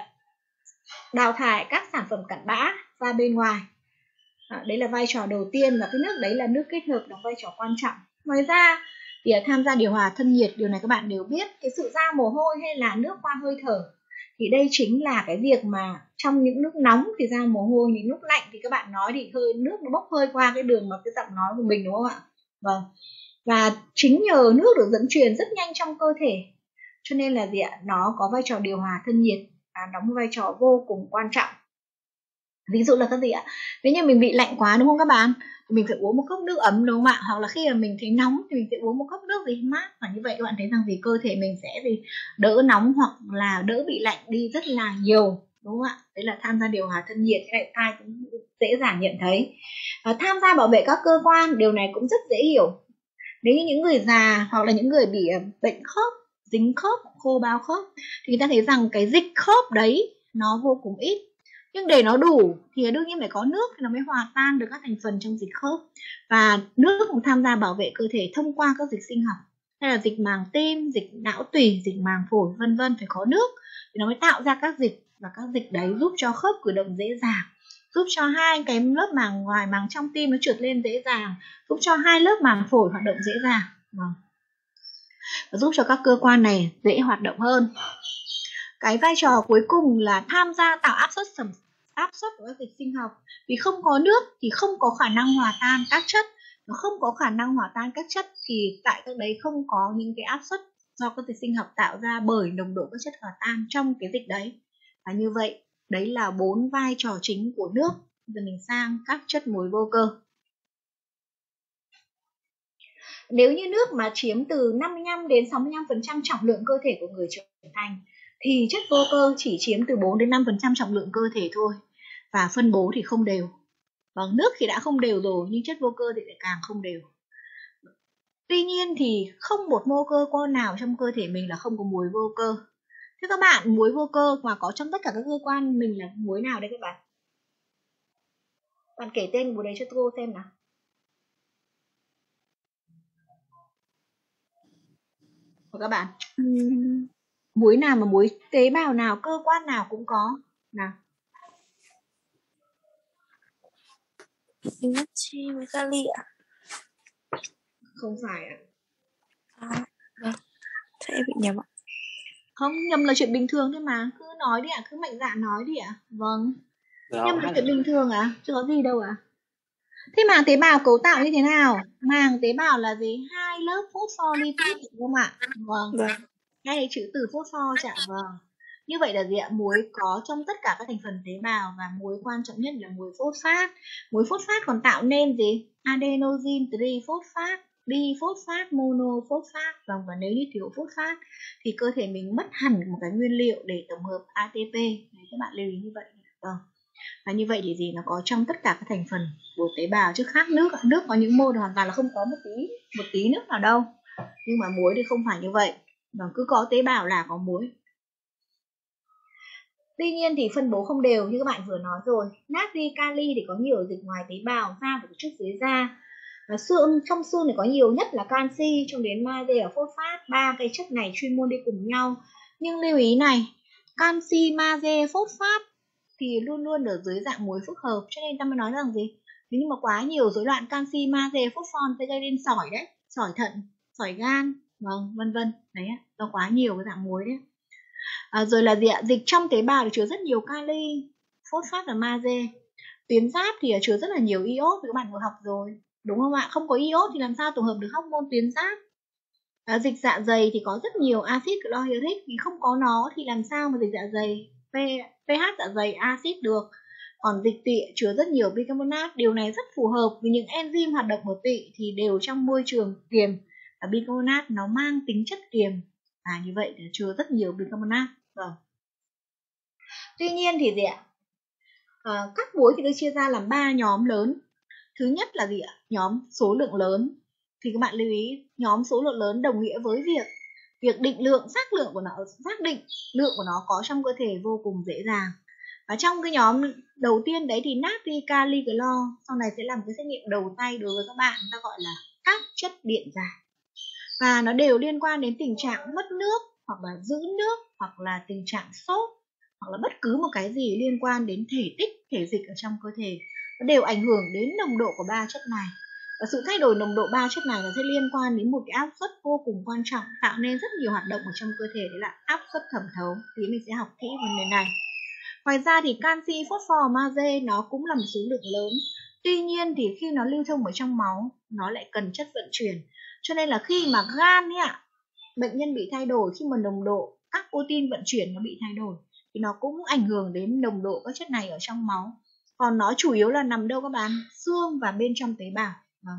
đào thải các sản phẩm cặn bã ra bên ngoài. À, đấy là vai trò đầu tiên, và cái nước đấy là nước kết hợp đóng vai trò quan trọng. Ngoài ra thì tham gia điều hòa thân nhiệt, điều này các bạn đều biết. Cái sự ra mồ hôi hay là nước qua hơi thở thì đây chính là cái việc mà trong những nước nóng thì ra mồ hôi, những nước lạnh thì các bạn nói thì hơi nước nó bốc hơi qua cái đường mà cái giọng nói của mình, đúng không ạ? Vâng. Và chính nhờ nước được dẫn truyền rất nhanh trong cơ thể, cho nên là gì ạ? Nó có vai trò điều hòa thân nhiệt và đóng một vai trò vô cùng quan trọng. Ví dụ là cái gì ạ? Nếu như mình bị lạnh quá đúng không các bạn? Thì mình phải uống một cốc nước ấm đúng không ạ? Hoặc là khi mà mình thấy nóng thì mình sẽ uống một cốc nước gì mát. Và như vậy các bạn thấy rằng vì cơ thể mình sẽ gì đỡ nóng hoặc là đỡ bị lạnh đi rất là nhiều, đúng không ạ? Đấy là tham gia điều hòa thân nhiệt, cái này ai cũng dễ dàng nhận thấy. Và tham gia bảo vệ các cơ quan, điều này cũng rất dễ hiểu. Nếu như những người già hoặc là những người bị bệnh khớp, dính khớp, khô bao khớp thì người ta thấy rằng cái dịch khớp đấy nó vô cùng ít. Nhưng để nó đủ thì đương nhiên phải có nước thì nó mới hòa tan được các thành phần trong dịch khớp. Và nước cũng tham gia bảo vệ cơ thể thông qua các dịch sinh học, hay là dịch màng tim, dịch não tủy, dịch màng phổi vân vân, phải có nước thì nó mới tạo ra các dịch, và các dịch đấy giúp cho khớp cử động dễ dàng, giúp cho hai cái lớp màng ngoài màng trong tim nó trượt lên dễ dàng, giúp cho hai lớp màng phổi hoạt động dễ dàng, và giúp cho các cơ quan này dễ hoạt động hơn. Cái vai trò cuối cùng là tham gia tạo áp suất sầm áp suất của các dịch sinh học. Vì không có nước thì không có khả năng hòa tan các chất, nó không có khả năng hòa tan các chất thì tại các đấy không có những cái áp suất do các dịch sinh học tạo ra bởi nồng độ các chất hòa tan trong cái dịch đấy. Và như vậy đấy là bốn vai trò chính của nước. Giờ mình sang các chất muối vô cơ. Nếu như nước mà chiếm từ năm mươi lăm đến sáu mươi lăm phần trăm trọng lượng cơ thể của người trưởng thành thì chất vô cơ chỉ chiếm từ bốn đến năm phần trăm trọng lượng cơ thể thôi, và phân bố thì không đều. Vâng, nước thì đã không đều rồi nhưng chất vô cơ thì lại càng không đều. Tuy nhiên thì không một mô cơ quan nào trong cơ thể mình là không có muối vô cơ. Thế các bạn, muối vô cơ mà có trong tất cả các cơ quan mình là muối nào đây các bạn? Bạn kể tên muối đấy cho cô xem nào. Của các bạn. Uhm. Muối nào mà muối tế bào nào, cơ quan nào cũng có. Nào. Natri với kali ạ? Không phải ạ. À, vâng. Thế em bị nhầm ạ. Không, nhầm là chuyện bình thường thôi mà. Cứ nói đi ạ, à, cứ mạnh dạn nói đi ạ. À. Vâng. Nhầm là chuyện bình thường ạ, à? Chứ có gì đâu ạ. À? Thế màng tế bào cấu tạo như thế nào? Màng tế bào là gì? Hai lớp phospholipid đúng không ạ? Vâng. Vâng. Ngay đấy chữ từ phosphor chả vâng. Như vậy là gì ạ? Muối có trong tất cả các thành phần tế bào và muối quan trọng nhất là muối phosphat. Muối phosphat còn tạo nên gì? Adenosine triphosphate, diphosphate, monophosphate. Vâng, và nếu như thiếu phosphat thì cơ thể mình mất hẳn một cái nguyên liệu để tổng hợp a tê pê. Đấy, các bạn lưu ý như vậy. Vâng. Và như vậy thì gì? Nó có trong tất cả các thành phần của tế bào chứ khác nước. Nước có những môn hoàn toàn là không có một tí một tí nước nào đâu. Nhưng mà muối thì không phải như vậy. Vâng, cứ có tế bào là có muối. Tuy nhiên thì phân bố không đều như các bạn vừa nói rồi. Natri, kali thì có nhiều ở dịch ngoài tế bào, da và chút dưới da. Và xương, trong xương thì có nhiều nhất là canxi, trong đến magie và phosphat. Ba cái chất này chuyên môn đi cùng nhau. Nhưng lưu ý này, canxi, magie, phosphat thì luôn luôn ở dưới dạng muối phức hợp, cho nên ta mới nói rằng gì? Nếu như mà quá nhiều rối loạn canxi, magie, phosphon sẽ gây nên sỏi đấy, sỏi thận, sỏi gan, vâng, vân vân. Đấy, nó quá nhiều cái dạng muối đấy. À, rồi là gì ạ? Dịch trong tế bào thì chứa rất nhiều kali, phosphat và magie. Tuyến giáp thì chứa rất là nhiều iốt, thì các bạn vừa học rồi, đúng không ạ? Không có iốt thì làm sao tổng hợp được hormone tuyến giáp? À, dịch dạ dày thì có rất nhiều axit chlorhydric, vì không có nó thì làm sao mà dịch dạ dày pH dạ dày axit được. Còn dịch tỵ chứa rất nhiều bicarbonate, điều này rất phù hợp vì những enzyme hoạt động ở tỵ thì đều trong môi trường kiềm, và bicarbonate nó mang tính chất kiềm. À, như vậy thì chứa rất nhiều bicarbonate. Vâng. Tuy nhiên thì gì ạ? À, các muối thì được chia ra làm ba nhóm lớn. Thứ nhất là gì ạ? Nhóm số lượng lớn. Thì các bạn lưu ý, nhóm số lượng lớn đồng nghĩa với việc việc định lượng, xác lượng của nó, xác định lượng của nó có trong cơ thể vô cùng dễ dàng. Và trong cái nhóm đầu tiên đấy thì natri, kali, clo, sau này sẽ làm cái xét nghiệm đầu tay đối với các bạn, ta gọi là các chất điện giải. Và nó đều liên quan đến tình trạng mất nước, hoặc là giữ nước, hoặc là tình trạng sốt, hoặc là bất cứ một cái gì liên quan đến thể tích, thể dịch ở trong cơ thể. Nó đều ảnh hưởng đến nồng độ của ba chất này. Và sự thay đổi nồng độ ba chất này nó sẽ liên quan đến một cái áp suất vô cùng quan trọng, tạo nên rất nhiều hoạt động ở trong cơ thể, đấy là áp suất thẩm thấu. Thì mình sẽ học kỹ vấn đề này. Ngoài ra thì canxi, phosphor, magie nó cũng là một số lượng lớn. Tuy nhiên thì khi nó lưu thông ở trong máu, nó lại cần chất vận chuyển. Cho nên là khi mà gan ấy ạ, bệnh nhân bị thay đổi, khi mà nồng độ các protein vận chuyển nó bị thay đổi thì nó cũng ảnh hưởng đến nồng độ các chất này ở trong máu. Còn nó chủ yếu là nằm đâu các bạn? Xương và bên trong tế bào. Vâng.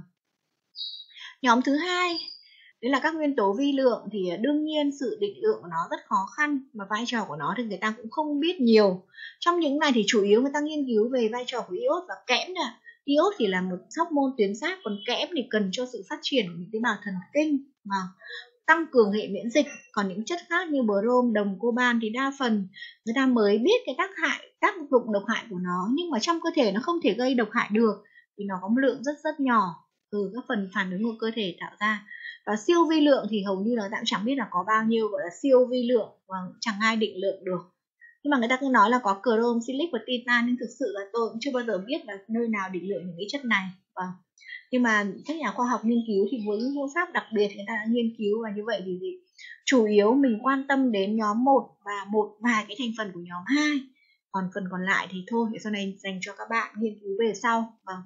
Nhóm thứ hai, đấy là các nguyên tố vi lượng, thì đương nhiên sự định lượng của nó rất khó khăn, và vai trò của nó thì người ta cũng không biết nhiều. Trong những này thì chủ yếu người ta nghiên cứu về vai trò của iốt và kẽm nè. Iốt thì là một hormone tuyến giáp, còn kẽm thì cần cho sự phát triển của những tế bào thần kinh mà tăng cường hệ miễn dịch. Còn những chất khác như brom, đồng, coban thì đa phần người ta mới biết cái tác hại, tác dụng độc hại của nó, nhưng mà trong cơ thể nó không thể gây độc hại được vì nó có một lượng rất rất nhỏ từ các phần phản ứng của cơ thể tạo ra. Và siêu vi lượng thì hầu như là ta cũng chẳng biết là có bao nhiêu, gọi là siêu vi lượng, và chẳng ai định lượng được. Nhưng mà người ta cứ nói là có chrome, silic và titan, nhưng thực sự là tôi cũng chưa bao giờ biết là nơi nào định lượng những cái chất này. Vâng. Nhưng mà các nhà khoa học nghiên cứu thì với phương pháp đặc biệt người ta đã nghiên cứu, và như vậy thì gì? Chủ yếu mình quan tâm đến nhóm một và một vài cái thành phần của nhóm hai. Còn phần còn lại thì thôi, để sau này dành cho các bạn nghiên cứu về sau. Vâng.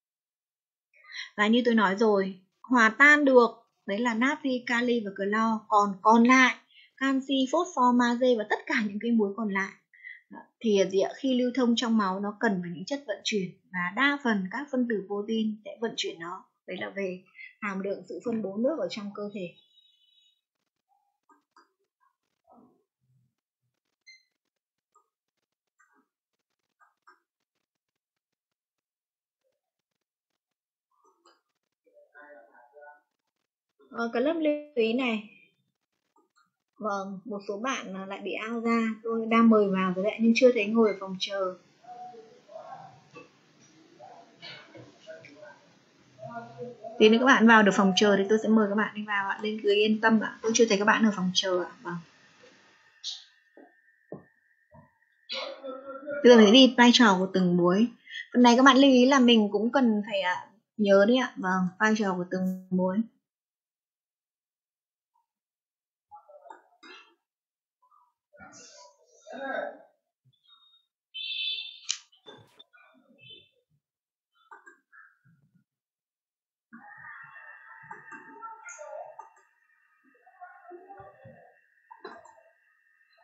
Và như tôi nói rồi, hòa tan được, đấy là natri, kali và clo. Còn còn lại, canxi, phosphor, magie và tất cả những cái muối còn lại thì khi lưu thông trong máu nó cần phải những chất vận chuyển, và đa phần các phân tử protein sẽ vận chuyển nó. Đấy là về hàm lượng sự phân bố nước ở trong cơ thể. Ờ, cái lớp lưu ý này, vâng, một số bạn lại bị out ra, tôi đang mời vào rồi đấy nhưng chưa thấy ngồi ở phòng chờ. Tí nữa các bạn vào được phòng chờ thì tôi sẽ mời các bạn đi vào ạ, lên cứ yên tâm ạ, tôi chưa thấy các bạn ở phòng chờ ạ. Vâng. Bây giờ mình đi vai trò của từng muối. Phần này các bạn lưu ý là mình cũng cần phải nhớ đấy ạ. Vâng, vai trò của từng muối.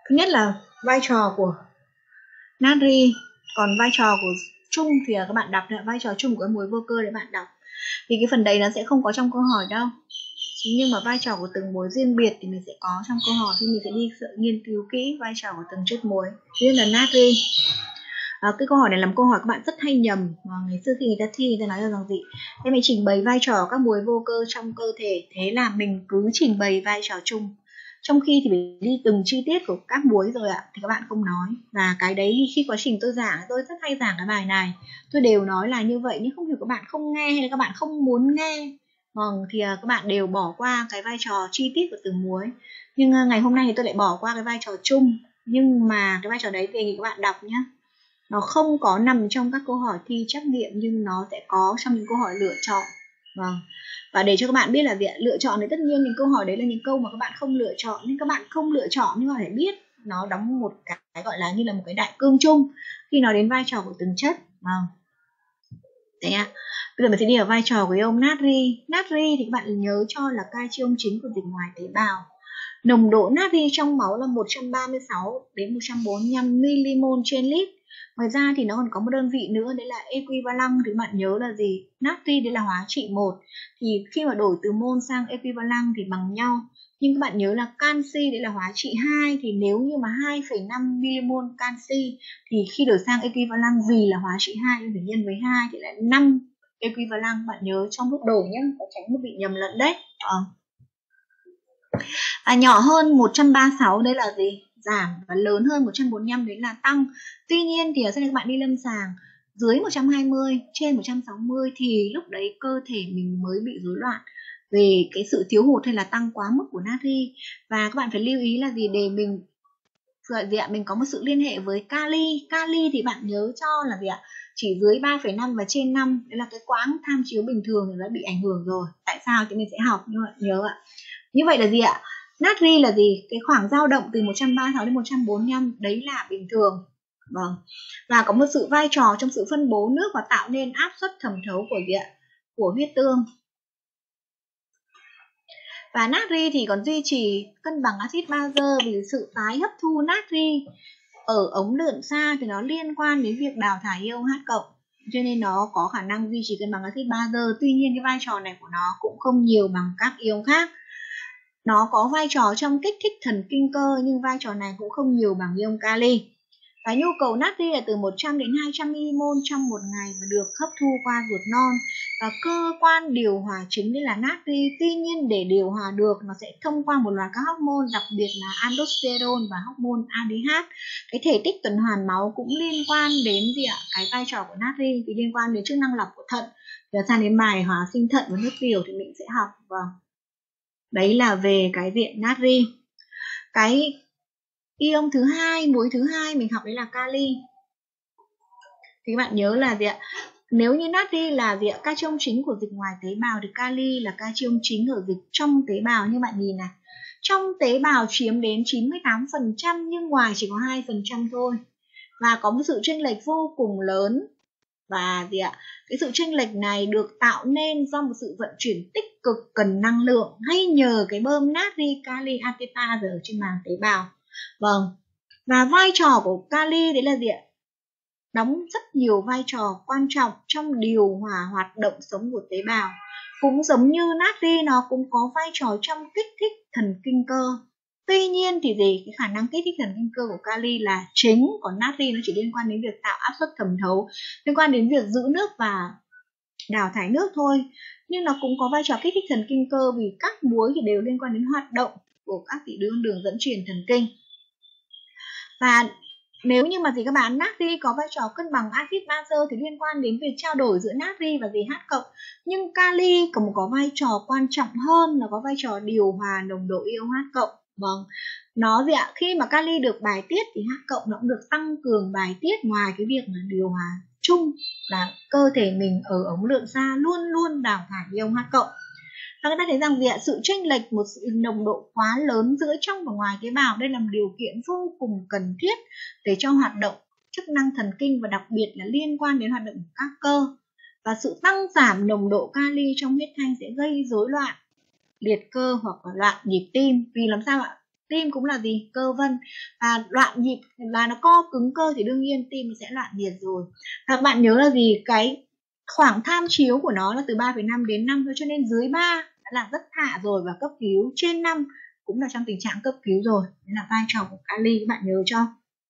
Thứ nhất là vai trò của natri, còn vai trò của chung thì các bạn đọc là vai trò chung của muối vô cơ để bạn đọc. Thì cái phần đấy nó sẽ không có trong câu hỏi đâu. Nhưng mà vai trò của từng muối riêng biệt thì mình sẽ có trong câu hỏi, thì mình sẽ đi nghiên cứu kỹ vai trò của từng chất muối. Thứ nhất là natri. À, cái câu hỏi này làm câu hỏi các bạn rất hay nhầm. À, ngày xưa khi người ta thi người ta nói rằng gì? Em hãy trình bày vai trò các muối vô cơ trong cơ thể. Thế là mình cứ trình bày vai trò chung. Trong khi thì mình đi từng chi tiết của các muối rồi ạ, thì các bạn không nói. Và cái đấy khi quá trình tôi giảng, tôi rất hay giảng cái bài này, tôi đều nói là như vậy, nhưng không hiểu các bạn không nghe hay là các bạn không muốn nghe. Vâng, thì các bạn đều bỏ qua cái vai trò chi tiết của từng muối. Nhưng ngày hôm nay thì tôi lại bỏ qua cái vai trò chung. Nhưng mà cái vai trò đấy đề nghị các bạn đọc nhé. Nó không có nằm trong các câu hỏi thi trắc nghiệm, nhưng nó sẽ có trong những câu hỏi lựa chọn. Vâng. Và để cho các bạn biết là việc lựa chọn thì tất nhiên những câu hỏi đấy là những câu mà các bạn không lựa chọn, nhưng các bạn không lựa chọn nhưng mà phải biết nó đóng một cái gọi là như là một cái đại cương chung khi nói đến vai trò của từng chất. Vâng. Đấy ạ. Bây giờ mình sẽ đi ở vai trò của ion natri. Natri thì các bạn nhớ cho là calcium chính của dịch ngoài tế bào. Nồng độ natri trong máu là một trăm ba mươi sáu đến một trăm bốn mươi lăm milimol trên lít. Ngoài ra thì nó còn có một đơn vị nữa, đấy là equivalent. Thì các bạn nhớ là gì? Natri đấy là hóa trị một. Thì khi mà đổi từ mol sang equivalent thì bằng nhau. Nhưng các bạn nhớ là canxi đấy là hóa trị hai. Thì nếu như mà hai phẩy năm milimol canxi thì khi đổi sang equivalent vì là hóa trị hai nên phải nhân với hai thì lại năm equivalent. Bạn nhớ trong lúc đổi nhé, có tránh một bị nhầm lẫn đấy. À. À, nhỏ hơn một trăm ba mươi sáu đây là gì? Giảm, và lớn hơn một trăm bốn mươi lăm đấy là tăng. Tuy nhiên thì ở đây các bạn đi lâm sàng dưới một trăm hai mươi, trên một trăm sáu mươi thì lúc đấy cơ thể mình mới bị rối loạn về cái sự thiếu hụt hay là tăng quá mức của natri. Và các bạn phải lưu ý là gì? Để mình gì ạ? Mình có một sự liên hệ với kali. Kali thì bạn nhớ cho là gì ạ? Chỉ dưới ba phẩy năm và trên năm, đấy là cái quãng tham chiếu bình thường thì đã bị ảnh hưởng rồi. Tại sao thì mình sẽ học, nhưng mà nhớ ạ. Như vậy là gì ạ? Natri là gì? Cái khoảng dao động từ một trăm ba mươi sáu đến một trăm bốn mươi lăm đấy là bình thường. Vâng. Và có một sự vai trò trong sự phân bố nước và tạo nên áp suất thẩm thấu của gì ạ? Của huyết tương. Và natri thì còn duy trì cân bằng axit bazơ vì sự tái hấp thu natri ở ống lượn xa thì nó liên quan đến việc đào thải ion H cộng, cho nên nó có khả năng duy trì cân bằng axit bazơ. Tuy nhiên cái vai trò này của nó cũng không nhiều bằng các ion khác. Nó có vai trò trong kích thích thần kinh cơ, nhưng vai trò này cũng không nhiều bằng ion kali. Và nhu cầu natri là từ một trăm đến hai trăm milimol trong một ngày và được hấp thu qua ruột non. Và cơ quan điều hòa chính đây là natri. Tuy nhiên để điều hòa được nó sẽ thông qua một loạt các hormone, đặc biệt là aldosterone và hormone a đê hát. Cái thể tích tuần hoàn máu cũng liên quan đến gì ạ? Cái vai trò của natri thì liên quan đến chức năng lọc của thận. Và sang đến bài hóa sinh thận và nước tiểu thì mình sẽ học. Vâng. Đấy là về cái diện natri. Cái ion thứ hai, muối thứ hai mình học đấy là kali. Thì các bạn nhớ là gì ạ? Nếu như natri là gì ạ? Calcium chính của dịch ngoài tế bào thì kali là calcium chính ở dịch trong tế bào. Như bạn nhìn này, trong tế bào chiếm đến chín mươi tám phần trăm nhưng ngoài chỉ có hai phần trăm thôi. Và có một sự chênh lệch vô cùng lớn. Và gì ạ? Cái sự chênh lệch này được tạo nên do một sự vận chuyển tích cực cần năng lượng hay nhờ cái bơm natri kali ateta ở trên màng tế bào. Vâng. Và vai trò của kali đấy là gì ạ? Đóng rất nhiều vai trò quan trọng trong điều hòa hoạt động sống của tế bào. Cũng giống như natri nó cũng có vai trò trong kích thích thần kinh cơ. Tuy nhiên thì gì? Cái khả năng kích thích thần kinh cơ của kali là chính, còn natri nó chỉ liên quan đến việc tạo áp suất thẩm thấu, liên quan đến việc giữ nước và đào thải nước thôi. Nhưng nó cũng có vai trò kích thích thần kinh cơ vì các muối thì đều liên quan đến hoạt động của các tỷ đường đường dẫn truyền thần kinh. Và nếu như mà gì các bạn, natri có vai trò cân bằng axit bazơ thì liên quan đến việc trao đổi giữa natri và gì H cộng. Nhưng kali cũng có vai trò quan trọng hơn là có vai trò điều hòa nồng độ ion H cộng. Vâng, nó gì ạ? Khi mà kali được bài tiết thì H cộng nó cũng được tăng cường bài tiết, ngoài cái việc là điều hòa chung là cơ thể mình ở ống lượn xa luôn luôn đào thải ion H cộng. Và người ta thấy rằng gì ạ? Sự chênh lệch một sự nồng độ quá lớn giữa trong và ngoài tế bào đây là một điều kiện vô cùng cần thiết để cho hoạt động chức năng thần kinh và đặc biệt là liên quan đến hoạt động của các cơ. Và sự tăng giảm nồng độ kali trong huyết thanh sẽ gây rối loạn liệt cơ hoặc là loạn nhịp tim. Vì làm sao ạ? Tim cũng là gì? Cơ vân. Và loạn nhịp là nó co cứng cơ thì đương nhiên tim sẽ loạn nhiệt rồi. Và các bạn nhớ là gì? Cái khoảng tham chiếu của nó là từ ba phẩy năm đến năm thôi, cho nên dưới ba đã là rất hạ rồi, và cấp cứu trên năm cũng là trong tình trạng cấp cứu rồi. Đấy là vai trò của kali, các bạn nhớ cho.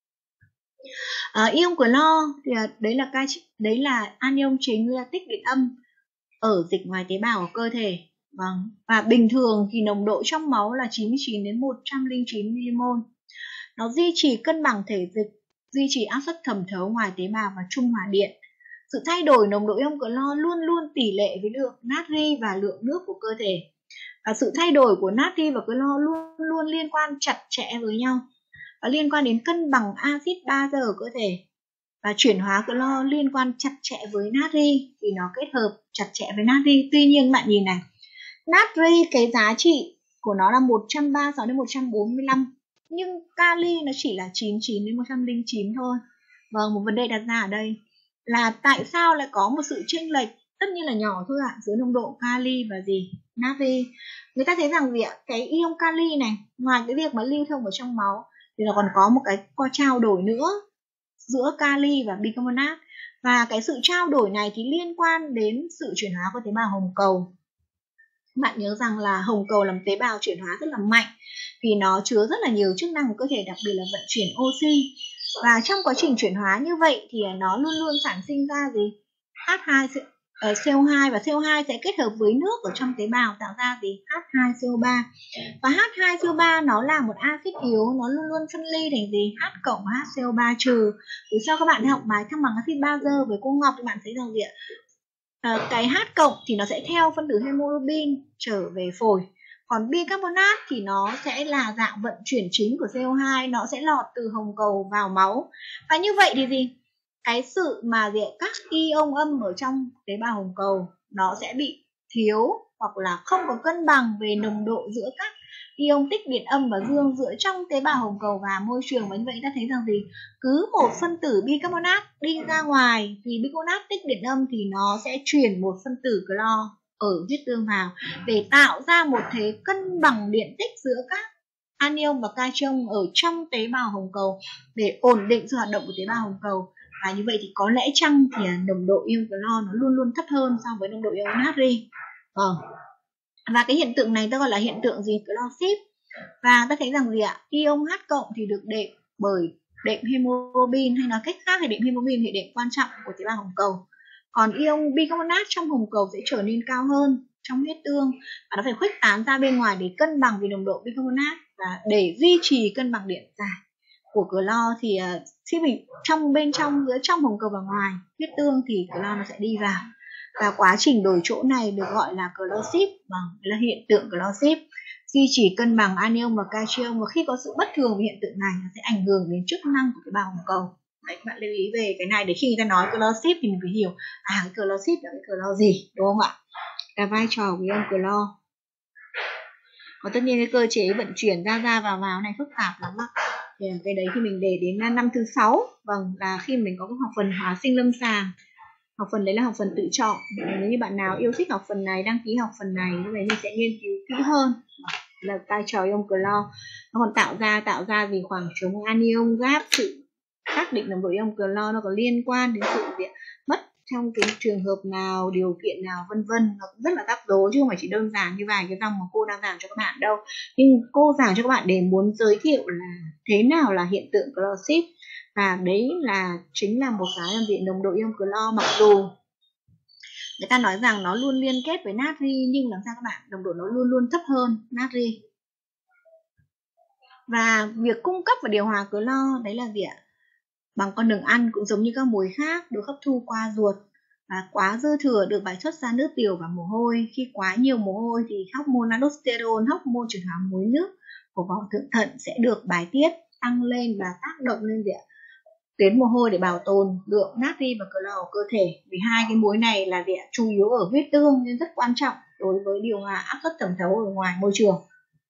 À, ion clo thì đấy là đấy là anion chính, là tích điện âm ở dịch ngoài tế bào của cơ thể. Vâng, và bình thường thì nồng độ trong máu là chín mươi chín đến một trăm lẻ chín milimol. Nó duy trì cân bằng thể dịch, duy trì áp suất thẩm thấu ngoài tế bào và trung hòa điện. Sự thay đổi nồng độ ion clo luôn luôn tỷ lệ với lượng natri và lượng nước của cơ thể. Và sự thay đổi của natri và clo luôn luôn liên quan chặt chẽ với nhau và liên quan đến cân bằng axit bazơ ở cơ thể. Và chuyển hóa clo liên quan chặt chẽ với natri vì nó kết hợp chặt chẽ với natri. Tuy nhiên bạn nhìn này, natri cái giá trị của nó là một trăm ba mươi sáu đến một trăm bốn mươi lăm, nhưng kali nó chỉ là chín mươi chín đến một trăm lẻ chín thôi. Vâng, một vấn đề đặt ra ở đây là tại sao lại có một sự chênh lệch, tất nhiên là nhỏ thôi ạ, giữa nồng độ kali và gì? Natri. Người ta thấy rằng gì ạ? Cái ion kali này, ngoài cái việc mà lưu thông ở trong máu thì nó còn có một cái qua trao đổi nữa giữa kali và bicarbonate. Và cái sự trao đổi này thì liên quan đến sự chuyển hóa của tế bào hồng cầu. Bạn nhớ rằng là hồng cầu là một tế bào chuyển hóa rất là mạnh vì nó chứa rất là nhiều chức năng của cơ thể, đặc biệt là vận chuyển oxy. Và trong quá trình chuyển hóa như vậy thì nó luôn luôn sản sinh ra gì? hát hai xê o hai, và xê o hai sẽ kết hợp với nước ở trong tế bào tạo ra gì? hát hai xê o ba. Và hát hai xê o ba nó là một axit yếu, nó luôn luôn phân ly thành gì? H cộng và hát xê o ba trừ. Từ sau các bạn học bài thăng bằng axit bazơ với cô Ngọc thì bạn thấy rằng gì ạ? À, cái H cộng thì nó sẽ theo phân tử hemoglobin trở về phổi. Còn bicarbonate thì nó sẽ là dạng vận chuyển chính của xê o hai, nó sẽ lọt từ hồng cầu vào máu. Và như vậy thì gì? Cái sự mà gì? Các ion âm ở trong tế bào hồng cầu nó sẽ bị thiếu hoặc là không có cân bằng về nồng độ giữa các ion tích điện âm và dương giữa trong tế bào hồng cầu và môi trường. Và như vậy ta thấy rằng gì? Cứ một phân tử bicarbonate đi ra ngoài thì bicarbonate tích điện âm thì nó sẽ chuyển một phân tử clo ở huyết tương vào để tạo ra một thế cân bằng điện tích giữa các anion và cation ở trong tế bào hồng cầu để ổn định sự hoạt động của tế bào hồng cầu. Và như vậy thì có lẽ chăng thì nồng độ ion clo nó luôn luôn thấp hơn so với nồng độ ion natri. Ờ. Và cái hiện tượng này ta gọi là hiện tượng gì? Clo-ship. Và ta thấy rằng gì ạ? Ion H cộng thì được đệm bởi đệm hemoglobin, hay nói cách khác thì đệm hemoglobin là đệm quan trọng của tế bào hồng cầu. Còn ion bicarbonate trong hồng cầu sẽ trở nên cao hơn trong huyết tương và nó phải khuếch tán ra bên ngoài để cân bằng về nồng độ bicarbonate và để duy trì cân bằng điện giải của clo thì uh, khi bị trong bên trong giữa trong hồng cầu và ngoài huyết tương thì clo nó sẽ đi vào. Và quá trình đổi chỗ này được gọi là clo-ship, vâng, là hiện tượng clo-ship, duy trì cân bằng anion và cation. Và khi có sự bất thường về hiện tượng này nó sẽ ảnh hưởng đến chức năng của cái bào hồng cầu. Đấy, các bạn lưu ý về cái này để khi người ta nói clo-ship thì mình phải hiểu à cái clo-ship là cái clo gì, đúng không ạ? Cái vai trò của ion clo. Còn tất nhiên cái cơ chế vận chuyển ra ra vào vào này phức tạp lắm ạ. Thì cái đấy thì mình để đến năm thứ sáu, vâng, là khi mình có cái học phần hóa sinh lâm sàng. Học phần đấy là học phần tự chọn. Nếu như bạn nào yêu thích học phần này, đăng ký học phần này, như vậy mình sẽ nghiên cứu kỹ hơn là vai trò ion clo. Nó còn tạo ra tạo ra gì khoảng trống anion gap, sự xác định nồng độ ion clo nó có liên quan đến sự việc mất trong cái trường hợp nào, điều kiện nào, vân vân. Nó cũng rất là rắc rối chứ không phải chỉ đơn giản như vài cái dòng mà cô đang giảng cho các bạn đâu. Nhưng cô giảng cho các bạn để muốn giới thiệu là thế nào là hiện tượng clo-ship. Và đấy là chính là một cái làm gì nồng độ ion clo, mặc dù người ta nói rằng nó luôn liên kết với natri nhưng làm sao các bạn, nồng độ nó luôn luôn thấp hơn natri. Và việc cung cấp và điều hòa clo đấy là gì ạ? Bằng con đường ăn cũng giống như các muối khác được hấp thu qua ruột. Và quá dư thừa được bài xuất ra nước tiểu và mồ hôi. Khi quá nhiều mồ hôi thì hormone aldosterone, hormone chuyển hóa muối nước của vỏ thượng thận sẽ được bài tiết tăng lên và tác động lên gì ạ? Tuyến mồ hôi để bảo tồn lượng natri và clo ở cơ thể. Vì hai cái muối này là gì ạ? Chủ yếu ở huyết tương nên rất quan trọng đối với điều hòa áp suất thẩm thấu ở ngoài môi trường.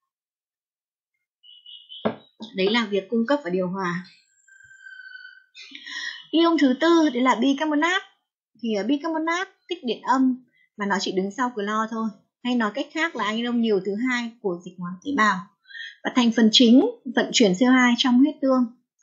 Đấy là việc cung cấp và điều hòa. Ion thứ tư đấy là bicarbonate. Thì bicarbonate tích điện âm mà nó chỉ đứng sau clo thôi. Hay nói cách khác là anion nhiều thứ hai của dịch ngoài tế bào. Và thành phần chính vận chuyển xê o hai trong huyết tương.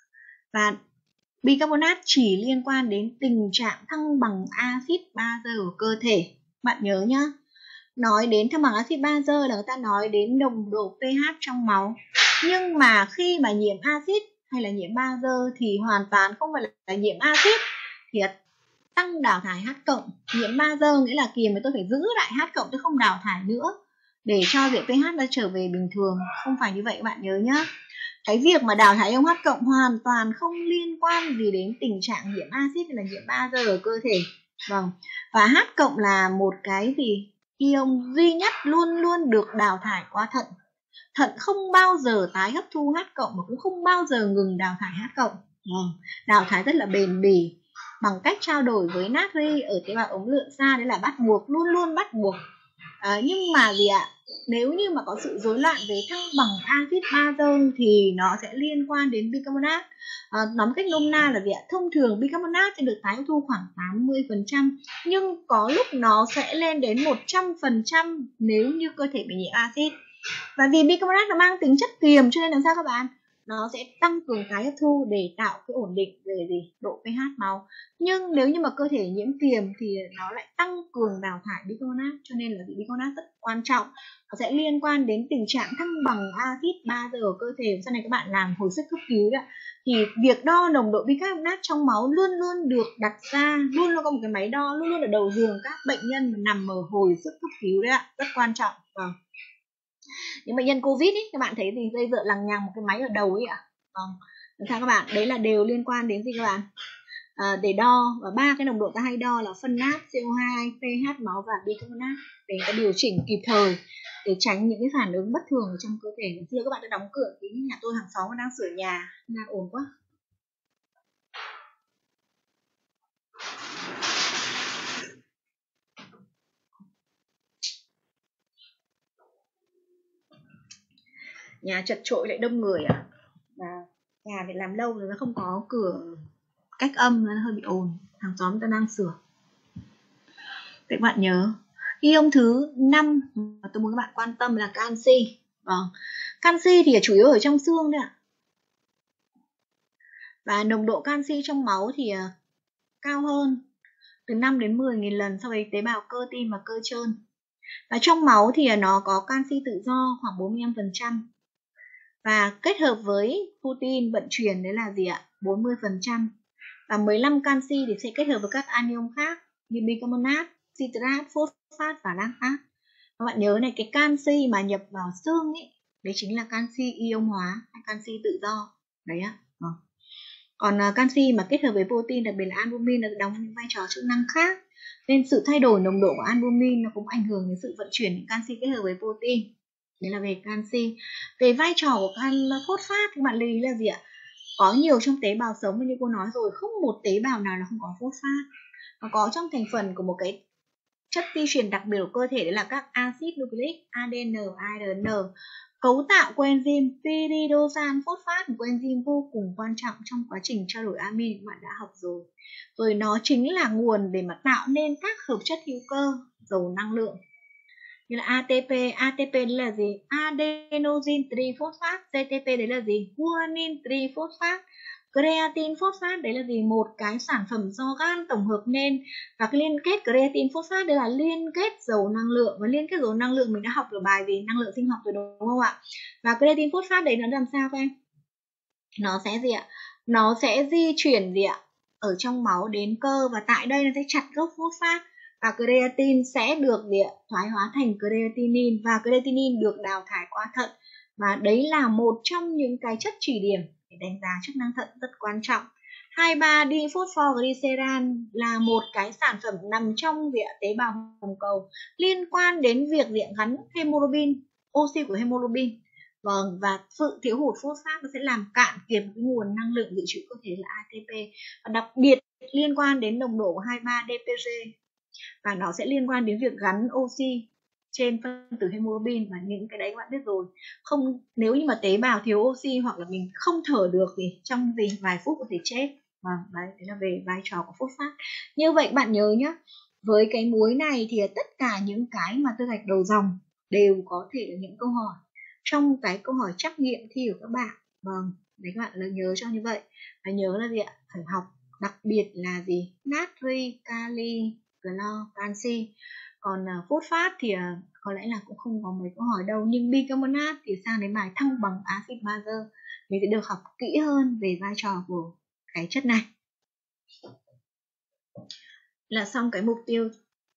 Và bicarbonate chỉ liên quan đến tình trạng thăng bằng axit bazơ của cơ thể. Bạn nhớ nhá. Nói đến thăng bằng axit bazơ là người ta nói đến nồng độ pH trong máu. Nhưng mà khi mà nhiễm axit hay là nhiễm bazơ thì hoàn toàn không phải là nhiễm axit thì tăng đào thải H cộng. Nhiễm bazơ nghĩa là kìa mà tôi phải giữ lại H cộng, tôi không đào thải nữa để cho diện pH nó trở về bình thường. Không phải như vậy các bạn nhớ nhá. Cái việc mà đào thải ion H cộng hoàn toàn không liên quan gì đến tình trạng nhiễm axit hay là nhiễm bazơ ở cơ thể. Vâng. Và H cộng là một cái gì? Ion duy nhất luôn luôn được đào thải qua thận. Thận không bao giờ tái hấp thu H cộng mà cũng không bao giờ ngừng đào thải H cộng. Vâng. Đào thải rất là bền bỉ bằng cách trao đổi với natri ở tế bào ống lượn xa, đấy là bắt buộc, luôn luôn bắt buộc. À, nhưng mà gì ạ? Nếu như mà có sự rối loạn về thăng bằng axit bazơ thì nó sẽ liên quan đến bicarbonate. À, nói một cách nôm na là gì ạ? Thông thường bicarbonate sẽ được tái hấp thu khoảng tám mươi phần trăm, nhưng có lúc nó sẽ lên đến một trăm phần trăm nếu như cơ thể bị nhiễm axit. Và vì bicarbonate nó mang tính chất kiềm cho nên làm sao các bạn? Nó sẽ tăng cường tái hấp thu để tạo cái ổn định về gì? Độ pH máu. Nhưng nếu như mà cơ thể nhiễm kiềm thì nó lại tăng cường đào thải bicarbonate, cho nên là bicarbonate rất quan trọng. Nó sẽ liên quan đến tình trạng thăng bằng axit bazơ ở cơ thể. Sau này các bạn làm hồi sức cấp cứu đó, thì việc đo nồng độ bicarbonate trong máu luôn luôn được đặt ra, luôn luôn có một cái máy đo luôn luôn ở đầu giường các bệnh nhân mà nằm ở hồi sức cấp cứu đấy ạ, rất quan trọng. Vâng. Những bệnh nhân Covid ấy, các bạn thấy gì dây dợ lằng nhằng một cái máy ở đầu ấy ạ. Vâng. Sao các bạn? Đấy là đều liên quan đến gì các bạn? À, để đo, và ba cái nồng độ ta hay đo là phân nát, xê o hai, pH máu và bicarbonate để ta điều chỉnh kịp thời để tránh những cái phản ứng bất thường ở trong cơ thể. Thưa các bạn đã đóng cửa tí, nhà tôi hàng xóm đang sửa nhà, đang ổn quá. Nhà chật chội lại đông người à? Và nhà thì làm lâu rồi nó không có cửa cách âm, nó hơi bị ồn. Hàng xóm ta đang sửa. Các bạn nhớ ion thứ năm mà tôi muốn các bạn quan tâm là canxi. Vâng. Canxi thì chủ yếu ở trong xương đấy ạ. Và nồng độ canxi trong máu thì cao hơn từ năm đến mười nghìn lần so với tế bào cơ tim và cơ trơn. Và trong máu thì nó có canxi tự do khoảng bốn mươi lăm phần trăm. Và kết hợp với protein vận chuyển đấy là gì ạ? bốn mươi phần trăm. Và mười lăm canxi thì sẽ kết hợp với các anion khác như bicarbonate, citrate, phosphat và lactate. Các bạn nhớ này, cái canxi mà nhập vào xương ấy, đấy chính là canxi ion hóa hay canxi tự do. Đấy ạ. Vâng. Còn uh, canxi mà kết hợp với protein, đặc biệt là albumin, nó đóng những vai trò chức năng khác. Nên sự thay đổi nồng độ của albumin nó cũng ảnh hưởng đến sự vận chuyển canxi kết hợp với protein. Đấy là về canxi. Về vai trò của phosphat, các bạn lưu ý là gì ạ? Có nhiều trong tế bào sống, như cô nói rồi, không một tế bào nào là không có phosphat. Nó có trong thành phần của một cái chất di truyền đặc biệt của cơ thể, đấy là các axit nucleic, a đê en, a rờ en. Cấu tạo của enzyme pyridoxal phosphate, một enzyme vô cùng quan trọng trong quá trình trao đổi amin, các bạn đã học rồi. Rồi nó chính là nguồn để mà tạo nên các hợp chất hữu cơ giàu năng lượng. Như là a tê pê, a tê pê đấy là gì? Adenosine triphosphate, xê tê pê đấy là gì? Guanine triphosphate, creatine phosphate đấy là gì? Một cái sản phẩm do gan tổng hợp nên. Và cái liên kết creatine phosphate đây là liên kết dầu năng lượng. Và liên kết dầu năng lượng mình đã học ở bài gì? Năng lượng sinh học rồi đúng không ạ? Và creatine phosphate đấy nó làm sao các em? Nó sẽ gì ạ? Nó sẽ di chuyển gì ạ? Ở trong máu đến cơ, và tại đây nó sẽ chặt gốc phosphate. Và creatine sẽ được thoái hóa thành creatinine, và creatinine được đào thải qua thận. Và đấy là một trong những cái chất chỉ điểm để đánh giá chức năng thận rất quan trọng. hai mươi ba diphosphoglyceran là một cái sản phẩm nằm trong tế bào hồng cầu liên quan đến việc gắn hemoglobin, oxy của hemoglobin. Vâng, và sự thiếu hụt phosphate nó sẽ làm cạn kiệt cái nguồn năng lượng dự trữ cơ thể là a tê pê. Và đặc biệt liên quan đến nồng độ của hai mươi ba đê pê giê. Và nó sẽ liên quan đến việc gắn oxy trên phân tử hemoglobin, và những cái đấy các bạn biết rồi. Không, nếu như mà tế bào thiếu oxy hoặc là mình không thở được thì trong gì vài phút có thể chết. Và đấy, đấy là về vai trò của phosphate. Như vậy bạn nhớ nhé, với cái muối này thì tất cả những cái mà tôi gạch đầu dòng đều có thể là những câu hỏi. trong cái câu hỏi trắc nghiệm thi của các bạn. Vâng, đấy các bạn là nhớ cho như vậy. Và nhớ là gì ạ? Phải học đặc biệt là gì? Natri, kali, clo, canxi. Còn uh, phốt phát thì uh, có lẽ là cũng không có mấy câu hỏi đâu, nhưng bicarbonate thì sang đến bài thăng bằng axit bazơ mình sẽ được học kỹ hơn về vai trò của cái chất này. Là xong cái mục tiêu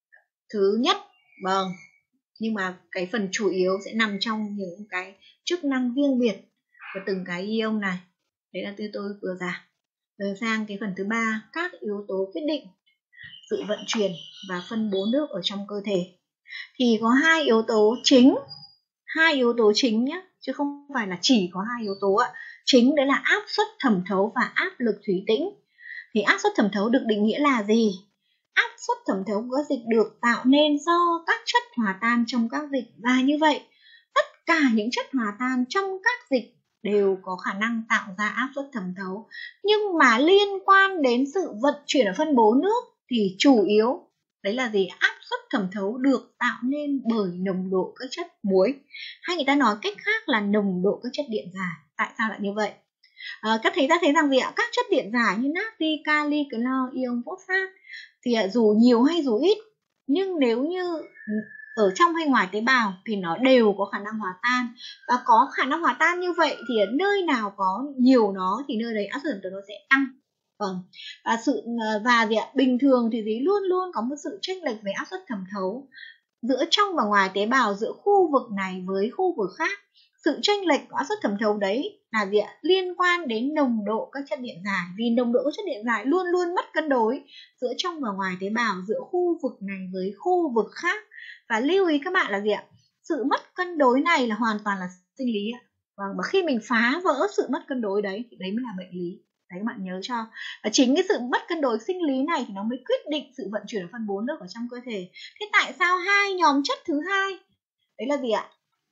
thứ nhất. Vâng, nhưng mà cái phần chủ yếu sẽ nằm trong những cái chức năng riêng biệt của từng cái ion này. Đấy là tôi tôi vừa giảng. Rồi sang cái phần thứ ba, các yếu tố quyết định sự vận chuyển và phân bố nước ở trong cơ thể. Thì có hai yếu tố chính, hai yếu tố chính nhé, chứ không phải là chỉ có hai yếu tố ạ. Chính đấy là áp suất thẩm thấu và áp lực thủy tĩnh. Thì áp suất thẩm thấu được định nghĩa là gì? Áp suất thẩm thấu của các dịch được tạo nên do các chất hòa tan trong các dịch, và như vậy tất cả những chất hòa tan trong các dịch đều có khả năng tạo ra áp suất thẩm thấu. Nhưng mà liên quan đến sự vận chuyển và phân bố nước thì chủ yếu đấy là gì? Áp suất thẩm thấu được tạo nên bởi nồng độ các chất muối, hay người ta nói cách khác là nồng độ các chất điện giải. Tại sao lại như vậy? À, các thầy ta thấy rằng gì ạ? Các chất điện giải như natri, kali, clo, ion phốt phát thì dù nhiều hay dù ít, nhưng nếu như ở trong hay ngoài tế bào thì nó đều có khả năng hòa tan. Và có khả năng hòa tan như vậy thì ở nơi nào có nhiều nó thì nơi đấy áp suất thẩm thấu nó sẽ tăng. Vâng. Và sự và gì ạ? Bình thường thì gì luôn luôn có một sự chênh lệch về áp suất thẩm thấu giữa trong và ngoài tế bào, giữa khu vực này với khu vực khác. Sự chênh lệch của áp suất thẩm thấu đấy là gì ạ? Liên quan đến nồng độ các chất điện giải. Vì nồng độ các chất điện giải luôn luôn mất cân đối giữa trong và ngoài tế bào, giữa khu vực này với khu vực khác. Và lưu ý các bạn là gì ạ? Sự mất cân đối này là hoàn toàn là sinh lý ạ. Vâng, và khi mình phá vỡ sự mất cân đối đấy thì đấy mới là bệnh lý. Đấy các bạn nhớ cho. Và chính cái sự mất cân đối sinh lý này thì nó mới quyết định sự vận chuyển và phân bố nước ở trong cơ thể. Thế tại sao hai nhóm chất thứ hai? Đấy là gì ạ?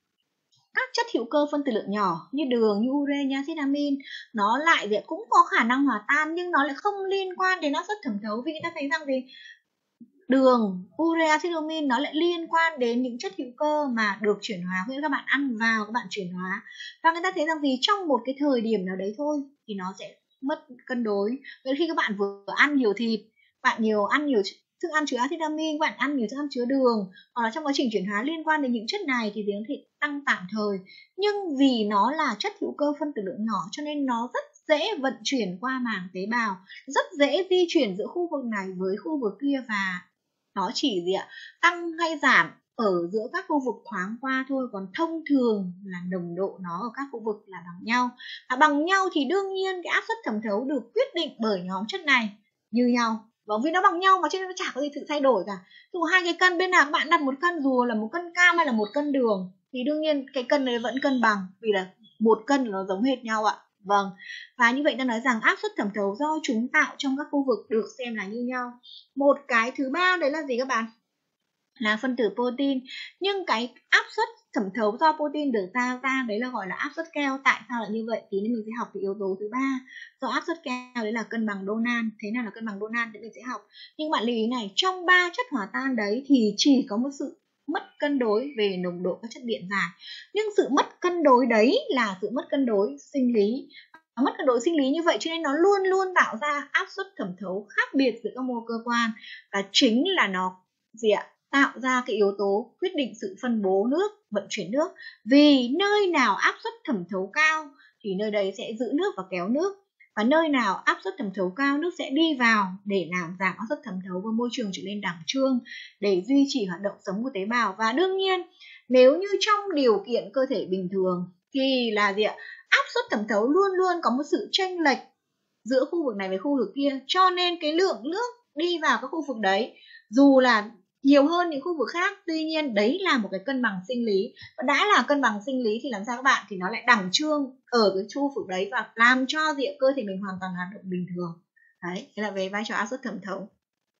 Các chất hữu cơ phân tử lượng nhỏ như đường, như ure, như acid amin, nó lại cũng có khả năng hòa tan nhưng nó lại không liên quan đến áp suất thẩm thấu. Vì người ta thấy rằng gì? Đường, ure, acid amin nó lại liên quan đến những chất hữu cơ mà được chuyển hóa, khi các bạn ăn vào các bạn chuyển hóa. Và người ta thấy rằng gì? Trong một cái thời điểm nào đấy thôi thì nó sẽ mất cân đối. Vậy khi các bạn vừa ăn nhiều thịt, bạn nhiều ăn nhiều thức ăn chứa acid amin, bạn ăn nhiều thức ăn chứa đường, hoặc là trong quá trình chuyển hóa liên quan đến những chất này thì có thể tăng tạm thời. Nhưng vì nó là chất hữu cơ phân tử lượng nhỏ cho nên nó rất dễ vận chuyển qua màng tế bào, rất dễ di chuyển giữa khu vực này với khu vực kia, và nó chỉ gì ạ? Tăng hay giảm ở giữa các khu vực thoáng qua thôi, còn thông thường là nồng độ nó ở các khu vực là bằng nhau. À, bằng nhau thì đương nhiên cái áp suất thẩm thấu được quyết định bởi nhóm chất này như nhau. Và vì nó bằng nhau mà cho nên nó chả có gì sự thay đổi cả. Dù hai cái cân bên nào các bạn đặt một cân, dù là một cân cam hay là một cân đường, thì đương nhiên cái cân này vẫn cân bằng, vì là một cân nó giống hệt nhau ạ. Vâng, và như vậy ta nói rằng áp suất thẩm thấu do chúng tạo trong các khu vực được xem là như nhau. Một cái thứ ba đấy là gì các bạn? Là phân tử protein. Nhưng cái áp suất thẩm thấu do protein được tạo ra đấy là gọi là áp suất keo. Tại sao lại như vậy? Thì mình sẽ học cái yếu tố thứ ba. Do áp suất keo đấy là cân bằng Donan. Thế nào là cân bằng Donan thì mình sẽ học. Nhưng bạn lưu ý này, trong ba chất hòa tan đấy thì chỉ có một sự mất cân đối về nồng độ các chất điện giải. Nhưng sự mất cân đối đấy là sự mất cân đối sinh lý. Mất cân đối sinh lý như vậy cho nên nó luôn luôn tạo ra áp suất thẩm thấu khác biệt giữa các mô cơ quan. Và chính là nó gì ạ? Tạo ra cái yếu tố quyết định sự phân bố nước, vận chuyển nước. Vì nơi nào áp suất thẩm thấu cao thì nơi đấy sẽ giữ nước và kéo nước. Và nơi nào áp suất thẩm thấu cao, nước sẽ đi vào để làm giảm áp suất thẩm thấu và môi trường trở nên đẳng trương để duy trì hoạt động sống của tế bào. Và đương nhiên nếu như trong điều kiện cơ thể bình thường thì là gì ạ? Áp suất thẩm thấu luôn luôn có một sự chênh lệch giữa khu vực này với khu vực kia, cho nên cái lượng nước đi vào các khu vực đấy dù là nhiều hơn những khu vực khác, tuy nhiên đấy là một cái cân bằng sinh lý. Và đã là cân bằng sinh lý thì làm sao các bạn? Thì nó lại đẳng trương ở cái khu vực đấy và làm cho diện cơ thể mình hoàn toàn hoạt động bình thường. Đấy, thế là về vai trò áp suất thẩm thấu.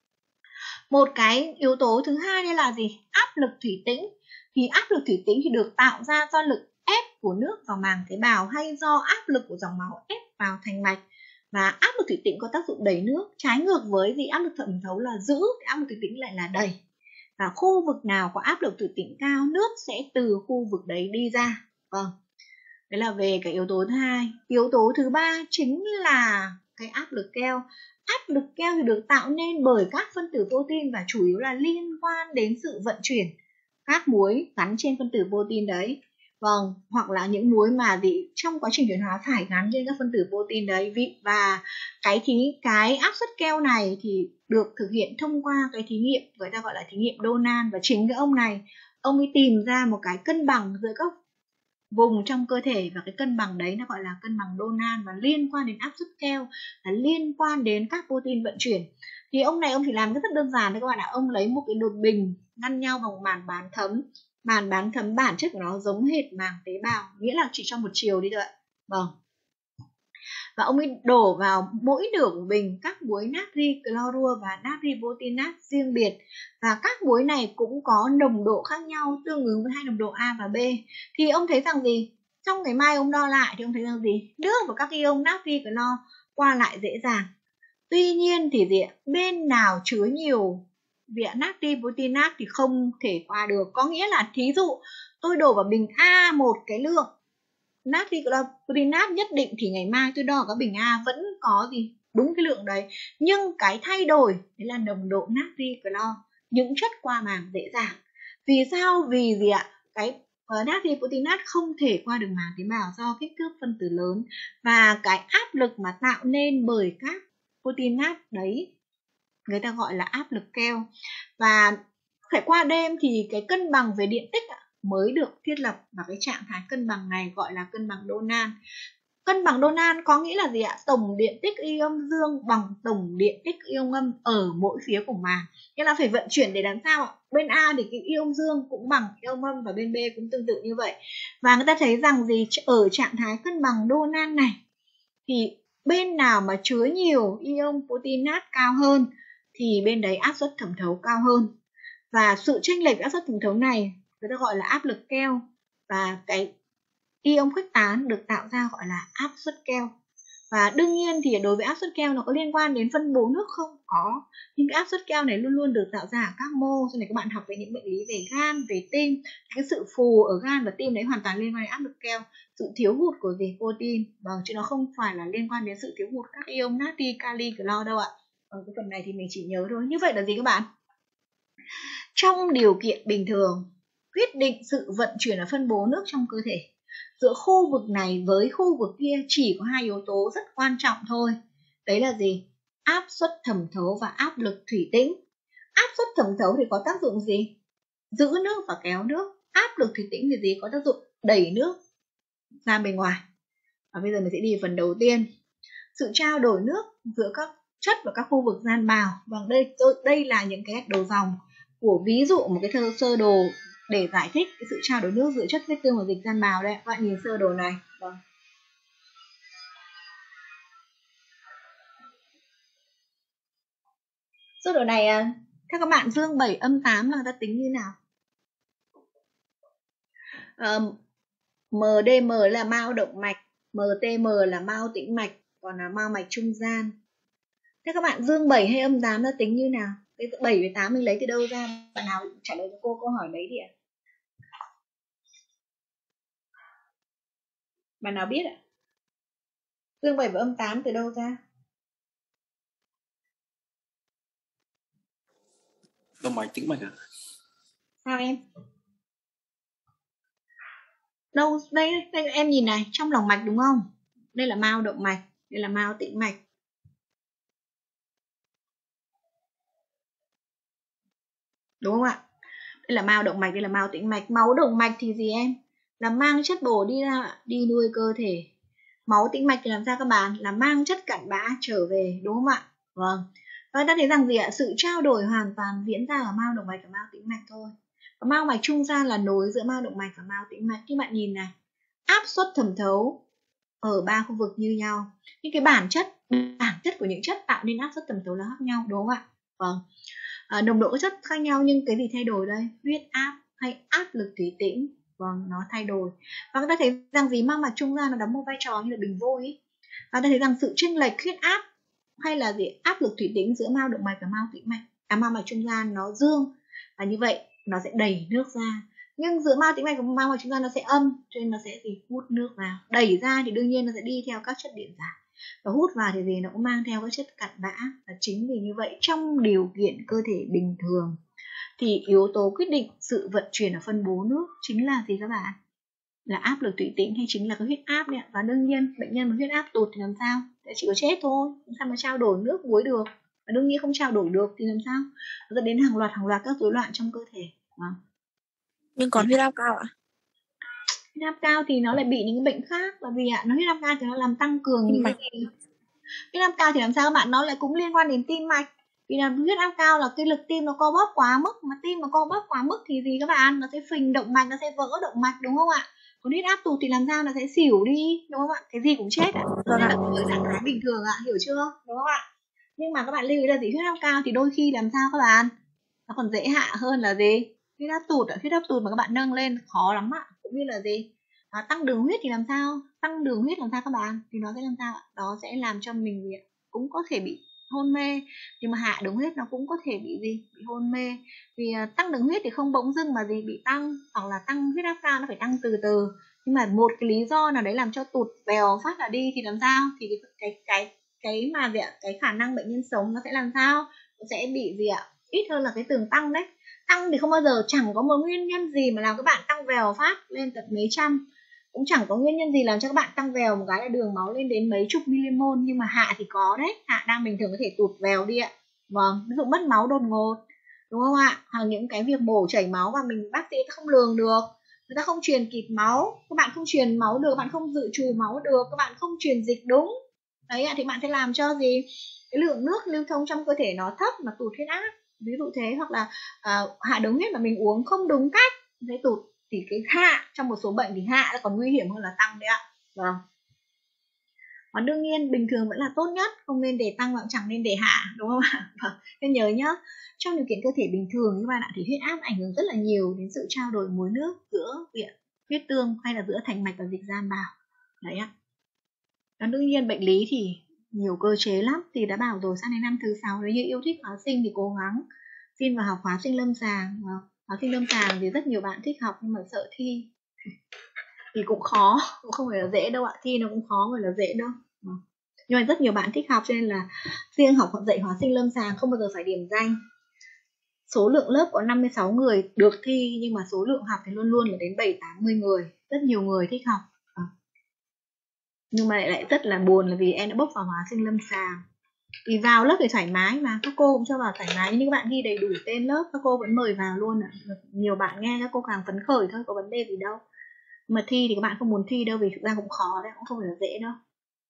Một cái yếu tố thứ hai đây là gì? Áp lực thủy tĩnh. Thì áp lực thủy tĩnh thì được tạo ra do lực ép của nước vào màng tế bào hay do áp lực của dòng máu ép vào thành mạch. Và áp lực thủy tĩnh có tác dụng đẩy nước, trái ngược với gì? Áp lực thẩm thấu là giữ, áp lực thủy tĩnh lại là đẩy. Và khu vực nào có áp lực thủy tĩnh cao, nước sẽ từ khu vực đấy đi ra. Vâng, đấy là về cái yếu tố thứ hai. Yếu tố thứ ba chính là cái áp lực keo. Áp lực keo thì được tạo nên bởi các phân tử protein và chủ yếu là liên quan đến sự vận chuyển các muối gắn trên phân tử protein đấy. Vâng, hoặc là những muối mà gì trong quá trình chuyển hóa phải gắn trên các phân tử protein đấy. Và cái thí cái áp suất keo này thì được thực hiện thông qua cái thí nghiệm người ta gọi là thí nghiệm Donan, và chính cái ông này ông ấy tìm ra một cái cân bằng giữa các vùng trong cơ thể, và cái cân bằng đấy nó gọi là cân bằng Donan và liên quan đến áp suất keo, là liên quan đến các protein vận chuyển. Thì ông này ông chỉ làm rất đơn giản thôi các bạn ạ. Ông lấy một cái đột bình ngăn nhau bằng màn bán thấm. Màn bán thấm bản chất của nó giống hệt màng tế bào, nghĩa là chỉ trong một chiều đi thôi ạ. Vâng. Và ông ấy đổ vào mỗi nửa của bình các muối natri clorua và natri protinat riêng biệt, và các muối này cũng có nồng độ khác nhau tương ứng với hai nồng độ A và B. Thì ông thấy rằng gì? Trong ngày mai ông đo lại thì ông thấy rằng gì? Nước và các ion natri clor qua lại dễ dàng. Tuy nhiên thì gì? Bên nào chứa nhiều vị natri protinat thì không thể qua được. Có nghĩa là thí dụ tôi đổ vào bình A một cái lượng natri protinat nhất định thì ngày mai tôi đo các bình A vẫn có gì đúng cái lượng đấy, nhưng cái thay đổi đấy là nồng độ natri clor, những chất qua màng dễ dàng. Vì sao? Vì gì ạ? Cái natri protinat không thể qua được màng tế bào do kích thước phân tử lớn, và cái áp lực mà tạo nên bởi các proteinat đấy người ta gọi là áp lực keo. Và phải qua đêm thì cái cân bằng về điện tích mới được thiết lập, và cái trạng thái cân bằng này gọi là cân bằng Donan. Cân bằng Donan có nghĩa là gì ạ? Tổng điện tích ion dương bằng tổng điện tích ion âm ở mỗi phía của màng. Nghĩa là phải vận chuyển để làm sao ạ? Bên A thì cái ion dương cũng bằng ion âm và bên B cũng tương tự như vậy. Và người ta thấy rằng gì? Ở trạng thái cân bằng Donan này thì bên nào mà chứa nhiều ion proteinat cao hơn thì bên đấy áp suất thẩm thấu cao hơn. Và sự chênh lệch áp suất thẩm thấu này người ta gọi là áp lực keo, và cái ion khuếch tán được tạo ra gọi là áp suất keo. Và đương nhiên thì đối với áp suất keo nó có liên quan đến phân bố nước không? Có. Nhưng cái áp suất keo này luôn luôn được tạo ra ở các mô. Cho nên các bạn học về những bệnh lý về gan, về tim, cái sự phù ở gan và tim đấy hoàn toàn liên quan đến áp lực keo, sự thiếu hụt của gì protein. Vâng, chứ nó không phải là liên quan đến sự thiếu hụt các ion natri, kali, clor đâu ạ. Vâng, cái phần này thì mình chỉ nhớ thôi. Như vậy là gì các bạn? Trong điều kiện bình thường, quyết định sự vận chuyển và phân bố nước trong cơ thể giữa khu vực này với khu vực kia chỉ có hai yếu tố rất quan trọng thôi. Đấy là gì? Áp suất thẩm thấu và áp lực thủy tĩnh. Áp suất thẩm thấu thì có tác dụng gì? Giữ nước và kéo nước. Áp lực thủy tĩnh thì gì? Có tác dụng đẩy nước ra bên ngoài. Và bây giờ mình sẽ đi phần đầu tiên. Sự trao đổi nước giữa các chất và các khu vực gian bào. Và đây, đây là những cái đầu dòng của ví dụ một cái thơ sơ đồ để giải thích cái sự trao đổi nước giữa chất vết tương và dịch gian bào đây. Các bạn nhìn sơ đồ này. Vâng. Sơ đồ này theo các bạn dương bảy âm tám là người ta tính như nào? À, em đê em là mao động mạch, em tê em là mao tĩnh mạch, còn là mao mạch trung gian. Theo các bạn dương bảy hay âm tám là tính như nào? Cái bảy với tám mình lấy từ đâu ra? Bạn nào trả lời cho cô câu hỏi đấy đi ạ? Bạn nào biết ạ? Dương bảy và âm tám từ đâu ra? Động mạch tĩnh mạch à? Sao em? Đâu, đây, đây em nhìn này, trong lòng mạch đúng không? Đây là mao động mạch, đây là mao tĩnh mạch. Đúng không ạ? Đây là mao động mạch, đây là mao tĩnh mạch. Máu động mạch thì gì em? Là mang chất bổ đi ra, đi nuôi cơ thể. Máu tĩnh mạch thì làm sao các bạn? Là mang chất cặn bã trở về, đúng không ạ? Vâng. Và ta thấy rằng gì ạ? Sự trao đổi hoàn toàn diễn ra ở mao động mạch và mao tĩnh mạch thôi. Và mao mạch trung gian là nối giữa mao động mạch và mao tĩnh mạch. Như bạn nhìn này, áp suất thẩm thấu ở ba khu vực như nhau. Nhưng cái bản chất, bản chất của những chất tạo nên áp suất thẩm thấu là khác nhau, đúng không ạ? Vâng. À, nồng độ các chất khác nhau nhưng cái gì thay đổi đây? Huyết áp hay áp lực thủy tĩnh? Vâng, nó thay đổi. Và người ta thấy rằng gì? Mao mạch trung gian nó đóng một vai trò như là bình vôi ấy. Và ta thấy rằng sự chênh lệch huyết áp hay là gì áp lực thủy tĩnh giữa mao động mạch và mao tĩnh mạch, à mao mạch trung gian nó dương, và như vậy nó sẽ đẩy nước ra. Nhưng giữa mao tĩnh mạch và mao mạch trung gian nó sẽ âm, cho nên nó sẽ gì hút nước vào. Đẩy ra thì đương nhiên nó sẽ đi theo các chất điện giải, và hút vào thì gì nó cũng mang theo các chất cặn bã. Và chính vì như vậy trong điều kiện cơ thể bình thường thì yếu tố quyết định sự vận chuyển và phân bố nước chính là gì các bạn? Là áp lực tủy tĩnh hay chính là cái huyết áp đấy. Và đương nhiên bệnh nhân mà huyết áp tụt thì làm sao? Sẽ chỉ có chết thôi, làm sao mà trao đổi nước muối được. Và đương nhiên không trao đổi được thì làm sao? Nó dẫn đến hàng loạt hàng loạt các rối loạn trong cơ thể. Vâng. Nhưng còn huyết áp cao ạ? Huyết áp cao thì nó lại bị những cái bệnh khác, bởi vì ạ, nó huyết áp cao thì nó làm tăng cường những cái gì? Huyết áp cao thì làm sao các bạn? Nó lại cũng liên quan đến tim mạch. Vì là huyết áp cao là cái lực tim nó co bóp quá mức, mà tim mà co bóp quá mức thì gì các bạn? Nó sẽ phình động mạch, nó sẽ vỡ động mạch, đúng không ạ? Còn huyết áp tụt thì làm sao? Nó sẽ xỉu đi, đúng không ạ? Cái gì cũng chết ạ. Nên là ở trạng thái bình thường ạ, hiểu chưa? Đúng không ạ? Nhưng mà các bạn lưu ý là gì? Huyết áp cao thì đôi khi làm sao các bạn? Nó còn dễ hạ hơn là gì? Huyết áp tụt ạ, huyết áp tụt mà các bạn nâng lên khó lắm ạ. Cũng như là gì? À, tăng đường huyết thì làm sao? Tăng đường huyết làm sao các bạn? Thì nó sẽ làm sao ạ? Đó sẽ làm cho mình gì ạ? Cũng có thể bị hôn mê. Nhưng mà hạ đường huyết nó cũng có thể bị gì? Bị hôn mê. Vì uh, tăng đường huyết thì không bỗng dưng mà gì bị tăng, hoặc là tăng huyết áp cao nó phải tăng từ từ. Nhưng mà một cái lý do nào đấy làm cho tụt bèo phát là đi thì làm sao? Thì cái cái cái cái mà gì ạ? Cái khả năng bệnh nhân sống nó sẽ làm sao? Nó sẽ bị gì ạ? Ít hơn là cái tường tăng đấy. Tăng thì không bao giờ, chẳng có một nguyên nhân gì mà làm các bạn tăng vèo phát lên tận mấy trăm. Cũng chẳng có nguyên nhân gì làm cho các bạn tăng vèo một cái là đường máu lên đến mấy chục milimol. Nhưng mà hạ thì có đấy, hạ đang bình thường có thể tụt vèo đi ạ. Vâng, ví dụ mất máu đột ngột, đúng không ạ? Hoặc những cái việc mổ chảy máu và mình bác sĩ không lường được, người ta không truyền kịp máu, các bạn không truyền máu được, các bạn không dự trù máu được, các bạn không truyền dịch đúng. Đấy ạ, thì bạn sẽ làm cho gì? Cái lượng nước lưu thông trong cơ thể nó thấp mà tụt huyết áp. Ví dụ thế, hoặc là uh, hạ đường huyết mà mình uống không đúng cách, thế tụt. Thì cái hạ trong một số bệnh thì hạ là còn nguy hiểm hơn là tăng đấy ạ. Vâng. Còn đương nhiên bình thường vẫn là tốt nhất, không nên để tăng và chẳng nên để hạ, đúng không ạ? Vâng. Nên nhớ nhá, trong điều kiện cơ thể bình thường các bạn ạ, thì huyết áp ảnh hưởng rất là nhiều đến sự trao đổi muối nước giữa viện huyết tương hay là giữa thành mạch và dịch gian bào. Đấy ạ. Còn đương nhiên bệnh lý thì nhiều cơ chế lắm, thì đã bảo rồi, sang đến năm thứ sáu nếu như yêu thích hóa sinh thì cố gắng xin vào học hóa sinh lâm sàng. Hóa sinh lâm sàng thì rất nhiều bạn thích học nhưng mà sợ thi thì cũng khó, cũng không phải là dễ đâu ạ. Thi nó cũng khó, phải là dễ đâu. Nhưng mà rất nhiều bạn thích học cho nên là riêng học dạy hóa sinh lâm sàng không bao giờ phải điểm danh. Số lượng lớp có năm mươi sáu người được thi, nhưng mà số lượng học thì luôn luôn là đến bảy tám mươi người. Rất nhiều người thích học. Nhưng mà lại, lại rất là buồn là vì em đã bốc vào hóa sinh lâm sàng. Thì vào lớp thì thoải mái mà, các cô cũng cho vào thoải mái. Nhưng các bạn ghi đầy đủ tên lớp, các cô vẫn mời vào luôn ạ. Nhiều bạn nghe các cô càng phấn khởi thôi, có vấn đề gì đâu. Mà thi thì các bạn không muốn thi đâu, vì thực ra cũng khó đấy, cũng không phải là dễ đâu.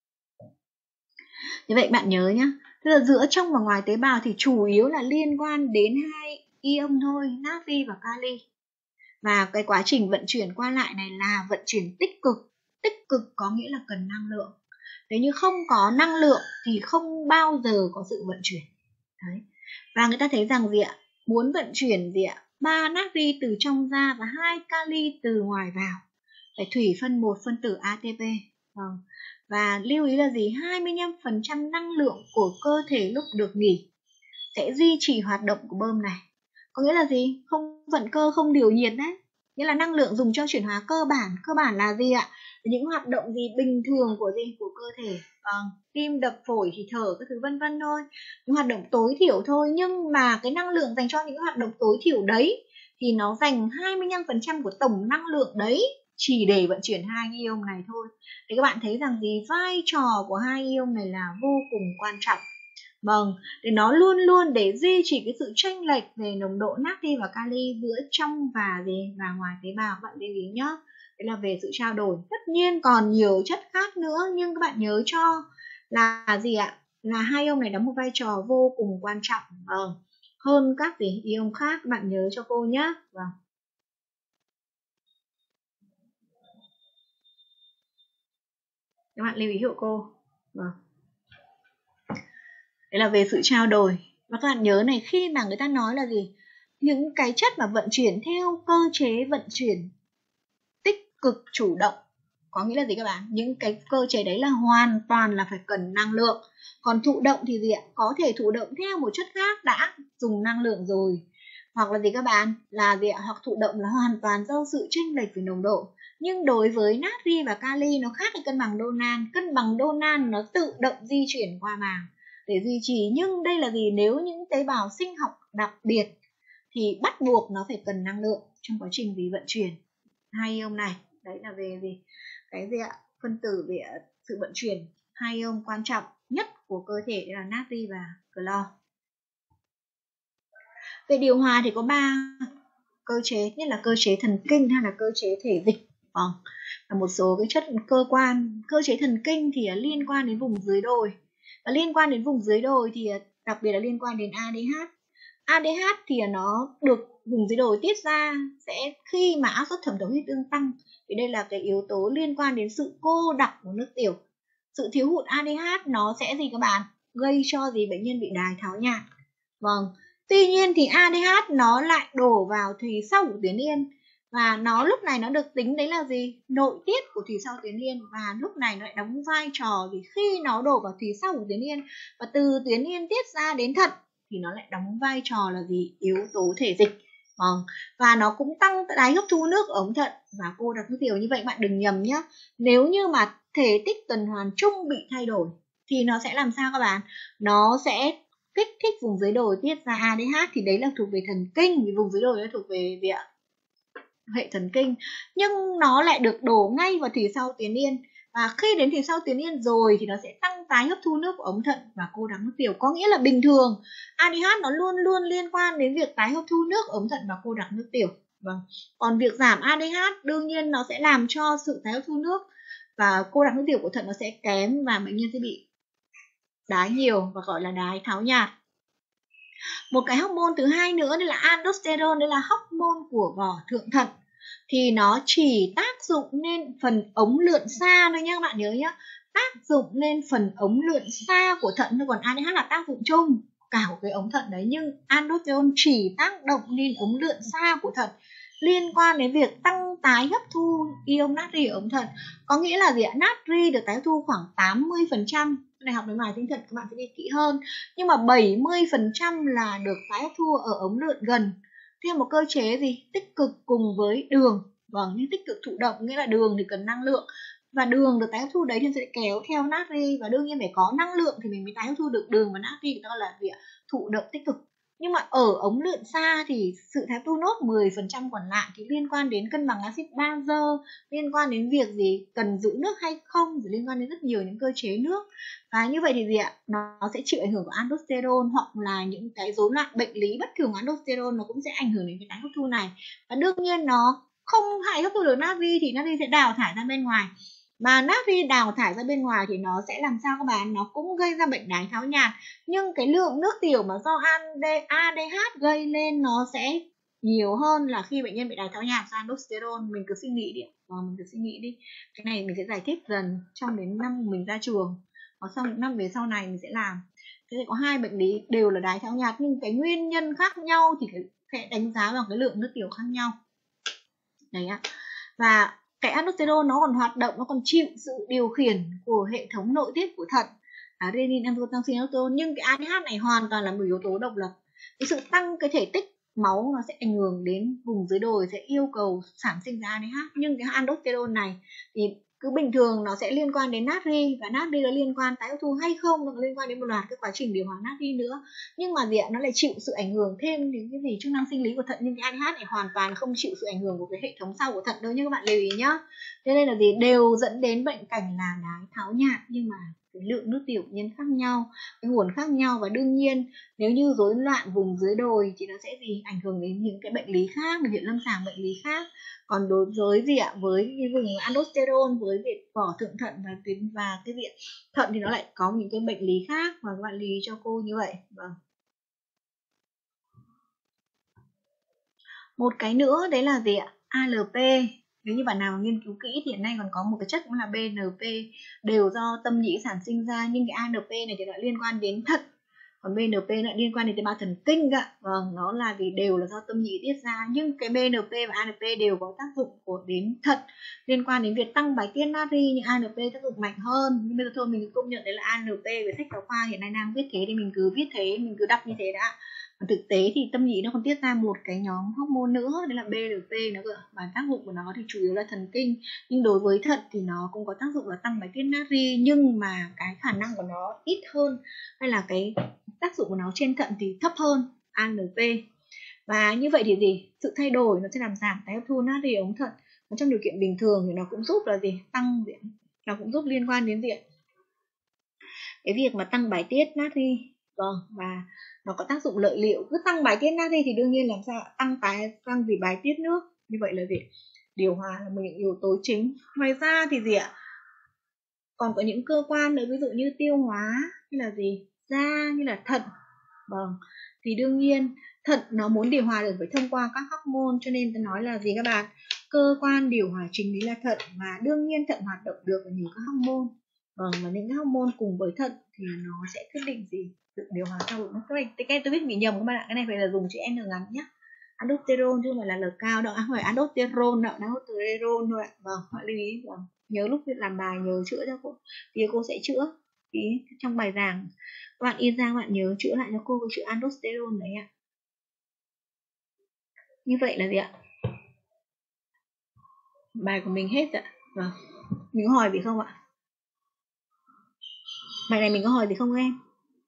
Như vậy bạn nhớ nhá, tức là giữa trong và ngoài tế bào thì chủ yếu là liên quan đến hai ion thôi, natri và kali. Và cái quá trình vận chuyển qua lại này là vận chuyển tích cực. Tích cực có nghĩa là cần năng lượng. Nếu như không có năng lượng thì không bao giờ có sự vận chuyển. Đấy. Và người ta thấy rằng gì ạ? Muốn vận chuyển gì ạ? ba natri từ trong ra và hai kali từ ngoài vào. Phải thủy phân một phân tử a tê pê. Vâng. Và lưu ý là gì? hai mươi lăm phần trăm năng lượng của cơ thể lúc được nghỉ sẽ duy trì hoạt động của bơm này. Có nghĩa là gì? Không vận cơ, không điều nhiệt đấy. Nghĩa là năng lượng dùng cho chuyển hóa cơ bản. Cơ bản là gì ạ? Những hoạt động gì bình thường của gì? Của cơ thể. Vâng. Tim đập, phổi thì thở, các thứ vân vân thôi. Những hoạt động tối thiểu thôi. Nhưng mà cái năng lượng dành cho những hoạt động tối thiểu đấy thì nó dành hai mươi lăm phần trăm của tổng năng lượng đấy chỉ để vận chuyển hai ion này thôi. Thì các bạn thấy rằng gì? Vai trò của hai ion này là vô cùng quan trọng. Vâng, để nó luôn luôn để duy trì cái sự chênh lệch về nồng độ natri và kali giữa trong và gì và ngoài tế bào, các bạn lưu ý nhá. Đấy là về sự trao đổi. Tất nhiên còn nhiều chất khác nữa, nhưng các bạn nhớ cho là gì ạ? Là hai ion này đóng một vai trò vô cùng quan trọng. Vâng, hơn các gì ion khác, các bạn nhớ cho cô nhé. Vâng. Các bạn lưu ý hộ cô. Vâng. Đấy là về sự trao đổi. Và các bạn nhớ này, khi mà người ta nói là gì? Những cái chất mà vận chuyển theo cơ chế vận chuyển tích cực chủ động. Có nghĩa là gì các bạn? Những cái cơ chế đấy là hoàn toàn là phải cần năng lượng. Còn thụ động thì gì ạ? Có thể thụ động theo một chất khác đã dùng năng lượng rồi. hoặc là gì các bạn, là gì ạ, hoặc thụ động là hoàn toàn do sự chênh lệch về nồng độ. Nhưng đối với natri và kali nó khác với cân bằng Donan. Cân bằng Donan nó tự động di chuyển qua màng để duy trì, nhưng đây là gì, nếu những tế bào sinh học đặc biệt thì bắt buộc nó phải cần năng lượng trong quá trình gì vận chuyển hai ion này. Đấy là về gì, cái gì ạ, phân tử về sự vận chuyển hai ion quan trọng nhất của cơ thể, là natri và clo. Về điều hòa thì có ba cơ chế, nhất là cơ chế thần kinh hay là cơ chế thể dịch. Vâng, và một số cái chất cơ quan. Cơ chế thần kinh thì liên quan đến vùng dưới đồi, và liên quan đến vùng dưới đồi thì đặc biệt là liên quan đến a đê hát. a đê hát thì nó được vùng dưới đồi tiết ra sẽ khi mà áp suất thẩm thấu huyết tương tăng, thì đây là cái yếu tố liên quan đến sự cô đặc của nước tiểu. Sự thiếu hụt a đê hát nó sẽ gì các bạn, gây cho gì bệnh nhân bị đái tháo nhạt. Vâng, tuy nhiên thì a đê hát nó lại đổ vào thùy sau của tuyến yên, và nó lúc này nó được tính đấy là gì, nội tiết của thùy sau tuyến yên, và lúc này nó lại đóng vai trò gì khi nó đổ vào thùy sau của tuyến yên và từ tuyến yên tiết ra đến thận thì nó lại đóng vai trò là gì, yếu tố thể dịch. Vâng, và nó cũng tăng đáy hấp thu nước ở ống thận và cô đặc nước tiểu. Như vậy bạn đừng nhầm nhé, nếu như mà thể tích tuần hoàn chung bị thay đổi thì nó sẽ làm sao các bạn, nó sẽ kích thích vùng dưới đồi tiết ra a đê hát, thì đấy là thuộc về thần kinh, vì vùng dưới đồi nó thuộc về gì ạ, hệ thần kinh, nhưng nó lại được đổ ngay vào thùy sau tuyến yên, và khi đến thùy sau tuyến yên rồi thì nó sẽ tăng tái hấp thu nước của ống thận và cô đặc nước tiểu. Có nghĩa là bình thường a đê hát nó luôn luôn liên quan đến việc tái hấp thu nước ống thận và cô đặc nước tiểu. Vâng, còn việc giảm a đê hát đương nhiên nó sẽ làm cho sự tái hấp thu nước và cô đặc nước tiểu của thận nó sẽ kém, và bệnh nhân sẽ bị đái nhiều và gọi là đái tháo nhạt. Một cái hormone thứ hai nữa đây là aldosterone, đây là hormone của vỏ thượng thận, thì nó chỉ tác dụng lên phần ống lượn xa thôi nhé các bạn nhớ nhé, tác dụng lên phần ống lượn xa của thận thôi, còn a đê hát là tác dụng chung cả của cái ống thận đấy, nhưng aldosterone chỉ tác động lên ống lượn xa của thận, liên quan đến việc tăng tái hấp thu ion natri ở ống thận. Có nghĩa là gì ạ, natri được tái hấp thu khoảng tám mươi phần trăm, này học đến ngoài tinh thần các bạn sẽ đi kỹ hơn, nhưng mà bảy mươi phần trăm là được tái hấp thu ở ống lượn gần theo một cơ chế gì, tích cực cùng với đường. Vâng, nhưng tích cực thụ động nghĩa là đường thì cần năng lượng, và đường được tái hấp thu đấy thì sẽ kéo theo natri, và đương nhiên phải có năng lượng thì mình mới tái hấp thu được đường và natri, thì đó là gì ạ, thụ động tích cực. Nhưng mà ở ống lượn xa thì sự tái hấp thu nốt mười phần trăm còn lại thì liên quan đến cân bằng axit bazơ, liên quan đến việc gì cần giữ nước hay không, rồi liên quan đến rất nhiều những cơ chế nước. Và như vậy thì gì ạ, nó sẽ chịu ảnh hưởng của aldosterone, hoặc là những cái rối loạn bệnh lý bất thường của aldosterone nó cũng sẽ ảnh hưởng đến cái tái hấp thu này. Và đương nhiên nó không hại hấp thu được natri thì natri sẽ đào thải ra bên ngoài, mà natri đào thải ra bên ngoài thì nó sẽ làm sao các bạn, nó cũng gây ra bệnh đái tháo nhạt, nhưng cái lượng nước tiểu mà do a đê hát gây lên nó sẽ nhiều hơn là khi bệnh nhân bị đái tháo nhạt do aldosterone. Mình cứ suy nghĩ đi, và mình cứ suy nghĩ đi, cái này mình sẽ giải thích dần trong đến năm mình ra trường, và sau những năm về sau này mình sẽ làm. Thế thì có hai bệnh lý đều là đái tháo nhạt, nhưng cái nguyên nhân khác nhau thì sẽ đánh giá bằng cái lượng nước tiểu khác nhau. Đấy ạ. Và cái aldosterone nó còn hoạt động, nó còn chịu sự điều khiển của hệ thống nội tiết của thận, à, renin, angiotensin, aldosterone, nhưng cái a đê hát này hoàn toàn là một yếu tố độc lập. Cái sự tăng cái thể tích máu nó sẽ ảnh hưởng đến vùng dưới đồi, sẽ yêu cầu sản sinh ra a đê hát, nhưng cái aldosterone này thì cứ bình thường nó sẽ liên quan đến natri, và natri nó liên quan tái hấp thu hay không, nó liên quan đến một loạt cái quá trình điều hòa natri nữa, nhưng mà gì ạ, nó lại chịu sự ảnh hưởng thêm đến cái gì chức năng sinh lý của thận, nhưng cái a đê hát này hoàn toàn không chịu sự ảnh hưởng của cái hệ thống sau của thận đâu nhé các bạn lưu ý nhá. Thế nên là gì, đều dẫn đến bệnh cảnh là đái tháo nhạt, nhưng mà cái lượng nước tiểu nhân khác nhau, cái nguồn khác nhau, và đương nhiên nếu như rối loạn vùng dưới đồi thì nó sẽ gì ảnh hưởng đến những cái bệnh lý khác, biểu hiện lâm sàng bệnh lý khác. Còn đối với gì ạ, với cái vùng aldosterone, với việc vỏ thượng thận và tuyến và cái viện thận thì nó lại có những cái bệnh lý khác, và các bạn lưu ý cho cô như vậy. Vâng. Một cái nữa đấy là gì ạ, a lờ pê. Nếu như bạn nào nghiên cứu kỹ thì hiện nay còn có một cái chất cũng là bê en pê, đều do tâm nhĩ sản sinh ra, nhưng cái a lờ pê này thì lại liên quan đến thận, còn bê en pê lại liên quan đến tế bào thần kinh ạ. Vâng, nó là vì đều là do tâm nhĩ tiết ra, nhưng cái bê en pê và a lờ pê đều có tác dụng của đến thận, liên quan đến việc tăng bài tiết natri, nhưng a lờ pê tác dụng mạnh hơn. Nhưng bây giờ thôi mình công nhận đấy là a lờ pê về sách giáo khoa hiện nay đang viết thế thì mình cứ viết thế, mình cứ đọc như thế đã. Và thực tế thì tâm nhĩ nó còn tiết ra một cái nhóm hormone nữa, đấy là bê lờ pê nữa cơ. Và tác dụng của nó thì chủ yếu là thần kinh, nhưng đối với thận thì nó cũng có tác dụng là tăng bài tiết natri, nhưng mà cái khả năng của nó ít hơn, hay là cái tác dụng của nó trên thận thì thấp hơn a en pê. Và như vậy thì gì? Sự thay đổi nó sẽ làm giảm tái hấp thu natri ở ống thận. Và trong điều kiện bình thường thì nó cũng giúp là gì? Tăng diện, nó cũng giúp liên quan đến diện cái việc mà tăng bài tiết natri. Vâng, và nó có tác dụng lợi liệu. Cứ tăng bài tiết natri thì đương nhiên làm sao tăng tái tăng gì bài tiết nước. Như vậy là gì? Điều hòa là một những yếu tố chính. Ngoài ra thì gì ạ? Còn có những cơ quan nữa, ví dụ như tiêu hóa, như là gì? Da, như là thận. Vâng, thì đương nhiên thận nó muốn điều hòa được phải thông qua các hormone, cho nên tôi nói là gì các bạn? Cơ quan điều hòa chính đấy là thận, và đương nhiên thận hoạt động được với nhiều các hormone. Vâng, và những cái hormone cùng với thận thì nó sẽ quyết định gì? Sự điều hòa theo đúng các này. Cái tôi biết bị nhầm các bạn ạ, cái này phải là dùng chữ N ngắn nhé. Aldosterone chứ không phải là L cao đâu, à, không phải aldosterone đâu, aldosterone thôi ạ. Vâng, họ lưu ý. Vâng, nhớ lúc làm bài nhớ chữa cho cô, thì cô sẽ chữa. Ý, trong bài giảng các bạn in ra, các bạn nhớ chữa lại cho cô cái chữ aldosterone đấy ạ. Như vậy là gì ạ? Bài của mình hết ạ. Vâng, mình có hỏi gì không ạ? Bài này mình có hỏi gì không em?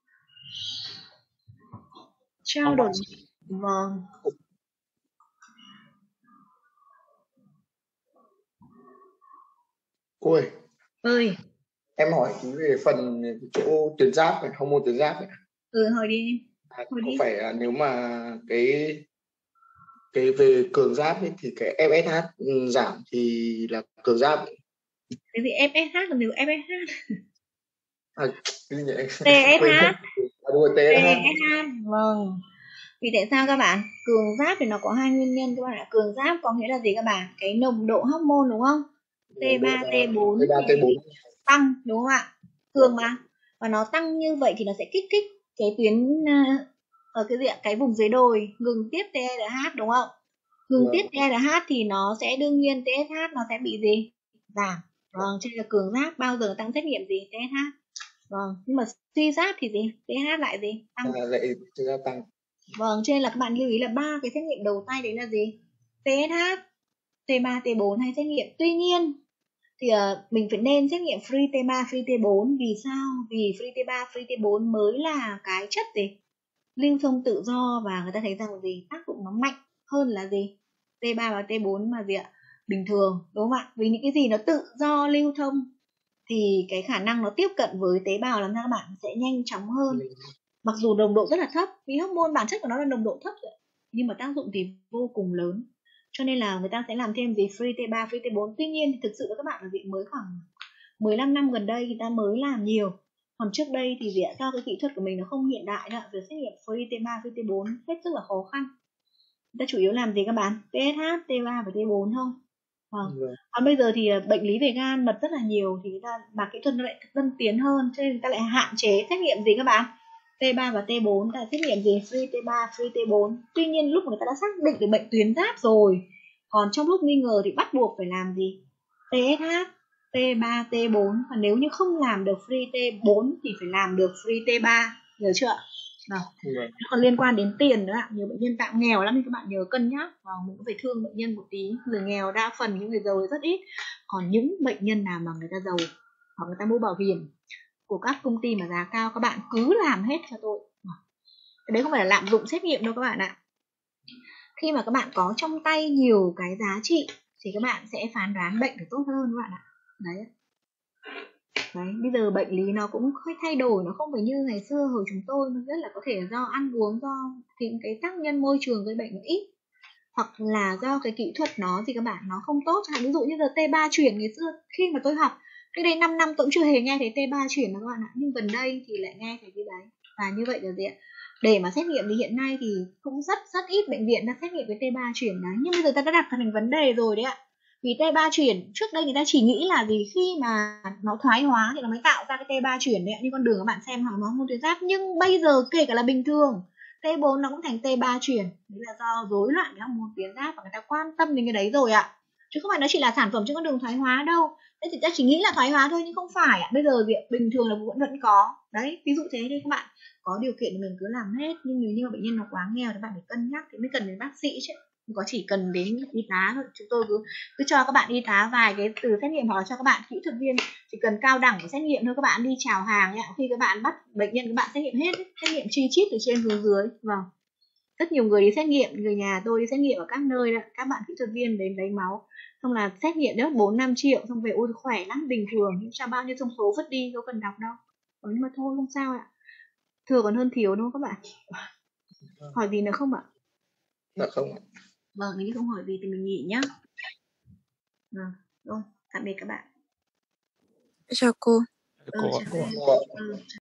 Trao đổi. Vâng. Cô ơi, ơi em hỏi tí về phần chỗ tuyến giáp này, hormone tuyến giáp này. Ừ, hỏi đi. À, Hỏi có đi. phải là nếu mà cái cái về cường giáp ấy, thì cái ép ét hát giảm thì là cường giáp. Cái gì ép ét hát là nếu ép ét hát? À, cái gì nhỉ? tê ét hát. À, đúng rồi, tê ét hát. tê ét hát. Vâng. Vì tại sao các bạn? Cường giáp thì nó có hai nguyên nhân các bạn ạ. Cường giáp có nghĩa là gì các bạn? Cái nồng độ hormone đúng không? T ba, T bốn T ba, T bốn tăng đúng không ạ? Thường mà. Và nó tăng như vậy thì nó sẽ kích thích cái tuyến ở cái gì ạ? Cái vùng dưới đồi ngừng tiếp tê rờ hát đúng không? Ngừng tiếp tê rờ hát thì nó sẽ đương nhiên tê ét hát nó sẽ bị gì? Giảm. Vâng, cho nên là cường giáp bao giờ tăng xét nghiệm gì? tê ét hát. Vâng, nhưng mà suy giáp thì gì? tê ét hát lại gì? Tăng. À, lại gia tăng. Vâng, cho nên là các bạn lưu ý là ba cái xét nghiệm đầu tay đấy là gì? tê ét hát, T ba, T bốn hay xét nghiệm. Tuy nhiên thì uh, mình phải nên xét nghiệm free T ba, free T bốn. Vì sao? Vì free T ba, free T bốn mới là cái chất gì? Lưu thông tự do, và người ta thấy rằng gì? Tác dụng nó mạnh hơn là gì? T ba và T bốn mà gì ạ? Bình thường, đúng không ạ? Vì những cái gì nó tự do lưu thông thì cái khả năng nó tiếp cận với tế bào làm sao các bạn sẽ nhanh chóng hơn. Mặc dù nồng độ rất là thấp, vì hormone bản chất của nó là nồng độ thấp rồi, nhưng mà tác dụng thì vô cùng lớn. Cho nên là người ta sẽ làm thêm gì free T ba, free T bốn. Tuy nhiên thì thực sự các bạn là gì mới khoảng mười lăm năm gần đây người ta mới làm nhiều. Còn trước đây thì vì do cái kỹ thuật của mình nó không hiện đại nữa, việc xét nghiệm free T ba, free T bốn hết sức là khó khăn. Người ta chủ yếu làm gì các bạn? tê ét hát, T ba và T bốn thôi. Vâng. Còn bây giờ thì bệnh lý về gan mật rất là nhiều, thì người ta mà kỹ thuật nó lại tân tiến hơn, cho nên người ta lại hạn chế xét nghiệm gì các bạn? T ba và T bốn là xét nghiệm gì? Free T ba, free T bốn. Tuy nhiên lúc mà người ta đã xác định được bệnh tuyến giáp rồi, còn trong lúc nghi ngờ thì bắt buộc phải làm gì? tê ét hát, T ba, T bốn. Và nếu như không làm được free T bốn thì phải làm được free T ba. Nhớ chưa? Nào. Còn liên quan đến tiền nữa ạ, nhiều bệnh nhân tạm nghèo lắm nên các bạn nhớ cân nhắc. Và mình cũng phải thương bệnh nhân một tí. Người nghèo đa phần, những người giàu rất ít. Còn những bệnh nhân nào mà người ta giàu hoặc người ta mua bảo hiểm của các công ty mà giá cao, các bạn cứ làm hết cho tôi. Đấy không phải là lạm dụng xét nghiệm đâu các bạn ạ. Khi mà các bạn có trong tay nhiều cái giá trị thì các bạn sẽ phán đoán bệnh được tốt hơn các bạn ạ. Đấy. Đấy, bây giờ bệnh lý nó cũng hơi thay đổi, nó không phải như ngày xưa hồi chúng tôi, nó rất là có thể do ăn uống, do những cái tác nhân môi trường gây bệnh nó ít, hoặc là do cái kỹ thuật nó thì các bạn nó không tốt. Chẳng hạn ví dụ như giờ T ba chuyển ngày xưa khi mà tôi học cái đây năm năm tôi cũng chưa hề nghe thấy T ba chuyển đâu các bạn ạ, nhưng gần đây thì lại nghe thấy cái đấy. Và như vậy là gì ạ? Để mà xét nghiệm thì hiện nay thì cũng rất rất ít bệnh viện đã xét nghiệm với T ba chuyển đấy, nhưng bây giờ ta đã đặt thành vấn đề rồi đấy ạ. Vì T ba chuyển trước đây người ta chỉ nghĩ là gì khi mà nó thoái hóa thì nó mới tạo ra cái T ba chuyển đấy ạ, như con đường các bạn xem hoặc nó môn tuyến giáp. Nhưng bây giờ kể cả là bình thường T bốn nó cũng thành T ba chuyển, đấy là do rối loạn cái hormone tuyến giáp và người ta quan tâm đến cái đấy rồi ạ. Chứ không phải nó chỉ là sản phẩm trên con đường thoái hóa đâu. Thế thì ta chỉ nghĩ là thoái hóa thôi nhưng không phải ạ. Bây giờ việc bình thường là vẫn vẫn có. Đấy, ví dụ thế thì các bạn có điều kiện thì mình cứ làm hết, nhưng nếu như mà bệnh nhân nó quá nghèo thì bạn phải cân nhắc thì mới cần đến bác sĩ chứ. Không có chỉ cần đến y tá thôi. Chúng tôi cứ cứ cho các bạn y tá vài cái từ xét nghiệm, hoặc là cho các bạn kỹ thuật viên chỉ cần cao đẳng của xét nghiệm thôi, các bạn đi chào hàng ạ. Khi các bạn bắt bệnh nhân các bạn xét nghiệm hết, xét nghiệm chi chít từ trên xuống dưới. Vâng. Rất nhiều người đi xét nghiệm, người nhà tôi đi xét nghiệm ở các nơi đó, các bạn kỹ thuật viên đến lấy máu, xong là xét nghiệm đó bốn năm triệu, xong về ôi khỏe lắm, bình thường, nhưng sao bao nhiêu thông số vứt đi, đâu cần đọc đâu. Ờ, nhưng mà thôi không sao ạ, thừa còn hơn thiếu đúng không các bạn? Hỏi gì nữa không ạ? Dạ không ạ. Vâng, nếu như không hỏi gì thì mình nghỉ nhá. Vâng, rồi, tạm biệt các bạn. Chào cô. Ừ, Cô ạ. chào em. Cô ạ. Ừ.